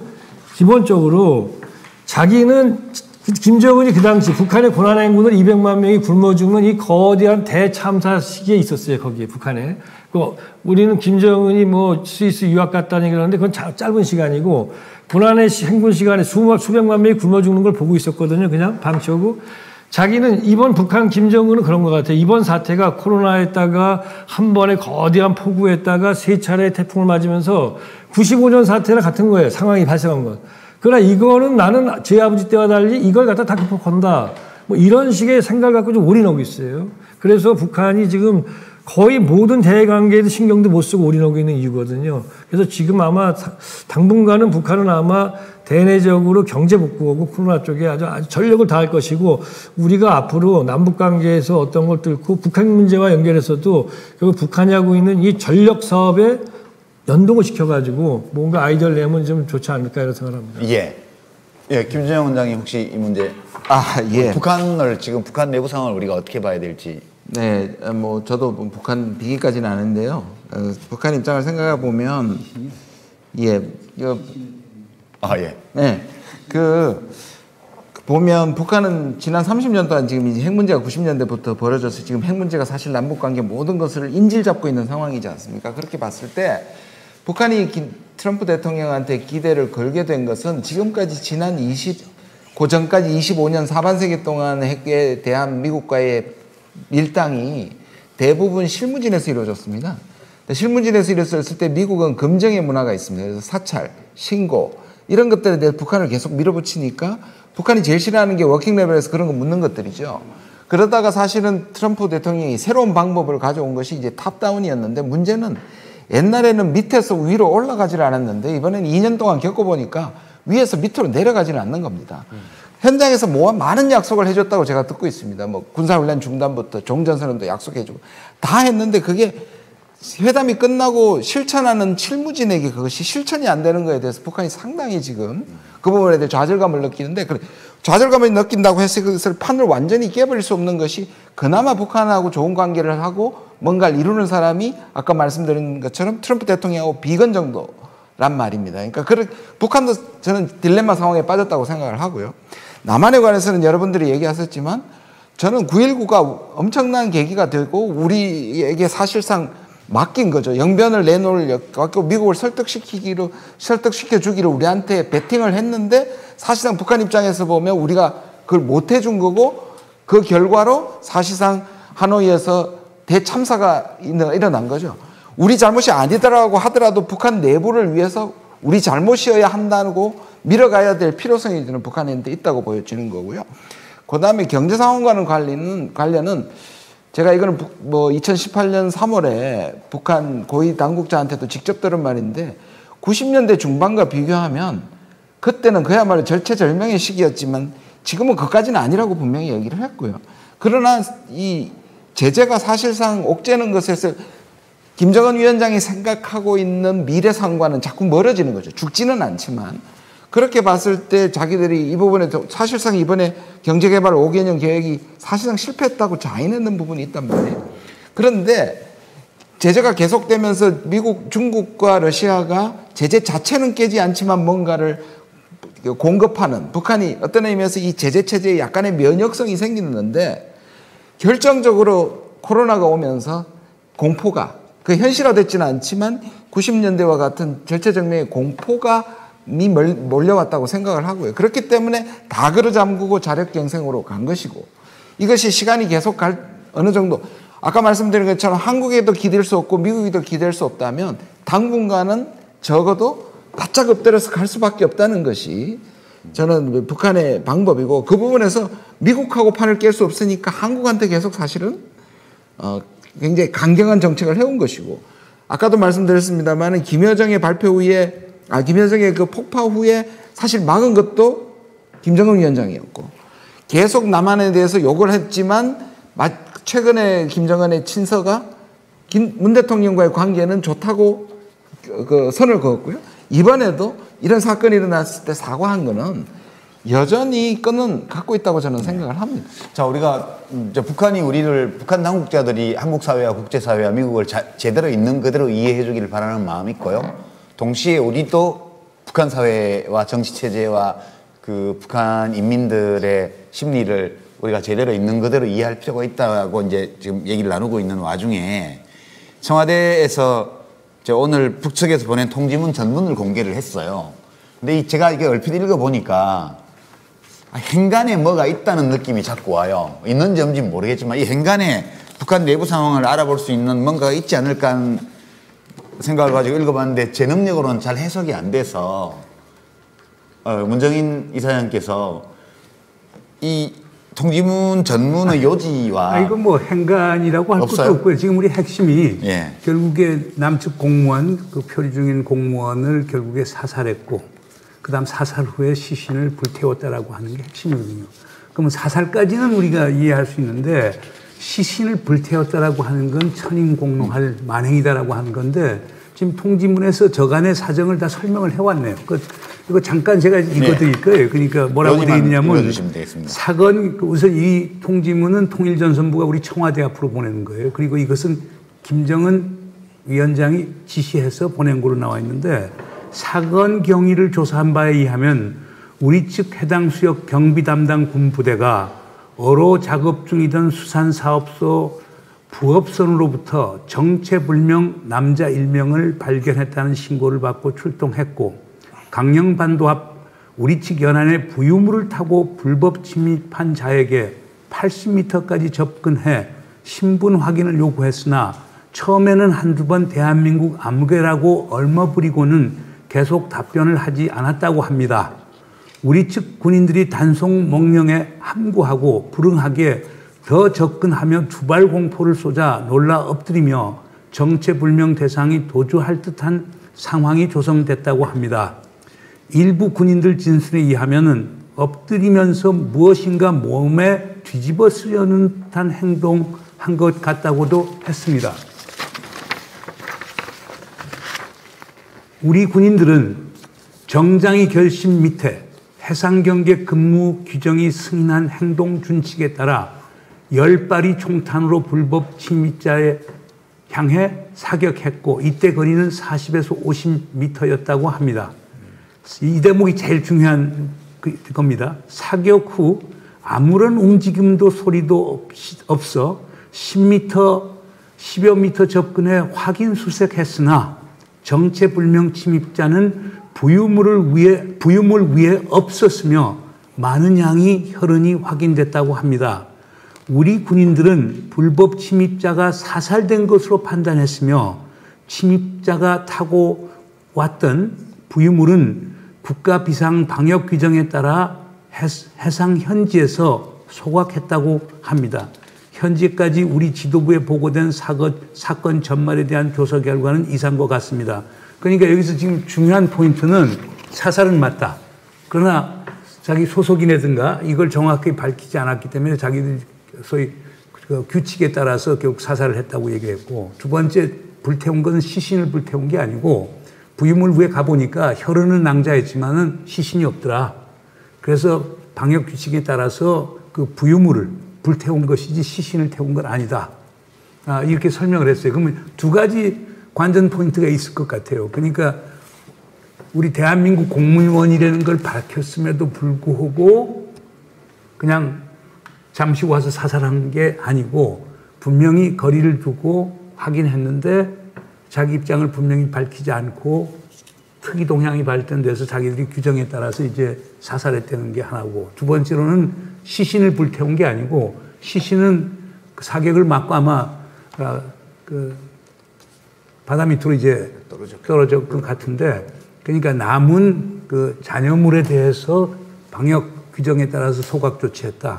기본적으로 자기는 김정은이 그 당시 북한의 고난 행군을 이백만 명이 굶어 죽는 이 거대한 대참사 시기에 있었어요. 거기에 북한에. 그 우리는 김정은이 뭐 스위스 유학 갔다는 얘기를 하는데 그건 자, 짧은 시간이고 고난의 행군 시간에 수, 수백만 명이 굶어 죽는 걸 보고 있었거든요. 그냥 방치하고. 자기는 이번 북한 김정은은 그런 것 같아요. 이번 사태가 코로나에다가 한 번에 거대한 폭우에다가 세 차례 태풍을 맞으면서 구십오 년 사태랑 같은 거예요. 상황이 발생한 건. 그러나 이거는 나는 제 아버지 때와 달리 이걸 갖다 다 극복한다. 뭐 이런 식의 생각을 갖고 좀 올인하고 있어요. 그래서 북한이 지금 거의 모든 대외관계에도 신경도 못 쓰고 올인하고 있는 이유거든요. 그래서 지금 아마 당분간은 북한은 아마 대내적으로 경제 복구하고 코로나 쪽에 아주, 아주 전력을 다할 것이고 우리가 앞으로 남북관계에서 어떤 걸 뚫고 북한 문제와 연결해서도 결국 북한이 하고 있는 이 전력 사업에 연동을 시켜가지고 뭔가 아이디어를 내면 좀 좋지 않을까 이런 생각을 합니다. 예. 예, 김준영 원장님 혹시 이 문제. 아, 예. 북한을 지금 북한 내부 상황을 우리가 어떻게 봐야 될지. 네, 뭐 저도 북한 비기까지는 아는데요. 어, 북한 입장을 생각해 보면, 예, 그, 아 예. 네, 그 보면 북한은 지난 삼십 년 동안 지금 이제 핵 문제가 구십 년대부터 벌어져서 지금 핵 문제가 사실 남북 관계 모든 것을 인질 잡고 있는 상황이지 않습니까? 그렇게 봤을 때 북한이 기, 트럼프 대통령한테 기대를 걸게 된 것은 지금까지 지난 이십 고전까지 이십오 년 사반세기 동안 핵에 대한 미국과의 밀당이 대부분 실무진에서 이루어졌습니다. 실무진에서 이루어졌을 때 미국은 검증의 문화가 있습니다. 그래서 사찰, 신고 이런 것들에 대해서 북한을 계속 밀어붙이니까 북한이 제일 싫어하는 게 워킹 레벨에서 그런 거 묻는 것들이죠. 그러다가 사실은 트럼프 대통령이 새로운 방법을 가져온 것이 이제 탑다운이었는데 문제는 옛날에는 밑에서 위로 올라가질 않았는데 이번에는 이 년 동안 겪어보니까 위에서 밑으로 내려가지는 않는 겁니다. 음. 현장에서 뭐 많은 약속을 해줬다고 제가 듣고 있습니다. 뭐 군사훈련 중단부터 종전선언도 약속해주고 다 했는데 그게 회담이 끝나고 실천하는 실무진에게 그것이 실천이 안 되는 거에 대해서 북한이 상당히 지금 그 부분에 대해 좌절감을 느끼는데 좌절감을 느낀다고 해서 그것을 판을 완전히 깨버릴 수 없는 것이 그나마 북한하고 좋은 관계를 하고 뭔가를 이루는 사람이 아까 말씀드린 것처럼 트럼프 대통령하고 비건 정도란 말입니다. 그러니까 그 북한도 저는 딜레마 상황에 빠졌다고 생각을 하고요. 남한에 관해서는 여러분들이 얘기하셨지만 저는 구일구가 엄청난 계기가 되고 우리에게 사실상 맡긴 거죠. 영변을 내놓을 미국을 설득시키기로 설득시켜주기로 우리한테 베팅을 했는데 사실상 북한 입장에서 보면 우리가 그걸 못 해준 거고 그 결과로 사실상 하노이에서 대참사가 일어난 거죠. 우리 잘못이 아니더라고 하더라도 북한 내부를 위해서 우리 잘못이어야 한다고 밀어가야 될 필요성이 저는 북한한테 있다고 보여지는 거고요. 그 다음에 경제 상황과는 관련은, 관련은 제가 이거는 뭐 이천십팔 년 삼월에 북한 고위 당국자한테도 직접 들은 말인데 구십 년대 중반과 비교하면 그때는 그야말로 절체절명의 시기였지만 지금은 그까지는 아니라고 분명히 얘기를 했고요. 그러나 이 제재가 사실상 옥죄는 것에서 김정은 위원장이 생각하고 있는 미래상과는 자꾸 멀어지는 거죠. 죽지는 않지만 그렇게 봤을 때 자기들이 이 부분에 사실상 이번에 경제개발 오 개년 계획이 사실상 실패했다고 자인했는 부분이 있단 말이에요. 그런데 제재가 계속되면서 미국, 중국과 러시아가 제재 자체는 깨지 않지만 뭔가를 공급하는 북한이 어떤 의미에서 이 제재 체제에 약간의 면역성이 생기는데 결정적으로 코로나가 오면서 공포가 그 현실화됐지는 않지만 구십 년대와 같은 절체절명의 공포가 미 몰려왔다고 생각을 하고요. 그렇기 때문에 다 걸어 잠그고 자력경생으로 간 것이고 이것이 시간이 계속 갈 어느 정도 아까 말씀드린 것처럼 한국에도 기댈 수 없고 미국에도 기댈 수 없다면 당분간은 적어도 바짝 엎드려서 갈 수밖에 없다는 것이 저는 북한의 방법이고 그 부분에서 미국하고 판을 깰 수 없으니까 한국한테 계속 사실은 어 굉장히 강경한 정책을 해온 것이고 아까도 말씀드렸습니다만 김여정의 발표 후에 아 김여정의 그 폭파 후에 사실 막은 것도 김정은 위원장이었고 계속 남한에 대해서 욕을 했지만 최근에 김정은의 친서가 김, 문 대통령과의 관계는 좋다고 그 선을 그었고요. 이번에도 이런 사건이 일어났을 때 사과한 거는 여전히 끈은 갖고 있다고 저는 생각을 합니다. 자, 우리가 이제 북한이 우리를 북한 당국자들이 한국 사회와 국제 사회와 미국을 자, 제대로 있는 그대로 이해해 주기를 바라는 마음이 있고요. 동시에 우리도 북한 사회와 정치 체제와 그 북한 인민들의 심리를 우리가 제대로 있는 그대로 이해할 필요가 있다고 이제 지금 얘기를 나누고 있는 와중에 청와대에서 오늘 북측에서 보낸 통지문 전문을 공개를 했어요. 근데 이 제가 이게 얼핏 읽어보니까 행간에 뭐가 있다는 느낌이 자꾸 와요. 있는지 없는지 모르겠지만 이 행간에 북한 내부 상황을 알아볼 수 있는 뭔가가 있지 않을까 하는 생각을 가지고 읽어봤는데 제 능력으로는 잘 해석이 안 돼서 어, 문정인 이사장께서 이 통지문 전문의 요지와 아, 이거 뭐 행간이라고 할 없어요? 것도 없고요. 지금 우리 핵심이 예. 결국에 남측 공무원, 그 표리 중인 공무원을 결국에 사살했고 그다음 사살 후에 시신을 불태웠다라고 하는 게 핵심이거든요. 그러면 사살까지는 우리가 이해할 수 있는데 시신을 불태웠다라고 하는 건 천인공노할 만행이다라고 하는 건데 지금 통지문에서 저간의 사정을 다 설명을 해왔네요. 그, 이거 잠깐 제가 읽어드릴 거예요. 그러니까 뭐라고 되어 있냐면 사건 우선 이 통지문은 통일전선부가 우리 청와대 앞으로 보내는 거예요. 그리고 이것은 김정은 위원장이 지시해서 보낸 걸로 나와 있는데 사건 경위를 조사한 바에 의하면 우리 측 해당 수역 경비 담당 군부대가 어로 작업 중이던 수산사업소 부업선으로부터 정체불명 남자 일명을 발견했다는 신고를 받고 출동했고 강령반도 앞 우리 측 연안에 부유물을 타고 불법 침입한 자에게 팔십 미터까지 접근해 신분 확인을 요구했으나 처음에는 한두 번 대한민국 아무개라고 얼머부리고는 계속 답변을 하지 않았다고 합니다. 우리 측 군인들이 단속 명령에 함구하고 불응하기에 더 접근하며 두발 공포를 쏘자 놀라 엎드리며 정체불명 대상이 도주할 듯한 상황이 조성됐다고 합니다. 일부 군인들 진술에 의하면 엎드리면서 무엇인가 몸에 뒤집어 쓰려는 듯한 행동한 것 같다고도 했습니다. 우리 군인들은 정장의 결심 밑에 해상경계 근무 규정이 승인한 행동 준칙에 따라 열 발이 총탄으로 불법 침입자에 향해 사격했고 이때 거리는 사십에서 오십 미터였다고 합니다. 이 대목이 제일 중요한 겁니다. 사격 후 아무런 움직임도 소리도 없어 십 미터, 십여 미터 접근해 확인 수색했으나 정체불명 침입자는 부유물을 위해, 부유물 위에 없었으며 많은 양이 혈흔이 확인됐다고 합니다. 우리 군인들은 불법 침입자가 사살된 것으로 판단했으며 침입자가 타고 왔던 부유물은 국가 비상 방역 규정에 따라 해상 현지에서 소각했다고 합니다. 현재까지 우리 지도부에 보고된 사건, 사건 전말에 대한 조사 결과는 이상과 같습니다. 그러니까 여기서 지금 중요한 포인트는 사살은 맞다. 그러나 자기 소속이라든가 이걸 정확히 밝히지 않았기 때문에 자기들이 소위 그 규칙에 따라서 결국 사살을 했다고 얘기했고 두 번째 불태운 것은 시신을 불태운 게 아니고 부유물 위에 가보니까 혈흔은 낭자했지만은 시신이 없더라. 그래서 방역 규칙에 따라서 그 부유물을 불태운 것이지 시신을 태운 건 아니다. 아, 이렇게 설명을 했어요. 그러면 두 가지 관전 포인트가 있을 것 같아요. 그러니까 우리 대한민국 공무원이라는 걸 밝혔음에도 불구하고 그냥 잠시 와서 사살한 게 아니고 분명히 거리를 두고 확인했는데 자기 입장을 분명히 밝히지 않고 특이 동향이 발전돼서 자기들이 규정에 따라서 이제 사살했다는 게 하나고, 두 번째로는 시신을 불태운 게 아니고 시신은 그 사격을 맞고 아마 그 바다 밑으로 이제 떨어졌을 것 같은데, 그러니까 남은 그 잔여물에 대해서 방역 규정에 따라서 소각 조치했다.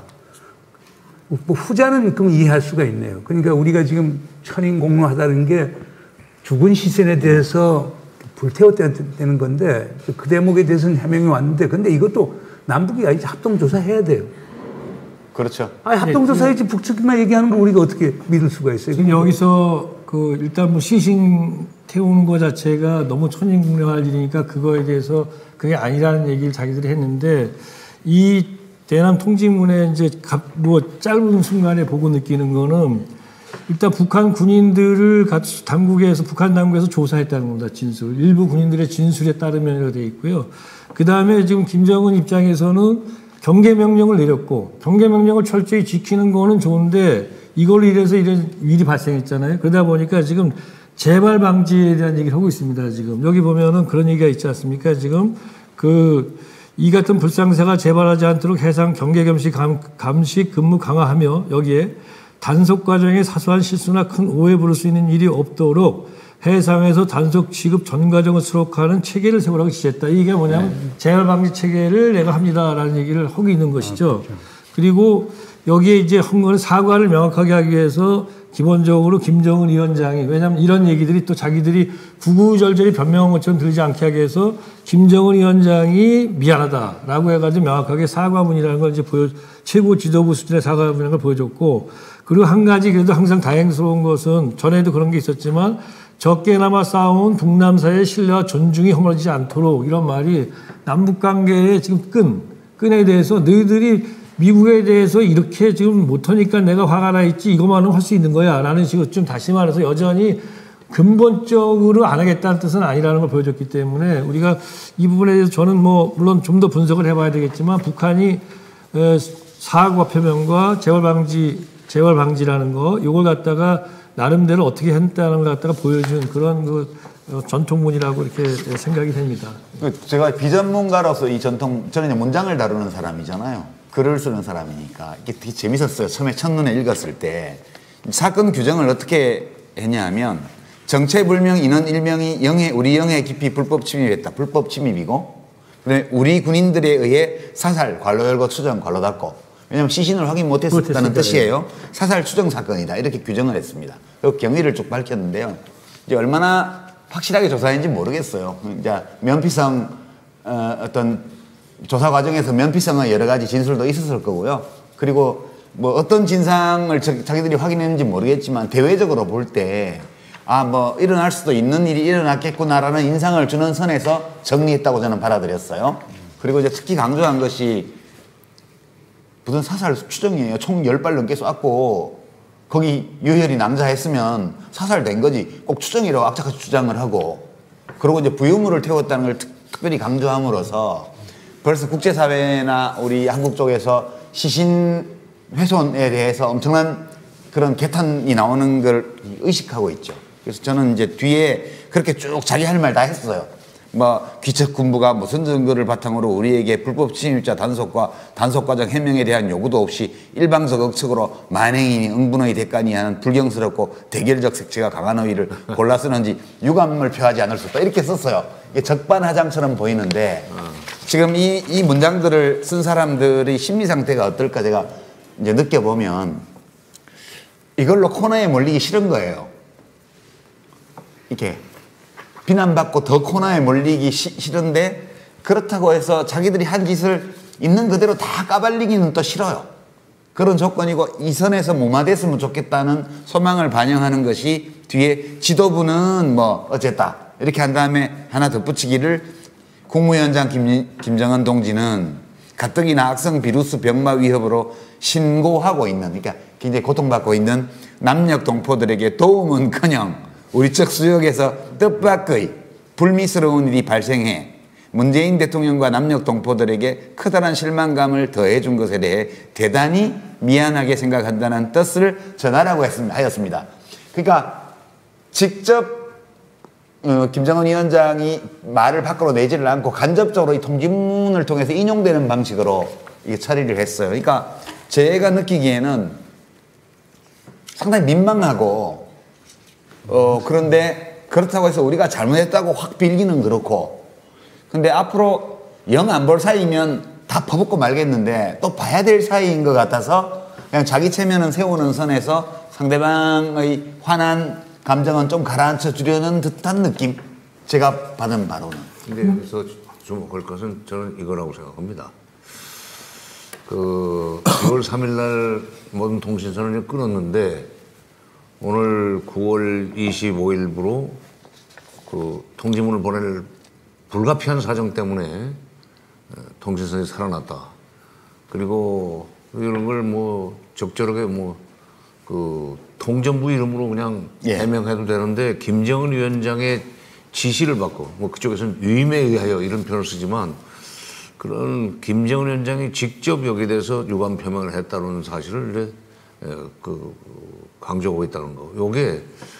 뭐 후자는 그럼 이해할 수가 있네요. 그러니까 우리가 지금 천인공노하다는 게 죽은 시신에 대해서 불태웠다는 건데, 그 대목에 대해서는 해명이 왔는데, 근데 이것도 남북이 이제 합동조사해야 돼요. 그렇죠. 아니, 합동조사해야지 북측만 얘기하는 거 우리가 어떻게 믿을 수가 있어요? 지금 여기서 그 일단 뭐 시신 태우는 거 자체가 너무 천인국내할 일이니까 그거에 대해서 그게 아니라는 얘기를 자기들이 했는데, 이 대남 통지문에 이제 뭐 짧은 순간에 보고 느끼는 거는 일단 북한 군인들을 당국에서 북한 당국에서 조사했다는 겁니다. 진술. 일부 군인들의 진술에 따르면 되어 있고요. 그 다음에 지금 김정은 입장에서는 경계 명령을 내렸고, 경계 명령을 철저히 지키는 거는 좋은데 이걸로 인해서 이런 일이 발생했잖아요. 그러다 보니까 지금 재발 방지에 대한 얘기를 하고 있습니다. 지금 여기 보면은 그런 얘기가 있지 않습니까? 지금 그 이 같은 불상사가 재발하지 않도록 해상 경계 감시 감, 감시 근무 강화하며, 여기에 단속 과정에 사소한 실수나 큰 오해 부를 수 있는 일이 없도록 해상에서 단속 취급 전 과정을 수록하는 체계를 세우라고 지시했다. 이게 뭐냐면 네. 재발 방지 체계를 내가 합니다라는 얘기를 하고 있는 것이죠. 아, 그렇죠. 그리고 여기에 이제 한 거는 사과를 명확하게 하기 위해서 기본적으로 김정은 위원장이, 왜냐하면 이런 얘기들이 또 자기들이 구구절절히 변명한 것처럼 들리지 않게 하기 위해서 김정은 위원장이 미안하다라고 해가지고 명확하게 사과문이라는 걸 이제 보여, 최고 지도부 수준의 사과문이라는 걸 보여줬고, 그리고 한 가지 그래도 항상 다행스러운 것은 전에도 그런 게 있었지만 적게나마 싸운 북남 사이의 신뢰와 존중이 허물어지지 않도록, 이런 말이 남북 관계의 지금 끈, 끈에 대해서 너희들이 미국에 대해서 이렇게 지금 못하니까 내가 화가 나 있지 이것만은 할 수 있는 거야 라는 식으로 좀 다시 말해서 여전히 근본적으로 안 하겠다는 뜻은 아니라는 걸 보여줬기 때문에, 우리가 이 부분에 대해서 저는 뭐 물론 좀 더 분석을 해봐야 되겠지만, 북한이 사과 표명과 재발 방지, 재발 방지라는 거, 이걸 갖다가 나름대로 어떻게 했다는 걸 갖다가 보여준 그런 그 전통문이라고 이렇게 생각이 됩니다. 제가 비전문가로서 이 전통, 저는 이제 문장을 다루는 사람이잖아요. 글을 쓰는 사람이니까 이게 되게 재밌었어요. 처음에 첫눈에 읽었을 때. 사건 규정을 어떻게 했냐면, 정체불명 인원 일명이 영해, 우리 영해 깊이 불법 침입했다. 불법 침입이고, 그다음에 우리 군인들에 의해 사살, 괄호 열고 추정, 괄호 닫고. 왜냐하면 시신을 확인 못했었다는 뜻이에요. 사살 추정 사건이다. 이렇게 규정을 했습니다. 그리고 경위를 쭉 밝혔는데요. 이제 얼마나 확실하게 조사했는지 모르겠어요. 이제 면피성 어, 어떤 조사 과정에서 면피성의 여러 가지 진술도 있었을 거고요. 그리고 뭐 어떤 진상을 자기들이 확인했는지 모르겠지만 대외적으로 볼 때 아, 뭐 일어날 수도 있는 일이 일어났겠구나라는 인상을 주는 선에서 정리했다고 저는 받아들였어요. 그리고 이제 특히 강조한 것이 무슨 사살 추정이에요. 총 열 발 넘게 쐈고 거기 유혈이 남자했으면 사살된 거지. 꼭 추정이라고 악착같이 주장을 하고, 그리고 이제 부유물을 태웠다는 걸 특, 특별히 강조함으로써 벌써 국제사회나 우리 한국 쪽에서 시신 훼손에 대해서 엄청난 그런 개탄이 나오는 걸 의식하고 있죠. 그래서 저는 이제 뒤에 그렇게 쭉 자기 할 말 다 했어요. 뭐 귀척군부가 무슨 증거를 바탕으로 우리에게 불법 침입자 단속과 단속과정 해명에 대한 요구도 없이 일방적 억측으로 만행이니 응분의 대가니 하는 불경스럽고 대결적 색채가 강한 어휘를 골라 쓰는지 유감을 표하지 않을 수 없다. 이렇게 썼어요. 이게 적반하장처럼 보이는데 지금 이, 이 문장들을 쓴 사람들의 심리 상태가 어떨까 제가 이제 느껴보면 이걸로 코너에 몰리기 싫은 거예요. 이렇게 비난받고 더 코너에 몰리기 시, 싫은데, 그렇다고 해서 자기들이 한 짓을 있는 그대로 다 까발리기는 또 싫어요. 그런 조건이고 이 선에서 무마됐으면 좋겠다는 소망을 반영하는 것이 뒤에 지도부는 뭐 어쨌다 이렇게 한 다음에 하나 덧붙이기를, 국무위원장 김, 김정은 동지는 가뜩이나 악성 비루스 병마 위협으로 신고하고 있는, 그러니까 굉장히 고통받고 있는 남녘 동포들에게 도움은커녕 우리 측 수역에서 뜻밖의 불미스러운 일이 발생해 문재인 대통령과 남녘 동포들에게 커다란 실망감을 더해준 것에 대해 대단히 미안하게 생각한다는 뜻을 전하라고 했습니다, 하였습니다. 그러니까 직접 어, 김정은 위원장이 말을 밖으로 내지를 않고 간접적으로 이 통지문을 통해서 인용되는 방식으로 이게 처리를 했어요. 그러니까 제가 느끼기에는 상당히 민망하고 어, 그런데 그렇다고 해서 우리가 잘못했다고 확 빌기는 그렇고 근데 앞으로 영 안 볼 사이면 다 퍼붓고 말겠는데 또 봐야 될 사이인 것 같아서 그냥 자기 체면은 세우는 선에서 상대방의 화난 감정은 좀 가라앉혀 주려는 듯한 느낌 제가 받은 바로는. 근데 여기서 주목할 것은 저는 이거라고 생각합니다. 그 유월 삼일 날 모든 통신선을 끊었는데 오늘 구월 이십오일부로 그 통지문을 보낼 불가피한 사정 때문에 통신선이 살아났다. 그리고 이런 걸 뭐 적절하게 뭐 그 통전부 이름으로 그냥 예. 해명해도 되는데 김정은 위원장의 지시를 받고 뭐 그쪽에서는 위임에 의하여 이런 표현을 쓰지만 그런 김정은 위원장이 직접 여기에 대해서 유감 표명을 했다는 사실을 이제 그 강조하고 있다는 거. 요게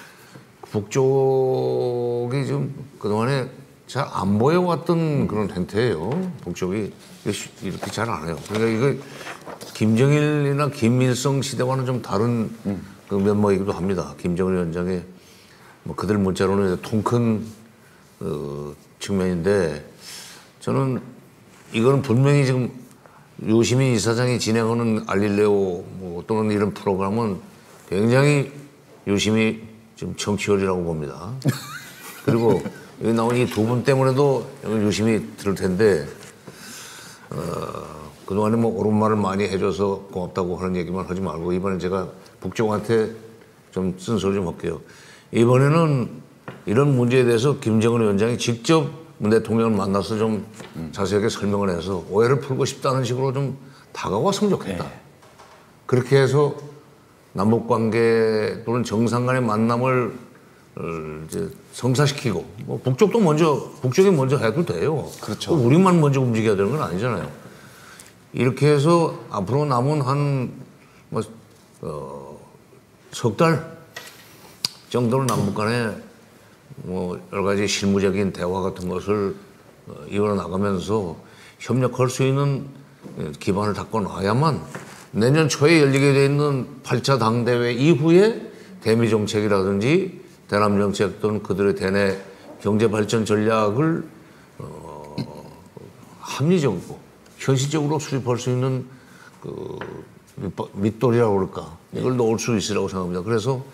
북쪽이 좀 그동안에 잘 안 보여왔던 그런 행태예요. 북쪽이 이렇게 잘 안 해요. 그러니까 이거 김정일이나 김일성 시대와는 좀 다른 음. 그 면모이기도 합니다. 김정은 위원장의 뭐 그들 문자로는 통큰 어, 측면인데 저는 이거는 분명히 지금 유시민 이사장이 진행하는 알릴레오 뭐 또는 이런 프로그램은 굉장히 유심히 지금 정치열이라고 봅니다. 그리고 여기 나온 이 두 분 때문에도 유심히 들을 텐데 어, 그동안에 뭐 옳은 말을 많이 해줘서 고맙다고 하는 얘기만 하지 말고 이번에 제가 북쪽한테 좀 쓴소리 좀 할게요. 이번에는 이런 문제에 대해서 김정은 위원장이 직접 문 대통령을 만나서 좀 음. 자세하게 설명을 해서 오해를 풀고 싶다는 식으로 좀 다가왔으면 좋겠다. 네. 그렇게 해서 남북관계 또는 정상 간의 만남을 이제 성사시키고 뭐 북쪽도 먼저 북쪽이 먼저 해도 돼요. 그렇죠. 우리만 먼저 움직여야 되는 건 아니잖아요. 이렇게 해서 앞으로 남은 한 뭐 어, 석 달 정도는 남북 간에 뭐 여러 가지 실무적인 대화 같은 것을 어, 이어나 나가면서 협력할 수 있는 기반을 닦고 놔야만 내년 초에 열리게 돼 있는 팔 차 당대회 이후에 대미 정책이라든지 대남 정책 또는 그들의 대내 경제 발전 전략을 어, 합리적이고 현실적으로 수립할 수 있는 그 밑돌이라고 그럴까 이걸 놓을 수 있으라고 생각합니다. 그래서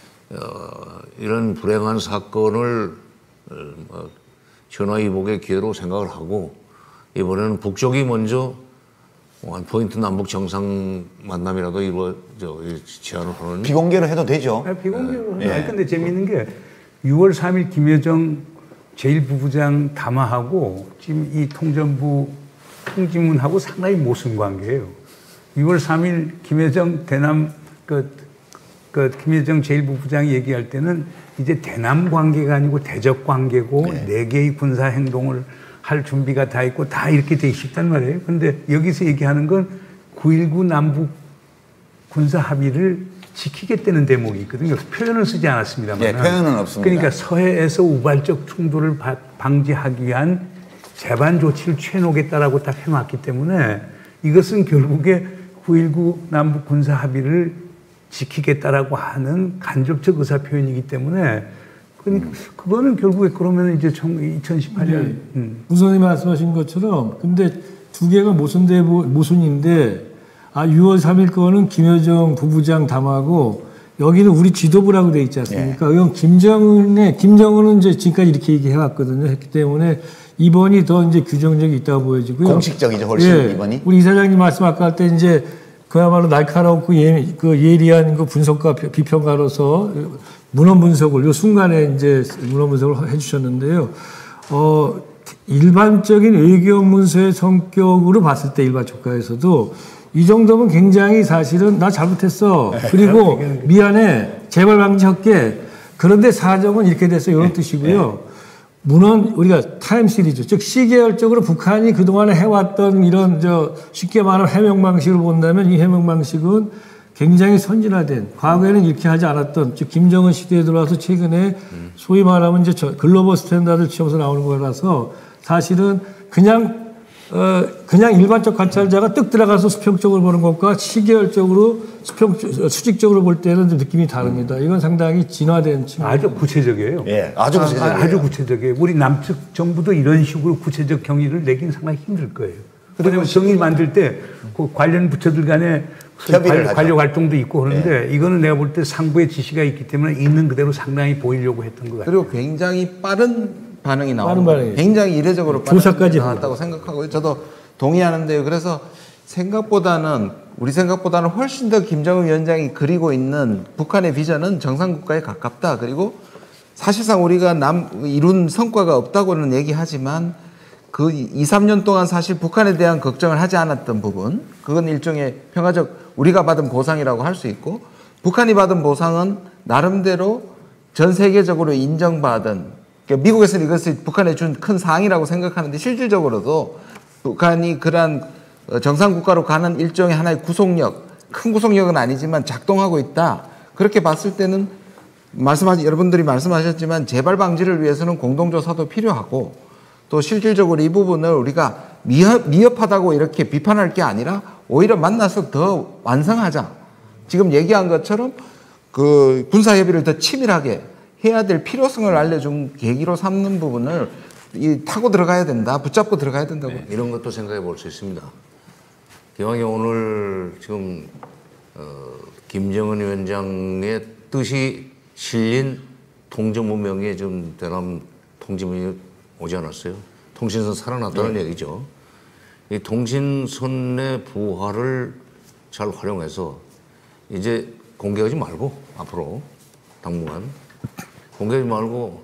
어, 이런 불행한 사건을 어, 전화위복의 기회로 생각을 하고 이번에는 북쪽이 먼저 한 포인트 남북 정상 만남이라도 이루어 제안을 하는 비공개로 해도 되죠. 아, 비공개로. 네. 아니, 근데 재미있는 게 유월 삼일 김여정 제일 부부장 담화하고 지금 이 통전부 통지문하고 상당히 모순 관계예요. 유월 삼일 김여정 대남 그, 그 김여정 제일 부부장이 얘기할 때는 이제 대남 관계가 아니고 대적 관계고 네, 네 개의 군사 행동을 할 준비가 다 있고 다 이렇게 돼 있단 말이에요. 근데 여기서 얘기하는 건 구일구 남북 군사 합의를 지키겠다는 대목이 있거든요. 표현을 쓰지 않았습니다만. 네, 표현은 없습니다. 그러니까 서해에서 우발적 충돌을 바, 방지하기 위한 재반 조치를 취해놓겠다라고 딱 해놨기 때문에 이것은 결국에 구일구 남북 군사 합의를 지키겠다라고 하는 간접적 의사 표현이기 때문에 그러니까 그거는 결국에 그러면 이제 이천십팔 년 네. 음. 우선이 말씀하신 것처럼 근데 두 개가 모순돼 모순인데 아 유월 삼일 거는 김여정 부부장 담화고 여기는 우리 지도부라고 돼 있지 않습니까? 네. 이건 김정은의 김정은은 이제 지금까지 이렇게 얘기해 왔거든요. 했기 때문에 이번이 더 이제 규정적이 있다고 보여지고요. 공식적이죠, 훨씬 예. 이번이. 우리 이사장님 말씀 아까 할 때 이제 그야말로 날카롭고 예, 그 예리한 그 분석가 비평가로서 문헌 분석을 요 순간에 이제 문헌 분석을 해주셨는데요. 어, 일반적인 외교 문서의 성격으로 봤을 때 일반 조과에서도 이 정도면 굉장히 사실은 나 잘못했어. 그리고 미안해. 재발 방지할게. 그런데 사정은 이렇게 돼서 이런 뜻이고요. 문헌 우리가 타임 시리즈 즉 시계열적으로 북한이 그동안에 해왔던 이런 저 쉽게 말하면 해명 방식을 본다면 이 해명 방식은 굉장히 선진화된, 과거에는 이렇게 하지 않았던, 즉 김정은 시대에 들어와서 최근에 소위 말하면 이제 저 글로벌 스탠다드 취업에서 나오는 거라서 사실은 그냥 어 그냥 일반적 관찰자가 뜩 들어가서 수평적으로 보는 것과 시계열적으로 수평 수직적으로 볼 때는 느낌이 다릅니다. 이건 상당히 진화된 측면. 아주 구체적이에요. 예, 아주 구체적이에요. 아, 아주 구체적이에요. 우리 남측 정부도 이런 식으로 구체적 경위를 내긴 상당히 힘들 거예요. 왜냐하면 정의 만들 때 그 관련 부처들 간에 협의를 관, 관료 활동도 있고 그러는데 예. 이거는 내가 볼 때 상부의 지시가 있기 때문에 있는 그대로 상당히 보이려고 했던 것 같아요. 그리고 굉장히 빠른 반응이 나오고 반응이 굉장히 이례적으로 조사까지 나왔다고 생각하고요. 저도 동의하는데요. 그래서 생각보다는 우리 생각보다는 훨씬 더 김정은 위원장이 그리고 있는 북한의 비전은 정상국가에 가깝다. 그리고 사실상 우리가 남 이룬 성과가 없다고는 얘기하지만 그 이, 삼 년 동안 사실 북한에 대한 걱정을 하지 않았던 부분, 그건 일종의 평화적 우리가 받은 보상이라고 할 수 있고, 북한이 받은 보상은 나름대로 전 세계적으로 인정받은, 그러니까 미국에서는 이것을 북한에 준 큰 사항이라고 생각하는데 실질적으로도 북한이 그러한 정상국가로 가는 일종의 하나의 구속력, 큰 구속력은 아니지만 작동하고 있다. 그렇게 봤을 때는 말씀하신 여러분들이 말씀하셨지만 재발 방지를 위해서는 공동조사도 필요하고, 또 실질적으로 이 부분을 우리가 미흡, 미흡하다고 이렇게 비판할 게 아니라 오히려 만나서 더 완성하자. 지금 얘기한 것처럼 그 군사협의를 더 치밀하게 해야 될 필요성을 알려준 계기로 삼는 부분을 이 타고 들어가야 된다. 붙잡고 들어가야 된다고. 네, 이런 것도 생각해 볼 수 있습니다. 기왕에 오늘 지금 어, 김정은 위원장의 뜻이 실린 통정문명에 지금 대남 통지문이 오지 않았어요. 통신선 살아났다는 네. 얘기죠. 이 통신선의 부활을 잘 활용해서 이제 공개하지 말고 앞으로 당분간 공개하지 말고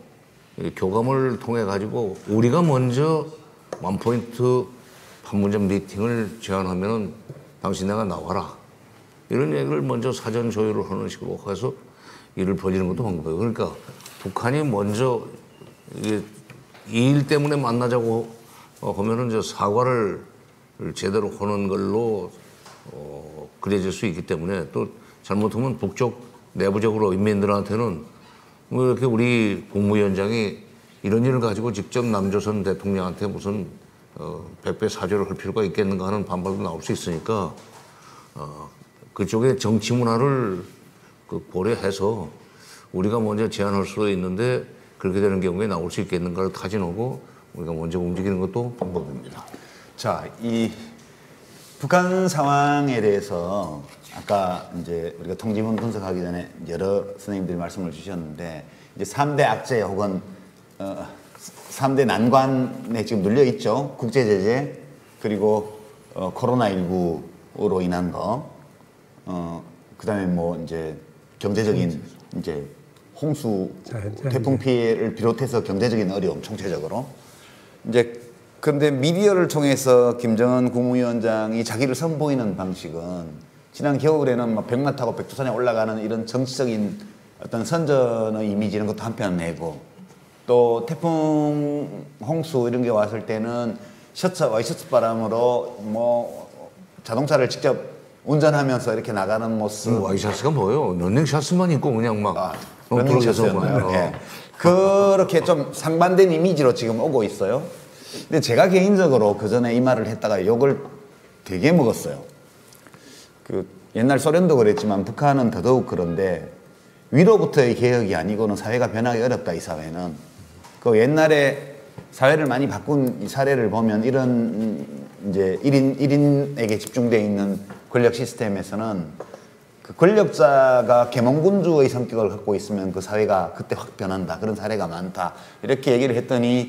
교감을 통해 가지고 우리가 먼저 원포인트 판문점 미팅을 제안하면은 당신 내가 나와라. 이런 얘기를 먼저 사전 조율을 하는 식으로 해서 일을 벌이는 것도 방법이에요. 그러니까 북한이 먼저 이게 이 일 때문에 만나자고 하면은 저 사과를 제대로 하는 걸로 어, 그려질 수 있기 때문에, 또 잘못하면 북쪽 내부적으로 인민들한테는 뭐 이렇게 우리 국무위원장이 이런 일을 가지고 직접 남조선 대통령한테 무슨 어, 백배 사죄를 할 필요가 있겠는가 하는 반발도 나올 수 있으니까 어, 그쪽의 정치 문화를 그 고려해서 우리가 먼저 제안할 수도 있는데 그렇게 되는 경우에 나올 수 있겠는가를 타진하고 우리가 먼저 움직이는 것도 방법입니다. 자, 이 북한 상황에 대해서 아까 이제 우리가 통지문 분석하기 전에 여러 선생님들이 말씀을 주셨는데, 이제 삼 대 악재 혹은 어, 삼 대 난관에 지금 눌려 있죠. 국제 제재, 그리고 어, 코로나십구로 인한 거, 어, 그다음에 뭐 이제 경제적인 이제 홍수, 태풍 피해를 비롯해서 경제적인 어려움, 총체적으로. 이제 그런데 미디어를 통해서 김정은 국무위원장이 자기를 선보이는 방식은 지난 겨울에는 막 백마 타고 백두산에 올라가는 이런 정치적인 어떤 선전의 이미지 이런 것도 한편 내고, 또 태풍, 홍수 이런 게 왔을 때는 셔츠, 와이셔츠 바람으로 뭐 자동차를 직접 운전하면서 이렇게 나가는 모습. 음, 와이셔츠가 뭐예요? 런닝셔츠만 입고 그냥 막. 아, 런닝셔츠였나요? 네. 그렇게 좀 상반된 이미지로 지금 오고 있어요. 근데 제가 개인적으로 그 전에 이 말을 했다가 욕을 되게 먹었어요. 그 옛날 소련도 그랬지만 북한은 더더욱 그런데, 위로부터의 개혁이 아니고는 사회가 변하기 어렵다, 이 사회는. 그 옛날에 사회를 많이 바꾼 이 사례를 보면 이런 이제 일 인, 일 인에게 집중되어 있는 권력 시스템에서는 그 권력자가 계몽군주의 성격을 갖고 있으면 그 사회가 그때 확 변한다. 그런 사례가 많다. 이렇게 얘기를 했더니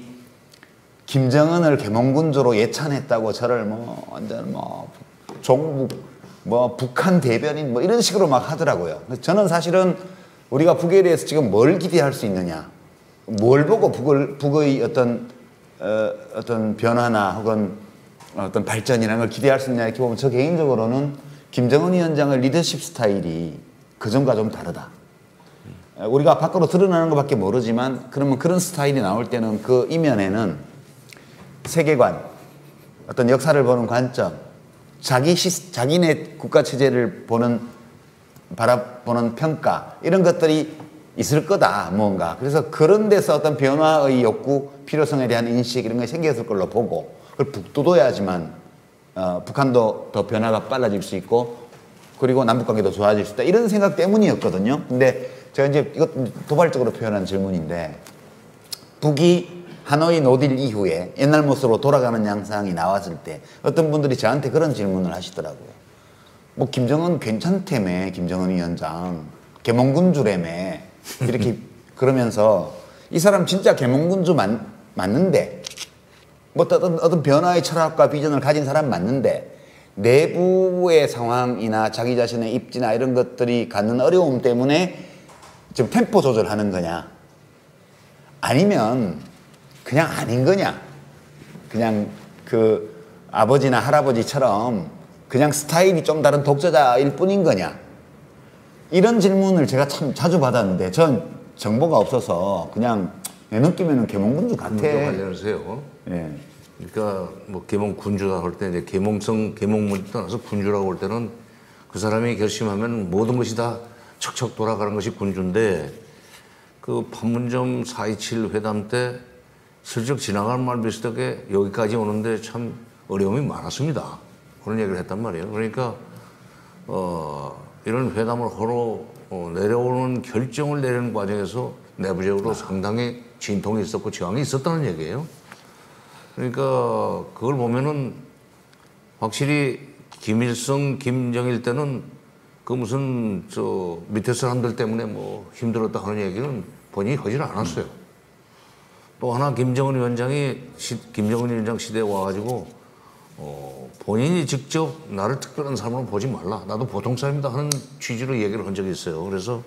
김정은을 계몽군주로 예찬했다고 저를 뭐 완전 뭐 종북, 뭐 북한 대변인 뭐 이런 식으로 막 하더라고요. 그래서 저는 사실은 우리가 북에 대해서 지금 뭘 기대할 수 있느냐, 뭘 보고 북을, 북의 어떤 어, 어떤 변화나 혹은 어떤 발전이라는 걸 기대할 수 있느냐 이렇게 보면 저 개인적으로는 김정은 위원장의 리더십 스타일이 그전과 좀 다르다. 우리가 밖으로 드러나는 것밖에 모르지만 그러면 그런 스타일이 나올 때는 그 이면에는 세계관, 어떤 역사를 보는 관점, 자기 시, 자기네 국가 체제를 보는 바라보는 평가 이런 것들이 있을 거다 뭔가. 그래서 그런 데서 어떤 변화의 욕구, 필요성에 대한 인식 이런 게 생겼을 걸로 보고 그걸 북돋워야지만 어, 북한도 더 변화가 빨라질 수 있고 그리고 남북관계도 좋아질 수 있다 이런 생각 때문이었거든요. 근데 제가 이제 이것 도발적으로 표현한 질문인데 북이 하노이 노딜 이후에 옛날 모습으로 돌아가는 양상이 나왔을 때 어떤 분들이 저한테 그런 질문을 하시더라고요. 뭐 김정은 괜찮다며 김정은 위원장 계몽군주라며 이렇게 그러면서 이 사람 진짜 계몽군주 맞, 맞는데 뭐 어떤, 어떤 변화의 철학과 비전을 가진 사람 맞는데 내부의 상황이나 자기 자신의 입지나 이런 것들이 갖는 어려움 때문에 지금 템포 조절하는 거냐 아니면 그냥 아닌 거냐 그냥 그 아버지나 할아버지처럼 그냥 스타일이 좀 다른 독재자일 뿐인 거냐 이런 질문을 제가 참 자주 받았는데 전 정보가 없어서 그냥 내 느낌에는 계몽군주 같아. 관련해서요. 예. 그러니까 뭐 계몽군주다 할 때 이제 계몽성 계몽문이 떠나서 군주라고 할 때는 그 사람이 결심하면 모든 것이 다 척척 돌아가는 것이 군주인데 그 판문점 사이칠 회담 때 슬쩍 지나갈 말 비슷하게 여기까지 오는데 참 어려움이 많았습니다. 그런 얘기를 했단 말이에요. 그러니까 어, 이런 회담을 하러 어, 내려오는 결정을 내리는 과정에서 내부적으로 상당히 진통이 있었고 저항이 있었다는 얘기예요. 그러니까 그걸 보면은 확실히 김일성, 김정일 때는 그 무슨 저 밑에 사람들 때문에 뭐 힘들었다 하는 얘기는 본인이 하지는 않았어요. 또 하나 김정은 위원장이 시, 김정은 위원장 시대에 와가지고 어, 본인이 직접 나를 특별한 사람으로 보지 말라. 나도 보통 사람이다 하는 취지로 얘기를 한 적이 있어요. 그래서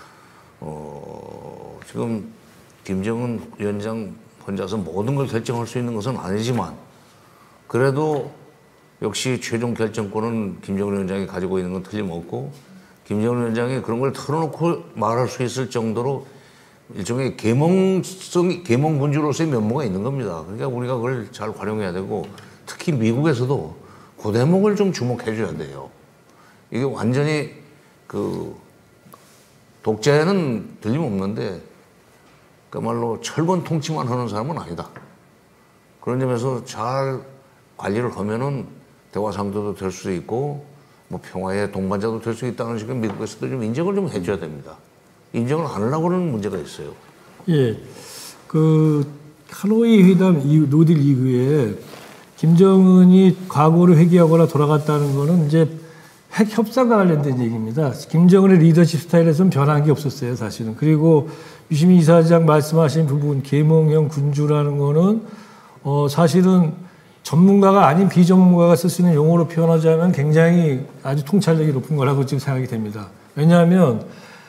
어, 지금 김정은 위원장 혼자서 모든 걸 결정할 수 있는 것은 아니지만 그래도 역시 최종 결정권은 김정은 위원장이 가지고 있는 건 틀림없고 김정은 위원장이 그런 걸 털어놓고 말할 수 있을 정도로 일종의 계몽성이 계몽군주로서의 면모가 있는 겁니다. 그러니까 우리가 그걸 잘 활용해야 되고 특히 미국에서도 그 대목을 좀 주목해 줘야 돼요. 이게 완전히 그 독재는 틀림없는데 그야말로 철권 통치만 하는 사람은 아니다. 그런 점에서 잘 관리를 하면은 대화 상대도 될 수 있고 뭐 평화의 동반자도 될 수 있다는 식으로 미국에서도 좀 인정을 좀 해줘야 됩니다. 인정을 안 하려고 하는 문제가 있어요. 예, 그 하노이 회담 이후, 노딜 이후에 김정은이 과거를 회귀하거나 돌아갔다는 거는 이제 핵 협상과 관련된 얘기입니다. 김정은의 리더십 스타일에서는 변한 게 없었어요, 사실은. 그리고 유시민 이사장 말씀하신 부분, 계몽형 군주라는 거는 어, 사실은 전문가가 아닌 비전문가가 쓸 수 있는 용어로 표현하자면 굉장히 아주 통찰력이 높은 거라고 지금 생각이 됩니다. 왜냐하면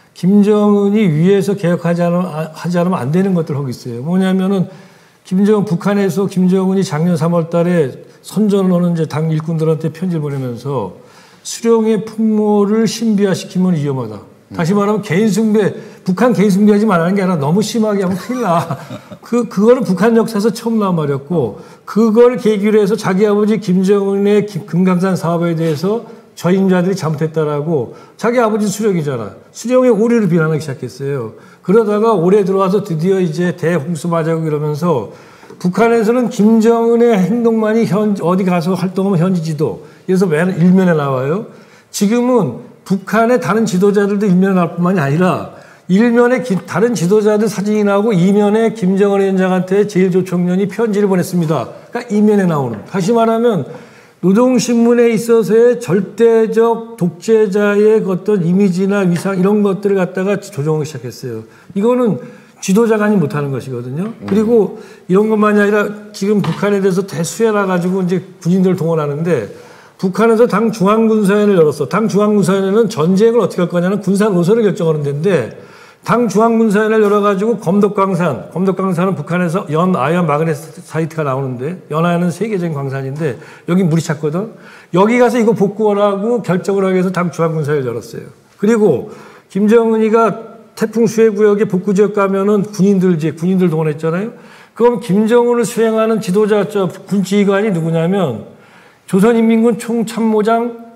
김정은이 위에서 개혁하지 않으면, 하지 않으면 안 되는 것들 하고 있어요. 뭐냐면은 김정은, 북한에서 김정은이 작년 삼월 달에 선전을 하는 이제 당 일꾼들한테 편지를 보내면서 수령의 풍모를 신비화시키면 위험하다. 다시 말하면 개인 숭배, 북한 개인 숭배하지 말라는 게 아니라 너무 심하게 하면 큰일 나. 그, 그거는 북한 역사에서 처음 나온 말이었고, 그걸 계기로 해서 자기 아버지 김정은의 금강산 사업에 대해서 저임자들이 잘못했다라고, 자기 아버지 수령이잖아. 수령의 오류를 비난하기 시작했어요. 그러다가 올해 들어와서 드디어 이제 대홍수 맞아고 이러면서 북한에서는 김정은의 행동만이 현, 어디 가서 활동하면 현지 지도. 그래서 맨 일면에 나와요. 지금은 북한의 다른 지도자들도 일면에 나올 뿐만이 아니라 일면에 기, 다른 지도자들 사진이 나오고 이면에 김정은 위원장한테 제일조총련이 편지를 보냈습니다. 그러니까 이면에 나오는. 다시 말하면 노동신문에 있어서의 절대적 독재자의 어떤 이미지나 위상 이런 것들을 갖다가 조정하기 시작했어요. 이거는 지도자간이 못하는 것이거든요. 그리고 이런 것만이 아니라 지금 북한에 대해서 대수해라 가지고 이제 군인들을 동원하는데 북한에서 당 중앙군사위원회를 열었어. 당 중앙군사위원회는 전쟁을 어떻게 할 거냐는 군사 노선을 결정하는 데인데 당 중앙군사위원회를 열어가지고 검덕광산, 검덕광산은 북한에서 연아연 마그네스 사이트가 나오는데 연아연은 세계적인 광산인데 여기 물이 찼거든. 여기 가서 이거 복구하라고 결정을 하기 위해서 당 중앙군사위원회를 열었어요. 그리고 김정은이가 태풍 수해 구역에 복구 지역 가면은 군인들 이제 군인들 동원했잖아요. 그럼 김정은을 수행하는 지도자 저 군 지휘관이 누구냐면 조선인민군 총참모장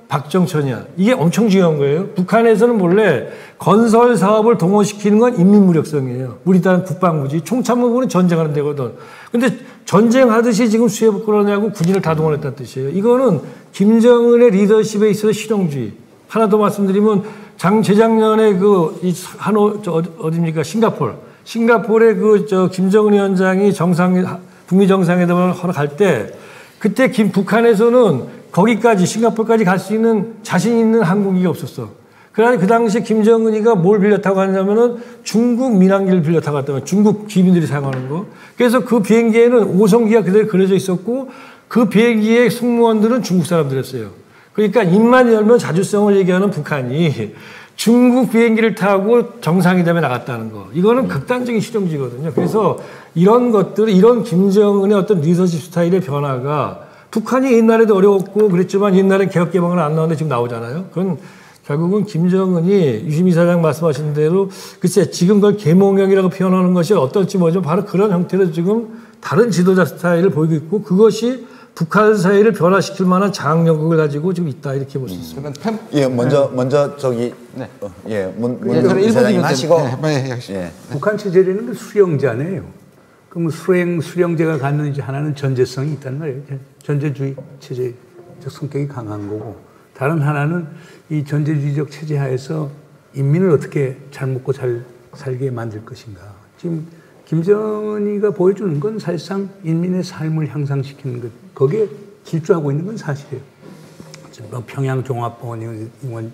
박정천이야. 이게 엄청 중요한 거예요. 북한에서는 원래 건설 사업을 동원시키는 건 인민무력성이에요. 우리 딸은 국방부지. 총참모부는 전쟁하는 데거든. 근데 전쟁하듯이 지금 수해복 끌어내고 군인을 다 동원했다는 뜻이에요. 이거는 김정은의 리더십에 있어서 실용주의. 하나 더 말씀드리면 장 재작년에 그 이 한호 저 어디입니까? 싱가포르. 싱가포르의 그 저 김정은 위원장이 정상 북미 정상회담을 하러 갈 때 그때 김 북한에서는 거기까지 싱가포르까지 갈 수 있는 자신 있는 항공기가 없었어. 그러나 그 당시에 김정은이가 뭘 빌려 타고 갔냐면은 중국 민항기를 빌려 타고 갔다면 중국 기민들이 사용하는 거. 그래서 그 비행기에는 오성기가 그대로 그려져 있었고 그 비행기의 승무원들은 중국 사람들이었어요. 그러니까 입만 열면 자주성을 얘기하는 북한이 중국 비행기를 타고 정상회담에 나갔다는 거. 이거는 극단적인 실용주의거든요. 그래서 이런 것들, 이런 김정은의 어떤 리더십 스타일의 변화가 북한이 옛날에도 어려웠고 그랬지만 옛날엔 개혁 개방은 안 나왔는데 지금 나오잖아요. 그건 결국은 김정은이 유시민 사장 말씀하신 대로 글쎄 지금 그걸 계몽형이라고 표현하는 것이 어떨지 뭐죠. 바로 그런 형태로 지금 다른 지도자 스타일을 보이고 있고 그것이 북한 사회를 변화시킬 만한 장악력을 가지고 지금 있다 이렇게 볼 수 있습니다. 음. 예, 먼저 네. 먼저 저기 네. 어, 예, 문, 문 사장님 하시고 네, 예. 북한 체제라는 수령제네요. 그럼 수령 수령제가 갖는 이제 하나는 전제성이 있단 말이에요. 전제주의 체제적 성격이 강한 거고 다른 하나는 이 전제주의적 체제 하에서 인민을 어떻게 잘 먹고 잘 살게 만들 것인가. 지금 김정은이가 보여주는 건 사실상 인민의 삶을 향상시키는 것, 거기에 질주하고 있는 건 사실이에요. 뭐 평양 종합병원,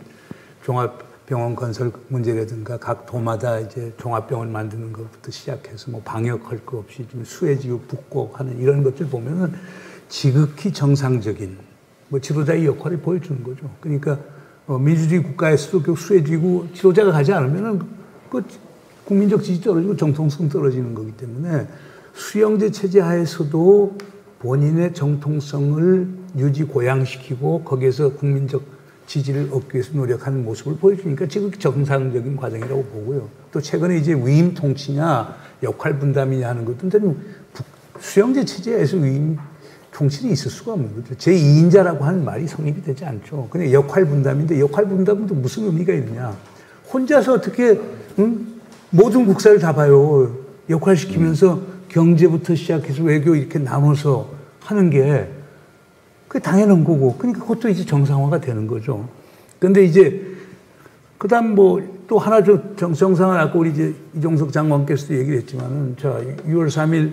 종합병원 건설 문제라든가 각 도마다 이제 종합병원 만드는 것부터 시작해서 뭐 방역할 거 없이 지금 수해지구 북곡하는 이런 것들 보면은 지극히 정상적인 뭐 지도자의 역할을 보여주는 거죠. 그러니까 어, 민주주의 국가에서도 그 수해지구 지도자가 가지 않으면은 그 국민적 지지 떨어지고 정통성 떨어지는 거기 때문에 수령제 체제 하에서도 본인의 정통성을 유지 고양시키고 거기에서 국민적 지지를 얻기 위해서 노력하는 모습을 보여주니까 지금 정상적인 과정이라고 보고요. 또 최근에 이제 위임 통치냐 역할 분담이냐 하는 것도 수령제 체제에서 위임 통치는 있을 수가 없는 거죠. 제이 인자라고 하는 말이 성립이 되지 않죠. 그냥 역할 분담인데 역할 분담은 또 무슨 의미가 있느냐. 혼자서 어떻게 응? 모든 국사를 다 봐요. 역할시키면서 경제부터 시작해서 외교 이렇게 나눠서 하는 게 그게 당연한 거고. 그러니까 그것도 이제 정상화가 되는 거죠. 근데 이제 그다음 뭐 또 하나 저 정상화 아까 우리 이제 이종석 장관께서도 얘기를 했지만은 자 유월 삼일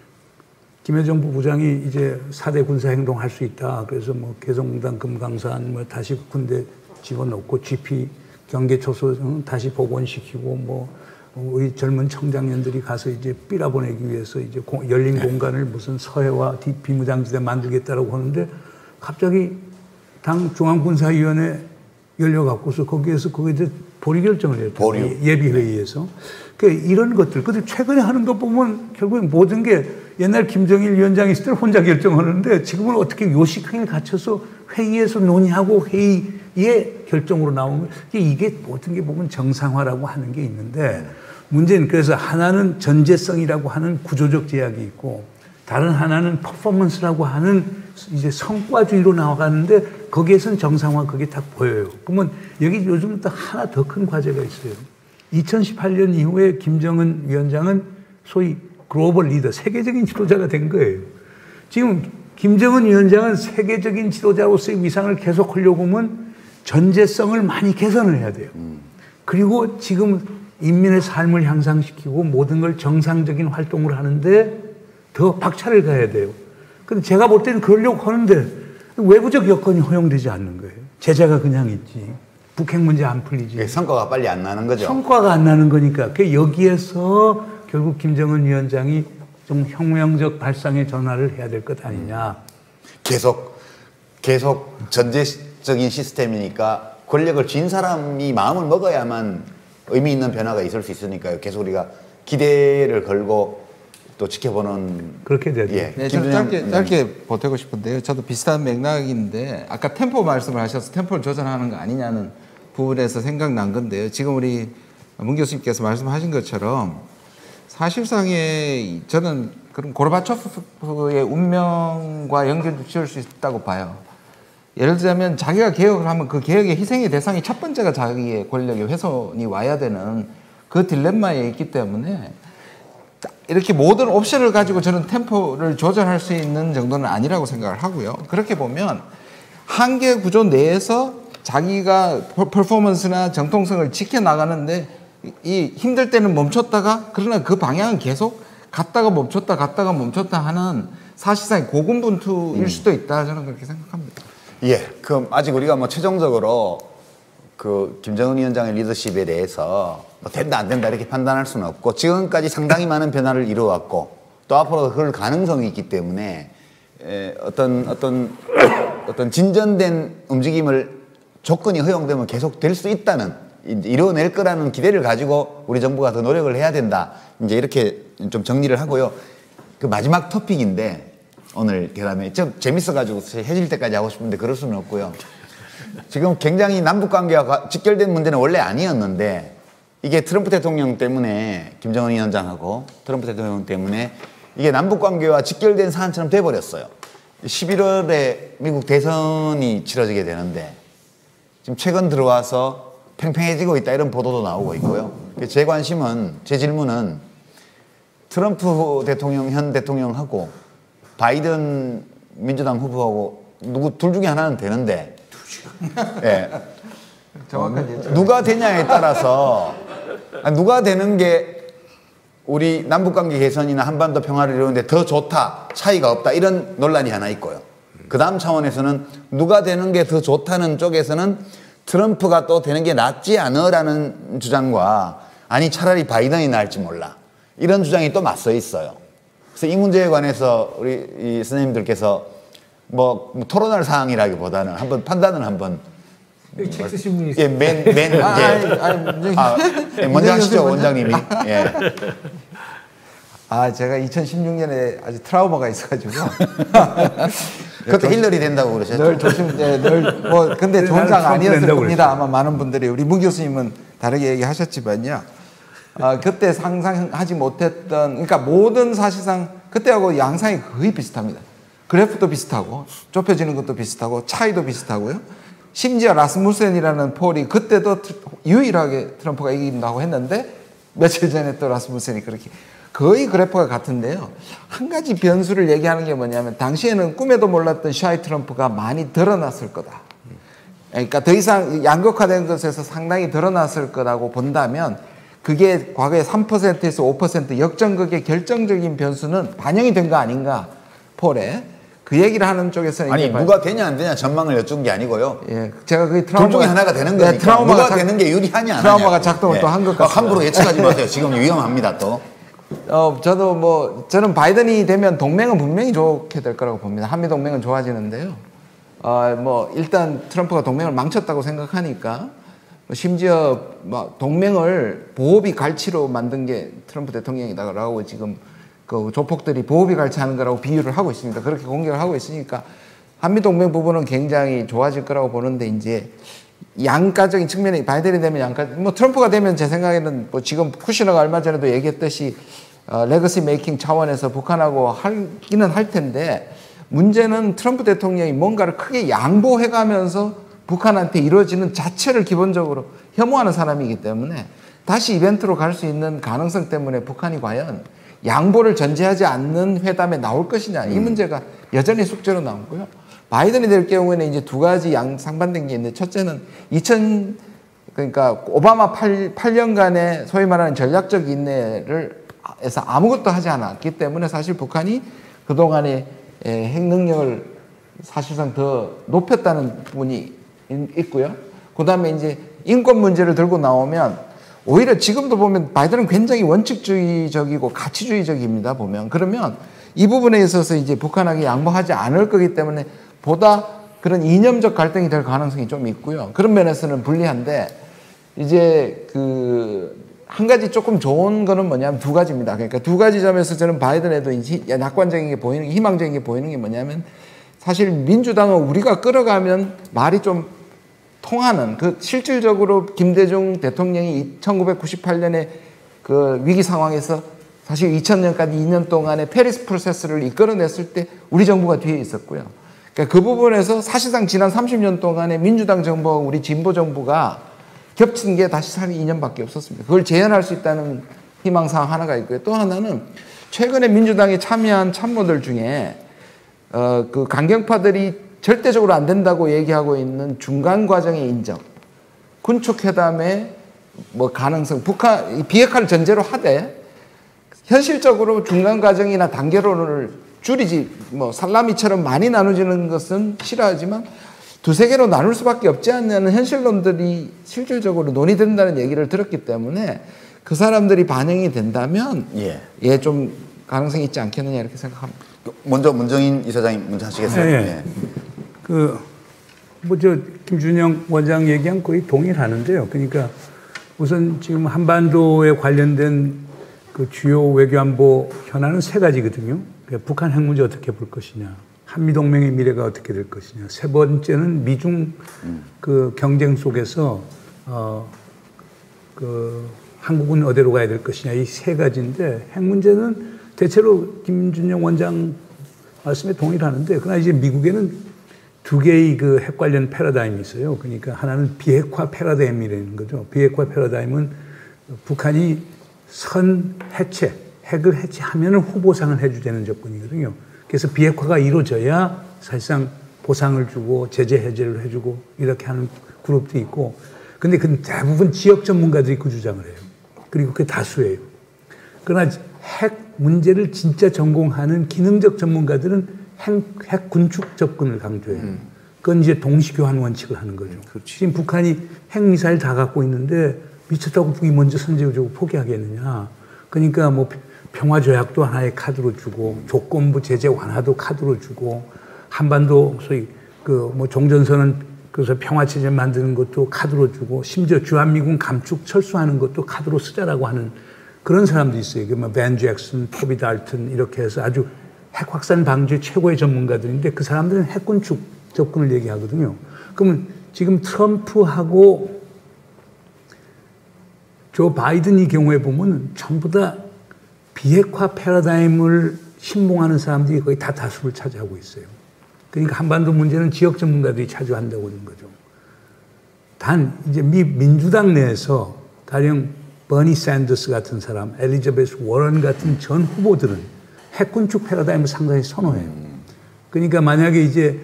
김여정 부부장이 이제 사 대 군사행동 할 수 있다. 그래서 뭐 개성공단 금강산 뭐 다시 군대 집어넣고 지피 경계초소 다시 복원시키고 뭐 우리 젊은 청장년들이 가서 이제 삐라보내기 위해서 이제 공, 열린 공간을 무슨 서해와 비무장지대 만들겠다라고 하는데 갑자기 당 중앙군사위원회 열려갖고서 거기에서 거기에 보리 결정을 했죠. 보류. 예비회의에서. 그러니까 이런 것들. 근데 최근에 하는 거 보면 결국엔 모든 게 옛날 김정일 위원장이 있을 때는 혼자 결정하는데 지금은 어떻게 요식행위를 갖춰서 회의에서 논의하고 회의의 결정으로 나오면 이게 모든 게 보면 정상화라고 하는 게 있는데 문제는 그래서 하나는 전제성이라고 하는 구조적 제약이 있고 다른 하나는 퍼포먼스라고 하는 이제 성과주의로 나아가는데 거기에서는 정상화 그게 딱 보여요. 그러면 여기 요즘 또 하나 더 큰 과제가 있어요. 이천십팔 년 이후에 김정은 위원장은 소위 글로벌 리더, 세계적인 지도자가 된 거예요. 지금 김정은 위원장은 세계적인 지도자로서의 위상을 계속하려고 하면 전제성을 많이 개선을 해야 돼요. 그리고 지금 인민의 삶을 향상시키고 모든 걸 정상적인 활동을 하는데 더 박차를 가야 돼요. 근데 제가 볼 때는 그러려고 하는데 외부적 여건이 허용되지 않는 거예요. 제재가 그냥 있지. 북핵 문제 안 풀리지. 성과가 빨리 안 나는 거죠. 성과가 안 나는 거니까. 여기에서 결국 김정은 위원장이 좀 혁명적 발상의 전환을 해야 될 것 아니냐. 계속 계속 전제적인 시스템이니까 권력을 쥔 사람이 마음을 먹어야만 의미 있는 변화가 있을 수 있으니까요. 계속 우리가 기대를 걸고 또 지켜보는. 그렇게 되죠. 예. 네, 좀 짧게, 짧게 보태고 싶은데요. 저도 비슷한 맥락인데 아까 템포 말씀을 하셔서 템포를 조절하는 거 아니냐는 부분에서 생각난 건데요. 지금 우리 문 교수님께서 말씀하신 것처럼 사실상의 저는 그런 고르바초프의 운명과 연결 지을 수 있다고 봐요. 예를 들자면 자기가 개혁을 하면 그 개혁의 희생의 대상이 첫 번째가 자기의 권력의 훼손이 와야 되는 그 딜레마에 있기 때문에 이렇게 모든 옵션을 가지고 저는 템포를 조절할 수 있는 정도는 아니라고 생각을 하고요. 그렇게 보면 한계 구조 내에서 자기가 퍼포먼스나 정통성을 지켜나가는데 이 힘들 때는 멈췄다가 그러나 그 방향은 계속 갔다가 멈췄다 갔다가 멈췄다 하는 사실상 고군분투일 수도 있다 저는 그렇게 생각합니다. 예, 그럼 아직 우리가 뭐 최종적으로 그 김정은 위원장의 리더십에 대해서 뭐 된다 안 된다 이렇게 판단할 수는 없고 지금까지 상당히 많은 변화를 이루어왔고 또 앞으로 그럴 가능성이 있기 때문에 에, 어떤 어떤 어떤 진전된 움직임을 조건이 허용되면 계속 될 수 있다는 이제 이뤄낼 거라는 기대를 가지고 우리 정부가 더 노력을 해야 된다. 이제 이렇게 좀 정리를 하고요. 그 마지막 토픽인데 오늘 대담회 좀 재밌어가지고 해질 때까지 하고 싶은데 그럴 수는 없고요. 지금 굉장히 남북관계와 직결된 문제는 원래 아니었는데 이게 트럼프 대통령 때문에 김정은 위원장하고 트럼프 대통령 때문에 이게 남북관계와 직결된 사안처럼 돼버렸어요. 십일월에 미국 대선이 치러지게 되는데 지금 최근 들어와서 팽팽해지고 있다 이런 보도도 나오고 있고요. 제 관심은 제 질문은 트럼프 대통령 현 대통령하고 바이든 민주당 후보하고 누구 둘 중에 하나는 되는데 예. 정확하게 누가 되냐에 따라서 누가 되는 게 우리 남북관계 개선이나 한반도 평화를 이루는데 더 좋다 차이가 없다 이런 논란이 하나 있고요. 그 다음 차원에서는 누가 되는 게 더 좋다는 쪽에서는 트럼프가 또 되는 게 낫지 않으라는 주장과 아니 차라리 바이든이 나을지 몰라 이런 주장이 또 맞서 있어요. 그래서 이 문제에 관해서 우리 이 선생님들께서 뭐, 뭐 토론할 사항이라기보다는 한번 판단을 한번 텍스 신문이 예, 맨, 맨, 아, 예. 아니, 아니, 아, 예, 먼저 하시죠, 원장님이. 예. 아, 제가 이천십육 년에 아주 트라우마가 있어가지고. 그때 힐러리 된다고 그러셨죠? 늘 조심, 네, 늘, 뭐, 근데 좋은 장 아니었을 겁니다. 아마 많은 분들이. 우리 문 교수님은 다르게 얘기하셨지만요. 아, 그때 상상하지 못했던, 그러니까 모든 사실상 그때하고 양상이 거의 비슷합니다. 그래프도 비슷하고, 좁혀지는 것도 비슷하고, 차이도 비슷하고요. 심지어 라스무센이라는 폴이 그때도 유일하게 트럼프가 이긴다고 했는데, 며칠 전에 또 라스무센이 그렇게. 거의 그래프가 같은데요. 한 가지 변수를 얘기하는 게 뭐냐면 당시에는 꿈에도 몰랐던 샤이 트럼프가 많이 드러났을 거다. 그러니까 더 이상 양극화된 것에서 상당히 드러났을 거라고 본다면 그게 과거에 삼 퍼센트에서 오 퍼센트 역전극의 결정적인 변수는 반영이 된 거 아닌가 폴에. 그 얘기를 하는 쪽에서는 아니 누가 되냐 안 되냐 전망을 여쭌 게 아니고요. 예, 제가 그 트라우마 둘 중에 하나가 되는 거니까. 네, 트라우마가 누가 작, 되는 게 유리하냐 안 트라우마가 작동을 예. 또 한 것 같습니다. 함부로 예측하지 마세요. 지금 위험합니다 또. 어, 저도 뭐 저는 바이든이 되면 동맹은 분명히 좋게 될 거라고 봅니다. 한미 동맹은 좋아지는데요. 어, 뭐 일단 트럼프가 동맹을 망쳤다고 생각하니까 심지어 뭐 동맹을 보호비 갈치로 만든 게 트럼프 대통령이다라고 지금 그 조폭들이 보호비 갈치하는 거라고 비유를 하고 있습니다. 그렇게 공격을 하고 있으니까 한미 동맹 부분은 굉장히 좋아질 거라고 보는데 이제 양가적인 측면에 바이든이 되면 양가 뭐 트럼프가 되면 제 생각에는 뭐 지금 쿠시너가 얼마 전에도 얘기했듯이 어, 레거시 메이킹 차원에서 북한하고 하기는 할 텐데 문제는 트럼프 대통령이 뭔가를 크게 양보해가면서 북한한테 이루어지는 자체를 기본적으로 혐오하는 사람이기 때문에 다시 이벤트로 갈 수 있는 가능성 때문에 북한이 과연 양보를 전제하지 않는 회담에 나올 것이냐 이 문제가 여전히 숙제로 남고요. 바이든이 될 경우에는 이제 두 가지 양 상반된 게 있는데 첫째는 이천 그러니까 오바마 팔 년간의 소위 말하는 전략적 인내를 해서 아무것도 하지 않았기 때문에 사실 북한이 그동안의 핵 능력을 사실상 더 높였다는 부분이 있고요. 그 다음에 이제 인권 문제를 들고 나오면 오히려 지금도 보면 바이든은 굉장히 원칙주의적이고 가치주의적입니다. 보면 그러면 이 부분에 있어서 이제 북한에게 양보하지 않을 거기 때문에 보다 그런 이념적 갈등이 될 가능성이 좀 있고요. 그런 면에서는 불리한데 이제 그 한 가지 조금 좋은 거는 뭐냐면 두 가지입니다. 그러니까 두 가지 점에서 저는 바이든에도 이제 낙관적인 게 보이는 게 희망적인 게 보이는 게 뭐냐면 사실 민주당은 우리가 끌어가면 말이 좀 통하는 그 실질적으로 김대중 대통령이 천구백구십팔 년에 그 위기 상황에서 사실 이천 년까지 이 년 동안의 페리스 프로세스를 이끌어냈을 때 우리 정부가 뒤에 있었고요. 그러니까 그 부분에서 사실상 지난 삼십 년 동안의 민주당 정부와 우리 진보 정부가 겹친 게 다시 살 이 년밖에 없었습니다. 그걸 재현할 수 있다는 희망사항 하나가 있고요. 또 하나는 최근에 민주당이 참여한 참모들 중에 어, 그 강경파들이 절대적으로 안 된다고 얘기하고 있는 중간 과정의 인정, 군축회담의 뭐 가능성, 북한 비핵화를 전제로 하되 현실적으로 중간 과정이나 단계론을 줄이지 뭐 살라미처럼 많이 나눠지는 것은 싫어하지만 두세 개로 나눌 수밖에 없지 않냐는 현실론들이 실질적으로 논의된다는 얘기를 들었기 때문에 그 사람들이 반영이 된다면 예, 예 좀 가능성이 있지 않겠느냐 이렇게 생각합니다. 먼저 문정인 이사장님 먼저 하시겠어요? 예, 예. 그 뭐 저 김준영 원장 얘기한 거의 동일하는데요. 그러니까 우선 지금 한반도에 관련된 그 주요 외교안보 현안은 세 가지거든요. 그러니까 북한 핵 문제 어떻게 볼 것이냐, 한미동맹의 미래가 어떻게 될 것이냐, 세 번째는 미중 그 경쟁 속에서 어 그 한국은 어디로 가야 될 것이냐, 이 세 가지인데 핵 문제는 대체로 김준영 원장 말씀에 동일하는데, 그러나 이제 미국에는 두 개의 그 핵 관련 패러다임이 있어요. 그러니까 하나는 비핵화 패러다임이라는 거죠. 비핵화 패러다임은 북한이 선 해체, 핵을 해체하면 후보상을 해주자는 조건이거든요. 그래서 비핵화가 이루어져야 사실상 보상을 주고 제재 해제를 해주고 이렇게 하는 그룹도 있고, 근데 그 대부분 지역 전문가들이 그 주장을 해요. 그리고 그게 다수예요. 그러나 핵 문제를 진짜 전공하는 기능적 전문가들은 핵, 핵 군축 접근을 강조해요. 음. 그건 이제 동시교환 원칙을 하는 거죠. 그렇지. 지금 북한이 핵미사일 다 갖고 있는데 미쳤다고 북이 먼저 선제해주고 포기하겠느냐. 그러니까 뭐 평화조약도 하나의 카드로 주고 조건부 제재 완화도 카드로 주고 한반도 소위 그 뭐 종전선언 그래서 평화체제 만드는 것도 카드로 주고 심지어 주한미군 감축 철수하는 것도 카드로 쓰자라고 하는 그런 사람도 있어요. 그 뭐 벤 잭슨, 토비 달튼 이렇게 해서 아주 핵 확산 방지 최고의 전문가들인데 그 사람들은 핵 군축 접근을 얘기하거든요. 그러면 지금 트럼프하고 조 바이든의 경우에 보면 전부 다 비핵화 패러다임을 신봉하는 사람들이 거의 다 다수를 차지하고 있어요. 그러니까 한반도 문제는 지역 전문가들이 차지한다고 하는 거죠. 단 이제 미 민주당 내에서 가령 버니 샌더스 같은 사람, 엘리자베스 워런 같은 전 후보들은 핵군축 패러다임을 상당히 선호해요. 그러니까 만약에 이제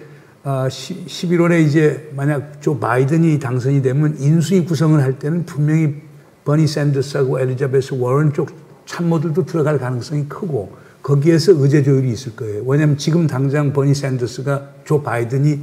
십일월에 이제 만약 조 바이든이 당선이 되면 인수위 구성을 할 때는 분명히 버니 샌더스하고 엘리자베스 워런 쪽 참모들도 들어갈 가능성이 크고 거기에서 의제 조율이 있을 거예요. 왜냐하면 지금 당장 버니 샌더스가 조 바이든이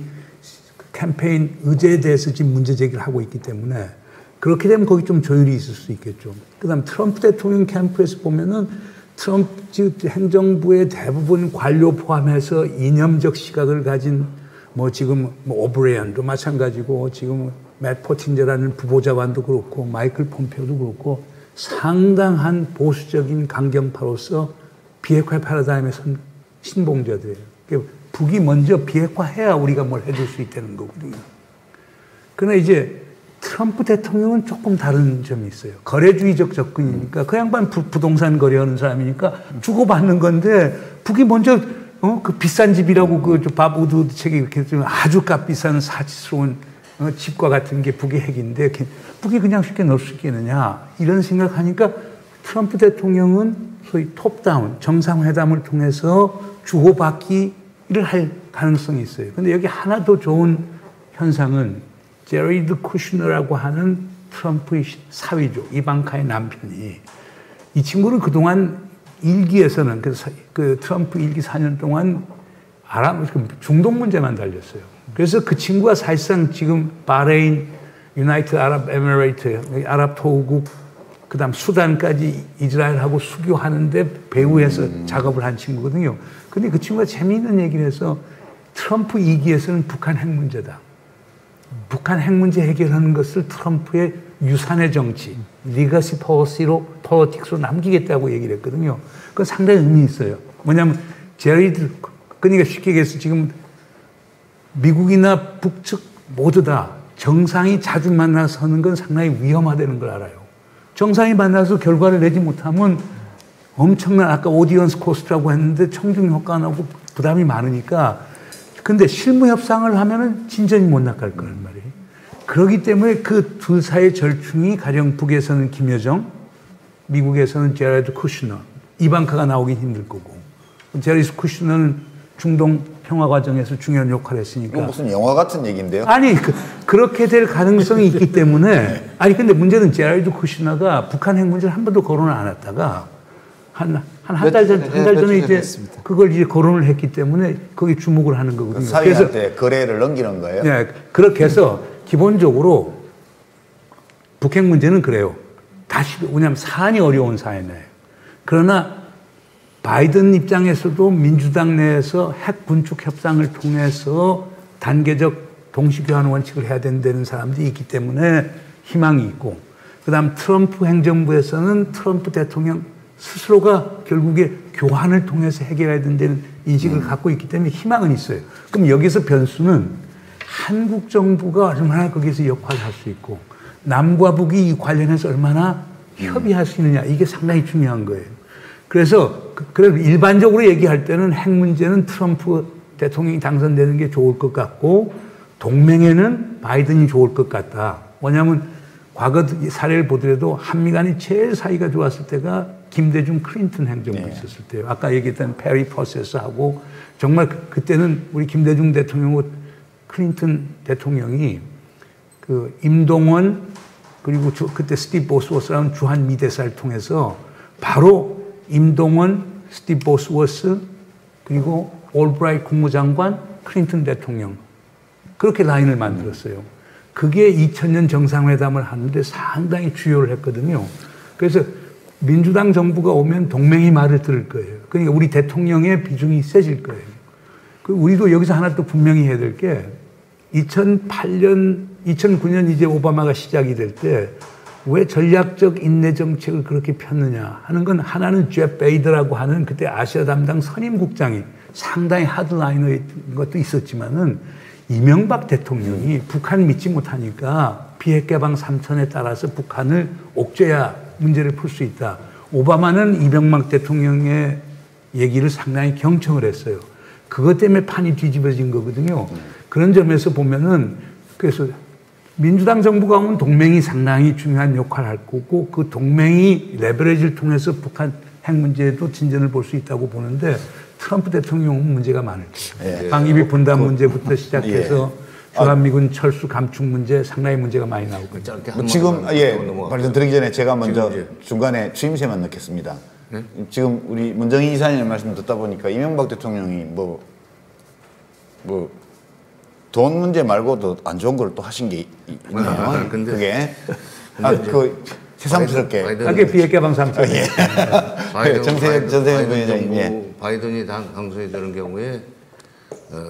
캠페인 의제에 대해서 지금 문제 제기를 하고 있기 때문에 그렇게 되면 거기 좀 조율이 있을 수 있겠죠. 그다음 트럼프 대통령 캠프에서 보면은 트럼프 행정부의 대부분 관료 포함해서 이념적 시각을 가진 뭐 지금 뭐 오브레이언도 마찬가지고 지금 맷 포틴저라는 부보좌관도 그렇고 마이클 폼페오도 그렇고 상당한 보수적인 강경파로서 비핵화 패러다임의 신봉자들이에요. 북이 먼저 비핵화해야 우리가 뭘 해줄 수 있다는 거거든요. 그러나 이제 트럼프 대통령은 조금 다른 점이 있어요. 거래주의적 접근이니까 그 양반 부, 부동산 거래하는 사람이니까 주고받는 건데 북이 먼저 어, 그 비싼 집이라고 그 밥 우드 책에 이렇게 좀 아주 값비싼 사치스러운 어, 집과 같은 게 북의 핵인데 북이 그냥 쉽게 넣을 수 있겠느냐 이런 생각하니까 트럼프 대통령은 소위 톱다운 정상회담을 통해서 주고받기를 할 가능성이 있어요. 근데 여기 하나 더 좋은 현상은 제리드 쿠슈너라고 하는 트럼프의 사위죠. 이방카의 남편이. 이 친구는 그동안 일기에서는 그, 그 트럼프 일기 사 년 동안 아랍, 중동 문제만 달렸어요. 그래서 그 친구가 사실상 지금 바레인, 유나이티드 아랍 에미레이트, 아랍 토우국, 그 다음 수단까지 이스라엘하고 수교하는데 배후에서 음. 작업을 한 친구거든요. 근데 그 친구가 재미있는 얘기를 해서 트럼프 이 기에서는 북한 핵 문제다. 북한 핵 문제 해결하는 것을 트럼프의 유산의 정치, 리거시 포리시로, 포리틱스로 남기겠다고 얘기를 했거든요. 그건 상당히 의미 있어요. 뭐냐면 제리드, 그러니까 쉽게 얘기해서 지금 미국이나 북측 모두 다 정상이 자주 만나서 하는 건 상당히 위험하다는 걸 알아요. 정상이 만나서 결과를 내지 못하면 엄청난 아까 오디언스 코스트라고 했는데 청중 효과 나고 부담이 많으니까 근데 실무 협상을 하면은 진전이 못 나갈 거란 말이에요. 그렇기 때문에 그 두 사이의 절충이 가령 북에서는 김여정, 미국에서는 제라드 쿠슈너, 이방카가 나오긴 힘들 거고, 제라드 쿠슈너는 중동 평화 과정에서 중요한 역할을 했으니까. 이거 무슨 영화 같은 얘기인데요? 아니 그, 그렇게 될 가능성이 있기 때문에. 아니 근데 문제는 제라드 쿠슈너가 북한 핵 문제를 한 번도 거론을 안 했다가 한 한 한 달 전 한 달 전에 이제 했습니다. 그걸 이제 거론을 했기 때문에 거기 주목을 하는 거거든요. 그 사위한테 거래를 넘기는 거예요? 네, 그렇게 해서 기본적으로 북핵 문제는 그래요. 다시 왜냐하면 사안이 어려운 사안이에요. 그러나 바이든 입장에서도 민주당 내에서 핵 군축 협상을 통해서 단계적 동시교환 원칙을 해야 된다는 사람들이 있기 때문에 희망이 있고, 그다음 트럼프 행정부에서는 트럼프 대통령 스스로가 결국에 교환을 통해서 해결해야 된다는 인식을 음. 갖고 있기 때문에 희망은 있어요. 그럼 여기서 변수는 한국 정부가 얼마나 거기서 역할을 할 수 있고, 남과 북이 이 관련해서 얼마나 협의할 수 있느냐, 이게 상당히 중요한 거예요. 그래서 그래서 일반적으로 얘기할 때는 핵 문제는 트럼프 대통령이 당선되는 게 좋을 것 같고, 동맹에는 바이든이 좋을 것 같다. 뭐냐면 과거 사례를 보더라도 한미 간이 제일 사이가 좋았을 때가 김대중 클린턴 행정부 네. 있었을 때요. 아까 얘기했던 페리 프로세스하고 정말 그, 그때는 우리 김대중 대통령하고 클린턴 대통령이 그 임동원 그리고 주, 그때 스티브 보스워스라는 주한 미대사를 통해서 바로 임동원, 스티브 보스워스 그리고 올브라이트 국무장관, 클린턴 대통령 그렇게 라인을 만들었어요. 그게 이천 년 정상회담을 하는데 상당히 주요를 했거든요. 그래서 민주당 정부가 오면 동맹이 말을 들을 거예요. 그러니까 우리 대통령의 비중이 세질 거예요. 우리도 여기서 하나 또 분명히 해야 될 게 이천팔 년, 이천구 년 이제 오바마가 시작이 될 때 왜 전략적 인내 정책을 그렇게 폈느냐 하는 건 하나는 제 베이더라고 하는 그때 아시아 담당 선임국장이 상당히 하드라이너인 것도 있었지만은 이명박 대통령이 음. 북한 믿지 못하니까 비핵 개방 삼천에 따라서 북한을 옥죄야 문제를 풀 수 있다. 오바마는 이명박 대통령의 얘기를 상당히 경청을 했어요. 그것 때문에 판이 뒤집어진 거거든요. 음. 그런 점에서 보면은 그래서 민주당 정부가 오면 동맹이 상당히 중요한 역할을 할 거고 그 동맹이 레버리지를 통해서 북한 핵 문제에도 진전을 볼 수 있다고 보는데 트럼프 대통령은 문제가 많을 거예요. 예. 방위비 분담 그, 문제부터 시작해서 예. 주한미군 철수 감축 문제 상당히 문제가 많이 나오고 뭐 지금 예 말씀드리기 전에 제가 먼저 중간에 추임새만 넣겠습니다. 네? 지금 우리 문정희 이사님 말씀 듣다 보니까 이명박 대통령이 뭐 뭐 돈 문제 말고도 안 좋은 걸 또 하신 게 있네요. 아, 근데 그게 아, 그 새삼스럽게 그게 비핵 개방 삼천. 예. 바이든, 정세 전세 부회장님 예. 바이든이 당 당선이 되는 경우에 어,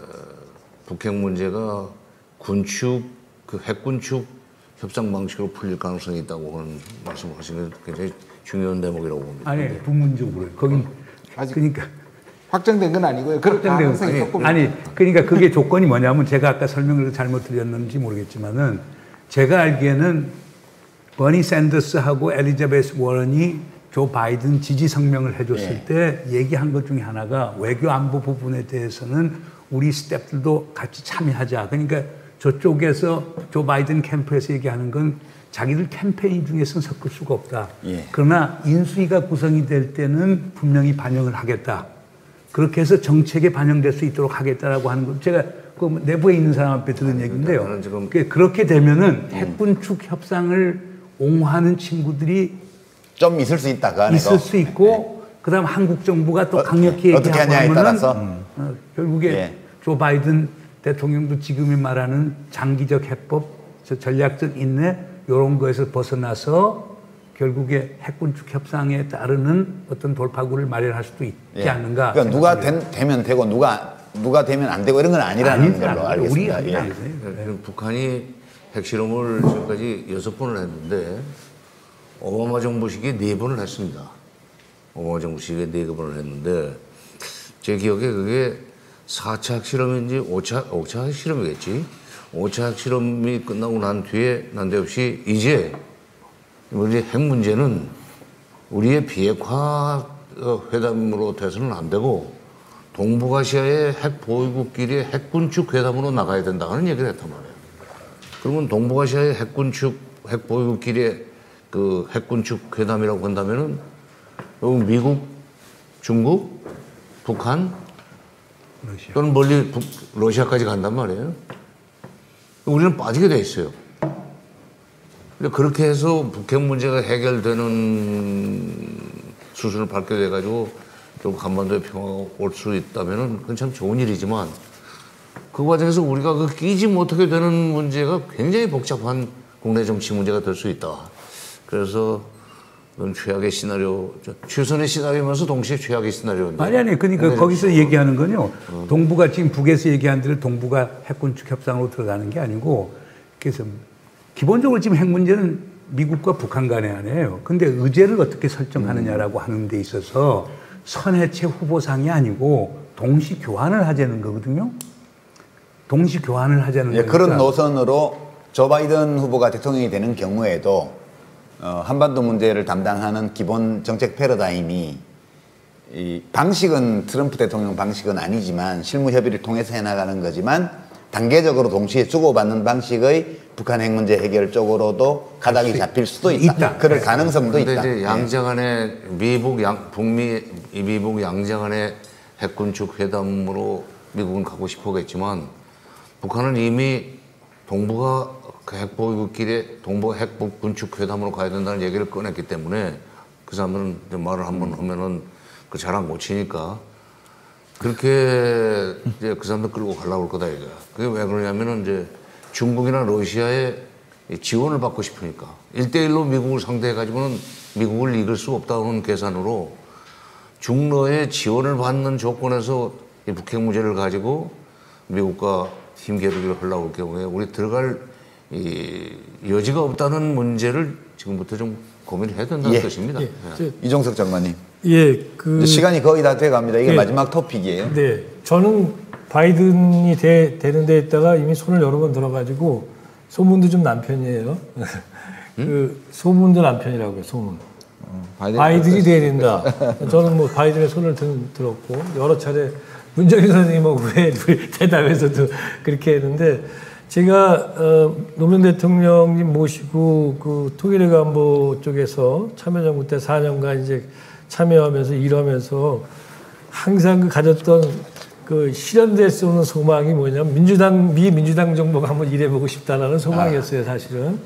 북핵 문제가 군축 그 핵군축 협상 방식으로 풀릴 가능성이 있다고 하는 말씀하시는 굉장히 중요한 대목이라고 봅니다. 아니 부문적으로요. 거긴 아직 그러니까. 확정된 건 아니고요. 확정된 건 아니, 조금 아니 그러니까 그게 조건이 뭐냐면 제가 아까 설명을 잘못 드렸는지 모르겠지만은 제가 알기에는 버니 샌더스하고 엘리자베스 워런이 조 바이든 지지 성명을 해줬을 예. 때 얘기한 것 중에 하나가 외교 안보 부분에 대해서는 우리 스태프들도 같이 참여하자. 그러니까 저쪽에서 조 바이든 캠프에서 얘기하는 건 자기들 캠페인 중에서는 섞을 수가 없다. 예. 그러나 인수위가 구성이 될 때는 분명히 반영을 하겠다. 그렇게 해서 정책에 반영될 수 있도록 하겠다라고 하는 거 제가 그 내부에 있는 사람 앞에 들은 얘기인데요. 지금 그렇게 되면은 핵군축 협상을 옹호하는 친구들이 좀 있을 수 있다. 그 안에도. 있을 수 있고 네. 그다음 한국 정부가 또 강력히 어, 어떻게 하냐에 따라서 음. 어, 결국에 예. 조 바이든 대통령도 지금이 말하는 장기적 해법, 전략적 인내 이런 거에서 벗어나서 결국에 핵군축 협상에 따르는 어떤 돌파구를 마련할 수도 있지 예. 않는가. 그러니까 누가 된, 되면 되고 누가 누가 되면 안 되고 이런 건 아니라는 아니, 걸로 아니, 알겠습니다. 우리, 예. 예. 북한이 핵실험을 지금까지 여섯 번을 했는데 오바마 정부 시기에 네 번을 했습니다. 오바마 정부 시기에 네 번을 했는데 제 기억에 그게 사 차 핵실험인지 오 차, 오 차 핵실험이겠지. 오 차 핵실험이 끝나고 난 뒤에 난데없이 이제 이제 핵 문제는 우리의 비핵화 회담으로 돼서는 안 되고 동북아시아의 핵 보유국끼리 핵군축 회담으로 나가야 된다는 얘기를 했단 말이에요. 그러면 동북아시아의 핵군축, 핵 보유국끼리 그 핵군축 회담이라고 한다면은 미국, 중국, 북한, 러시아. 또는 멀리 북, 러시아까지 간단 말이에요. 우리는 빠지게 돼 있어요. 근데 그렇게 해서 북핵 문제가 해결되는 수순을 밟게 돼가지고 좀 한반도의 평화가 올 수 있다면은 그건 참 좋은 일이지만 그 과정에서 우리가 그 끼지 못하게 되는 문제가 굉장히 복잡한 국내 정치 문제가 될 수 있다. 그래서 그건 최악의 시나리오, 최선의 시나리오면서 동시에 최악의 시나리오인데. 아니 아니 그러니까 거기서 얘기하는 건요. 어. 동북아 지금 북에서 얘기한 대로 동북아 핵군축 협상으로 들어가는 게 아니고 그래서 기본적으로 지금 핵 문제는 미국과 북한 간의 아니에요. 근데 의제를 어떻게 설정하느냐라고 음. 하는 데 있어서 선해체 후보상이 아니고 동시 교환을 하자는 거거든요. 동시 교환을 하자는 예, 그런 노선으로 조 바이든 후보가 대통령이 되는 경우에도 어, 한반도 문제를 담당하는 기본 정책 패러다임이 이 방식은 트럼프 대통령 방식은 아니지만 실무 협의를 통해서 해나가는 거지만 단계적으로 동시에 주고받는 방식의 북한 핵 문제 해결 쪽으로도 가닥이 잡힐 수도 있다. 있다. 그럴 가능성도 있다. 그런데 이제 양자간의 미북 양 북미 미북 양자간의 핵군축 회담으로 미국은 가고 싶어겠지만 북한은 이미 동북아 핵보유국끼리 동북아 핵군축 회담으로 가야 된다는 얘기를 꺼냈기 때문에 그 사람들은 말을 한번 하면은 그 잘 안 고치니까 그렇게 이제 그 사람들 끌고 가려고 할 거다 이거야. 그게 왜 그러냐면은 이제 중국이나 러시아의 지원을 받고 싶으니까 일대일로 미국을 상대해가지고는 미국을 이길 수 없다는 계산으로 중러의 지원을 받는 조건에서 이 북핵 문제를 가지고 미국과 힘겨루기를 하려고 할 경우에 우리 들어갈 이 여지가 없다는 문제를 지금부터 좀 고민해야 된다는 예, 뜻입니다. 예. 예. 이종석 장관님. 예, 그 시간이 거의 다 돼갑니다. 이게 예, 마지막 토픽이에요. 네, 저는 바이든이 되, 되는 데 있다가 이미 손을 여러 번 들어가지고 소문도 좀 난 편이에요. 음? 그 소문도 난 편이라고요. 소문. 어, 바이든 바이든이 돼야 된다. 저는 뭐 바이든의 손을 든, 들었고 여러 차례 문정인 선생님하고 왜 대담에서도 그렇게 했는데. 제가 어, 노무현 대통령님 모시고 그 통일의 간부 쪽에서 참여정부 때 사 년간 이제 참여하면서 일하면서 항상 그 가졌던 그 실현될 수 없는 소망이 뭐냐면 민주당 미 민주당 정부가 한번 일해보고 싶다라는 소망이었어요. 사실은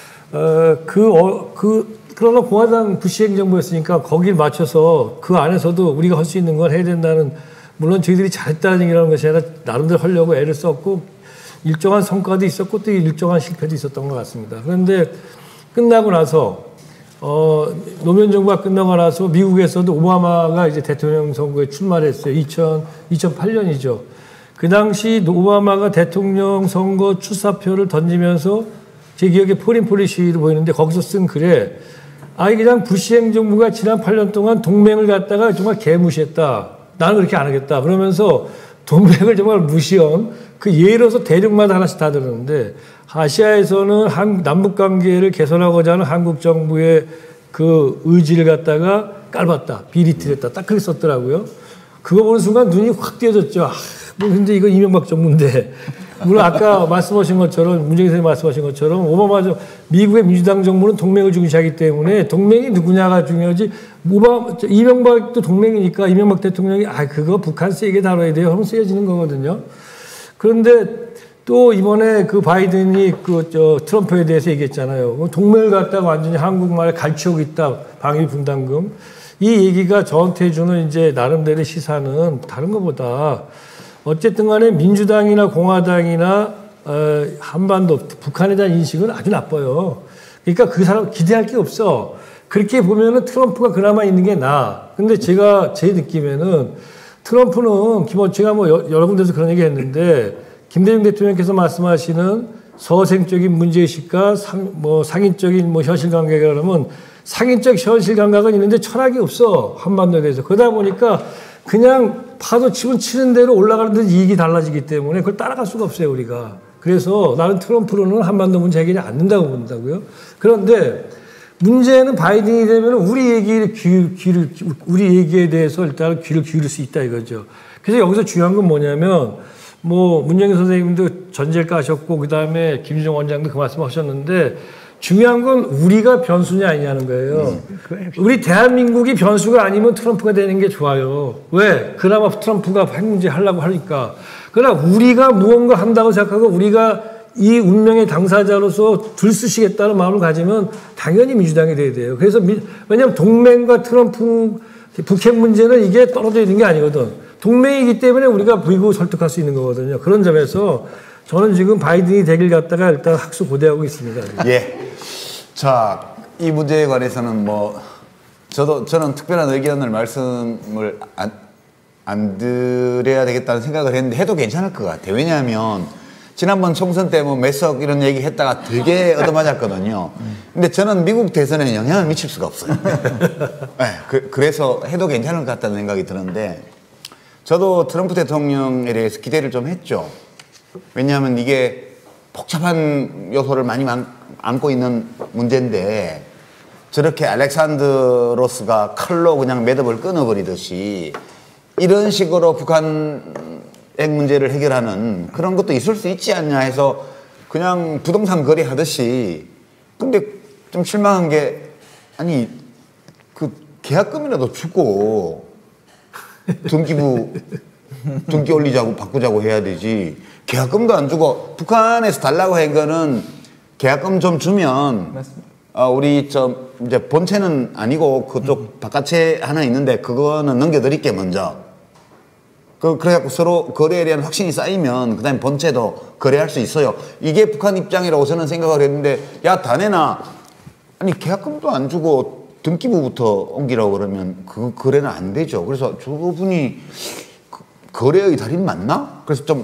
어그 어, 그 그러나 공화당 부시 행정부였으니까 거기를 맞춰서 그 안에서도 우리가 할 수 있는 걸 해야 된다는 물론 저희들이 잘했다는 얘기라는 것이 아니라 나름대로 하려고 애를 썼고. 일정한 성과도 있었고 또 일정한 실패도 있었던 것 같습니다. 그런데 끝나고 나서 어, 노무현 정부가 끝나고 나서 미국에서도 오바마가 이제 대통령 선거에 출마를 했어요. 이천팔 년이죠. 그 당시 오바마가 대통령 선거 출사표를 던지면서 제 기억에 포린 폴리시로 보이는데 거기서 쓴 글에 아이 그냥 부시 행정부가 지난 팔 년 동안 동맹을 갖다가 정말 개무시했다. 나는 그렇게 안 하겠다. 그러면서 동맹을 정말 무시한 그 예로서 대륙마다 하나씩 다 들었는데 아시아에서는 한, 남북 관계를 개선하고자 하는 한국 정부의 그 의지를 갖다가 깔봤다. 비리틀했다. 딱 그렇게 썼더라고요. 그거 보는 순간 눈이 확 띄어졌죠. 아, 뭐 근데 이거 이명박 정부인데. 물론 아까 말씀하신 것처럼 문재인 선생님 말씀하신 것처럼 오바마 미국의 민주당 정부는 동맹을 중시하기 때문에 동맹이 누구냐가 중요하지. 오바마 이명박도 동맹이니까 이명박 대통령이 아 그거 북한 세게 다뤄야 돼요. 하면 쓰여지는 거거든요. 그런데 또 이번에 그 바이든이 그 저 트럼프에 대해서 얘기했잖아요. 동맹을 갖다가 완전히 한국말에 갈취하고 있다. 방위 분담금. 이 얘기가 저한테 주는 이제 나름대로 시사는 다른 것보다 어쨌든 간에 민주당이나 공화당이나 어, 한반도 북한에 대한 인식은 아주 나빠요. 그러니까 그 사람 기대할 게 없어. 그렇게 보면은 트럼프가 그나마 있는 게 나아. 근데 제가 제 느낌에는 트럼프는 기본 제가 뭐 여러 군데서 그런 얘기 했는데 김대중 대통령께서 말씀하시는 서생적인 문제의식과 상, 뭐 상인적인 뭐 현실 감각이라 그러면 상인적 현실 감각은 있는데 철학이 없어. 한반도에 대해서. 그러다 보니까 그냥 파도 치면 치는 대로 올라가는 데 이익이 달라지기 때문에 그걸 따라갈 수가 없어요, 우리가. 그래서 나는 트럼프로는 한반도 문제 해결이 안 된다고 본다고요. 그런데 문제는 바이든이 되면 우리 얘기를 귀, 귀를, 우리 얘기에 대해서 일단 귀를 기울일 수 있다 이거죠. 그래서 여기서 중요한 건 뭐냐면 뭐 문정인 선생님도 전제일가 하셨고 그다음에 김준영 원장도 그 말씀하셨는데 중요한 건 우리가 변수냐 아니냐는 거예요. 음. 우리 대한민국이 변수가 아니면 트럼프가 되는 게 좋아요. 왜? 그나마 트럼프가 핵 문제 하려고 하니까. 그러나 우리가 무언가 한다고 생각하고 우리가 이 운명의 당사자로서 들쑤시겠다는 마음을 가지면 당연히 민주당이 돼야 돼요. 그래서 미, 왜냐하면 동맹과 트럼프 북핵 문제는 이게 떨어져 있는 게 아니거든. 동맹이기 때문에 우리가 미국을 설득할 수 있는 거거든요. 그런 점에서 저는 지금 바이든이 되길 갖다가 일단 학수 고대하고 있습니다. 예. 자, 이 문제에 관해서는 뭐 저도 저는 특별한 의견을 말씀을 안, 안 드려야 되겠다는 생각을 했는데 해도 괜찮을 것 같아요. 왜냐하면 지난번 총선 때 뭐 매석 이런 얘기 했다가 되게 얻어맞았거든요. 근데 저는 미국 대선에 영향을 미칠 수가 없어요. 네, 그, 그래서 해도 괜찮을 것 같다는 생각이 드는데 저도 트럼프 대통령에 대해서 기대를 좀 했죠. 왜냐하면 이게 복잡한 요소를 많이 안고 있는 문제인데 저렇게 알렉산드로스가 칼로 그냥 매듭을 끊어버리듯이 이런 식으로 북한 핵 문제를 해결하는 그런 것도 있을 수 있지 않냐 해서 그냥 부동산 거래하듯이. 근데 좀 실망한 게 아니 그 계약금이라도 주고 등기부 등기 올리자고 바꾸자고 해야 되지. 계약금도 안 주고 북한에서 달라고 한 거는 계약금 좀 주면 어, 우리 저 이제 본체는 아니고 그쪽 음. 바깥에 하나 있는데 그거는 넘겨드릴게 먼저. 그, 그래갖고 서로 거래에 대한 확신이 쌓이면 그 다음에 본체도 거래할 수 있어요. 이게 북한 입장이라고 저는 생각을 했는데 야 다 내놔. 아니 계약금도 안 주고 등기부부터 옮기라고 그러면 그 거래는 안 되죠. 그래서 저분이 그, 거래의 달인 맞나? 그래서 좀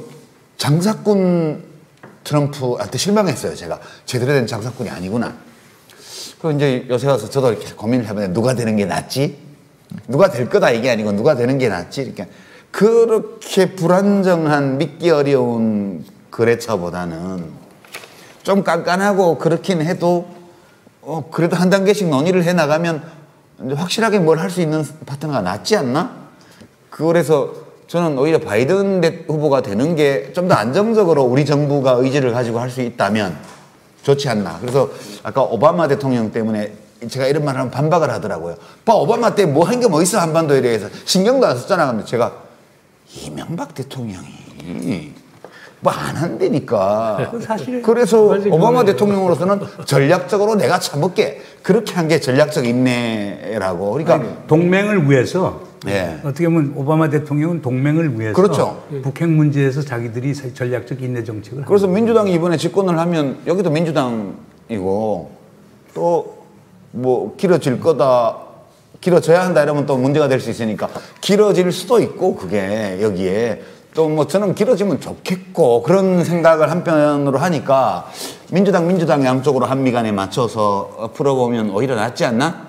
장사꾼 트럼프한테 실망했어요. 제가 제대로 된 장사꾼이 아니구나. 그 이제 요새 와서 저도 이렇게 고민을 해보는데 누가 되는 게 낫지? 누가 될 거다 이게 아니고 누가 되는 게 낫지? 이렇게. 그렇게 불안정한 믿기 어려운 거래처보다는 좀 깐깐하고 그렇긴 해도 어 그래도 한 단계씩 논의를 해나가면 확실하게 뭘 할 수 있는 파트너가 낫지 않나? 그래서 저는 오히려 바이든 후보가 되는 게 좀 더 안정적으로 우리 정부가 의지를 가지고 할 수 있다면 좋지 않나. 그래서 아까 오바마 대통령 때문에 제가 이런 말을 하면 반박을 하더라고요. 봐 오바마 때 뭐 한 게 뭐 있어 한반도에 대해서 신경도 안 썼잖아. 근데 제가 이명박 대통령이 뭐 안 한다니까. 사실 그래서 오바마 대통령으로서는 전략적으로 내가 참을게. 그렇게 한 게 전략적 인내라고. 그러니까 아니, 동맹을 위해서 네. 어떻게 보면 오바마 대통령은 동맹을 위해서 그렇죠. 북핵 문제에서 자기들이 전략적 인내 정책을 그래서 민주당이 이번에 집권을 하면 여기도 민주당이고 또 뭐 길어질 거다. 길어져야 한다 이러면 또 문제가 될 수 있으니까 길어질 수도 있고 그게 여기에 또 뭐 저는 길어지면 좋겠고 그런 생각을 한편으로 하니까 민주당 민주당 양쪽으로 한미 간에 맞춰서 풀어보면 오히려 낫지 않나?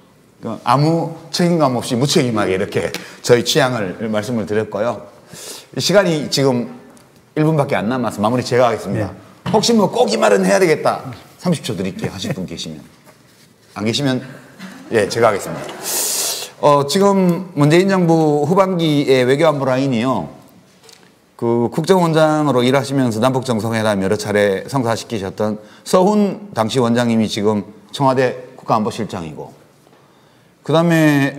아무 책임감 없이 무책임하게 이렇게 저희 취향을 말씀을 드렸고요. 시간이 지금 일 분밖에 안 남아서 마무리 제가 하겠습니다. 네. 혹시 뭐 꼭 이 말은 해야 되겠다 삼십 초 드릴게요. 하실 분 계시면. 안 계시면 예, 제가 하겠습니다. 어, 지금 문재인 정부 후반기의 외교안보 라인이요. 그 국정원장으로 일하시면서 남북정상회담 여러 차례 성사시키셨던 서훈 당시 원장님이 지금 청와대 국가안보실장이고, 그 다음에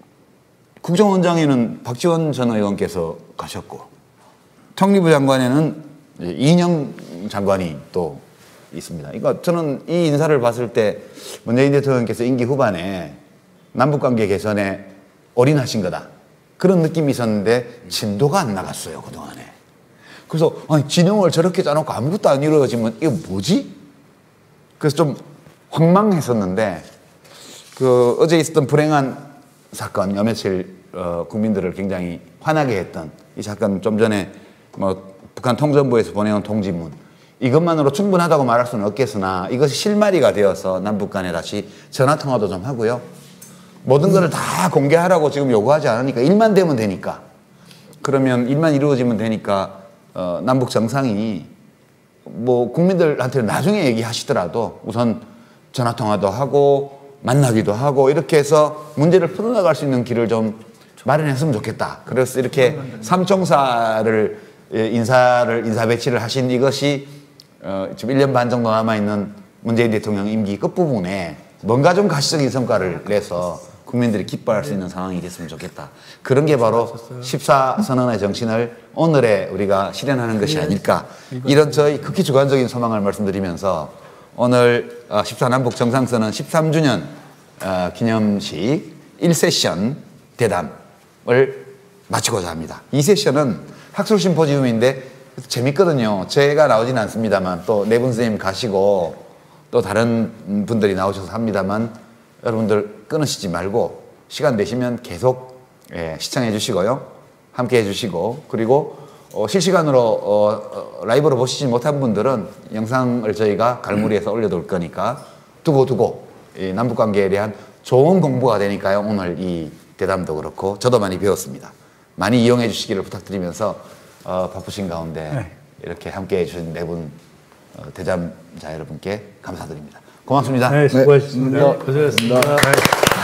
국정원장에는 박지원 전 의원께서 가셨고, 통일부 장관에는 이인영 장관이 또 있습니다. 그러니까 저는 이 인사를 봤을 때 문재인 대통령께서 임기 후반에 남북관계 개선에 올인하신 거다. 그런 느낌이 있었는데 진도가 안 나갔어요, 그동안에. 그래서 아니, 진영을 저렇게 짜놓고 아무것도 안 이루어지면 이거 뭐지? 그래서 좀 황망했었는데 그 어제 있었던 불행한 사건, 여며칠 어, 국민들을 굉장히 화나게 했던 이 사건, 좀 전에 뭐 북한 통전부에서 보내온 통지문, 이것만으로 충분하다고 말할 수는 없겠으나 이것이 실마리가 되어서 남북 간에 다시 전화통화도 좀 하고요. 모든 것을 다 공개하라고 지금 요구하지 않으니까 일만 되면 되니까, 그러면 일만 이루어지면 되니까 어, 남북 정상이 뭐 국민들한테 나중에 얘기하시더라도 우선 전화통화도 하고 만나기도 하고 이렇게 해서 문제를 풀어나갈 수 있는 길을 좀 마련했으면 좋겠다. 그래서 이렇게 삼총사를 인사를 인사 배치를 하신 이것이 어, 지금 일 년 반 정도 남아 있는 문재인 대통령 임기 끝부분에 뭔가 좀 가시적인 성과를 내서 국민들이 기뻐할 수 있는 상황이 됐으면 좋겠다. 그런 게 바로 십사 선언의 정신을 오늘에 우리가 실현하는 것이 아닐까. 이런 저희 극히 주관적인 소망을 말씀드리면서 오늘 십사 남북 정상선언 십삼 주년 기념식 일 세션 대담을 마치고자 합니다. 이 세션은 학술 심포지움인데 재밌거든요. 제가 나오진 않습니다만 또 네 분 선생님 가시고 또 다른 분들이 나오셔서 합니다만 여러분들 끊으시지 말고 시간 되시면 계속 예, 시청해 주시고요. 함께 해 주시고 그리고 어, 실시간으로 어, 어, 라이브로 보시지 못한 분들은 영상을 저희가 갈무리에서 올려둘 거니까 두고 두고 이 남북관계에 대한 좋은 공부가 되니까요. 오늘 이 대담도 그렇고 저도 많이 배웠습니다. 많이 이용해 주시기를 부탁드리면서 어, 바쁘신 가운데 네. 이렇게 함께 해주신 네 분 어, 대담자 여러분께 감사드립니다. 고맙습니다. 네, 수고하셨습니다. 네. 고생하셨습니다. 네.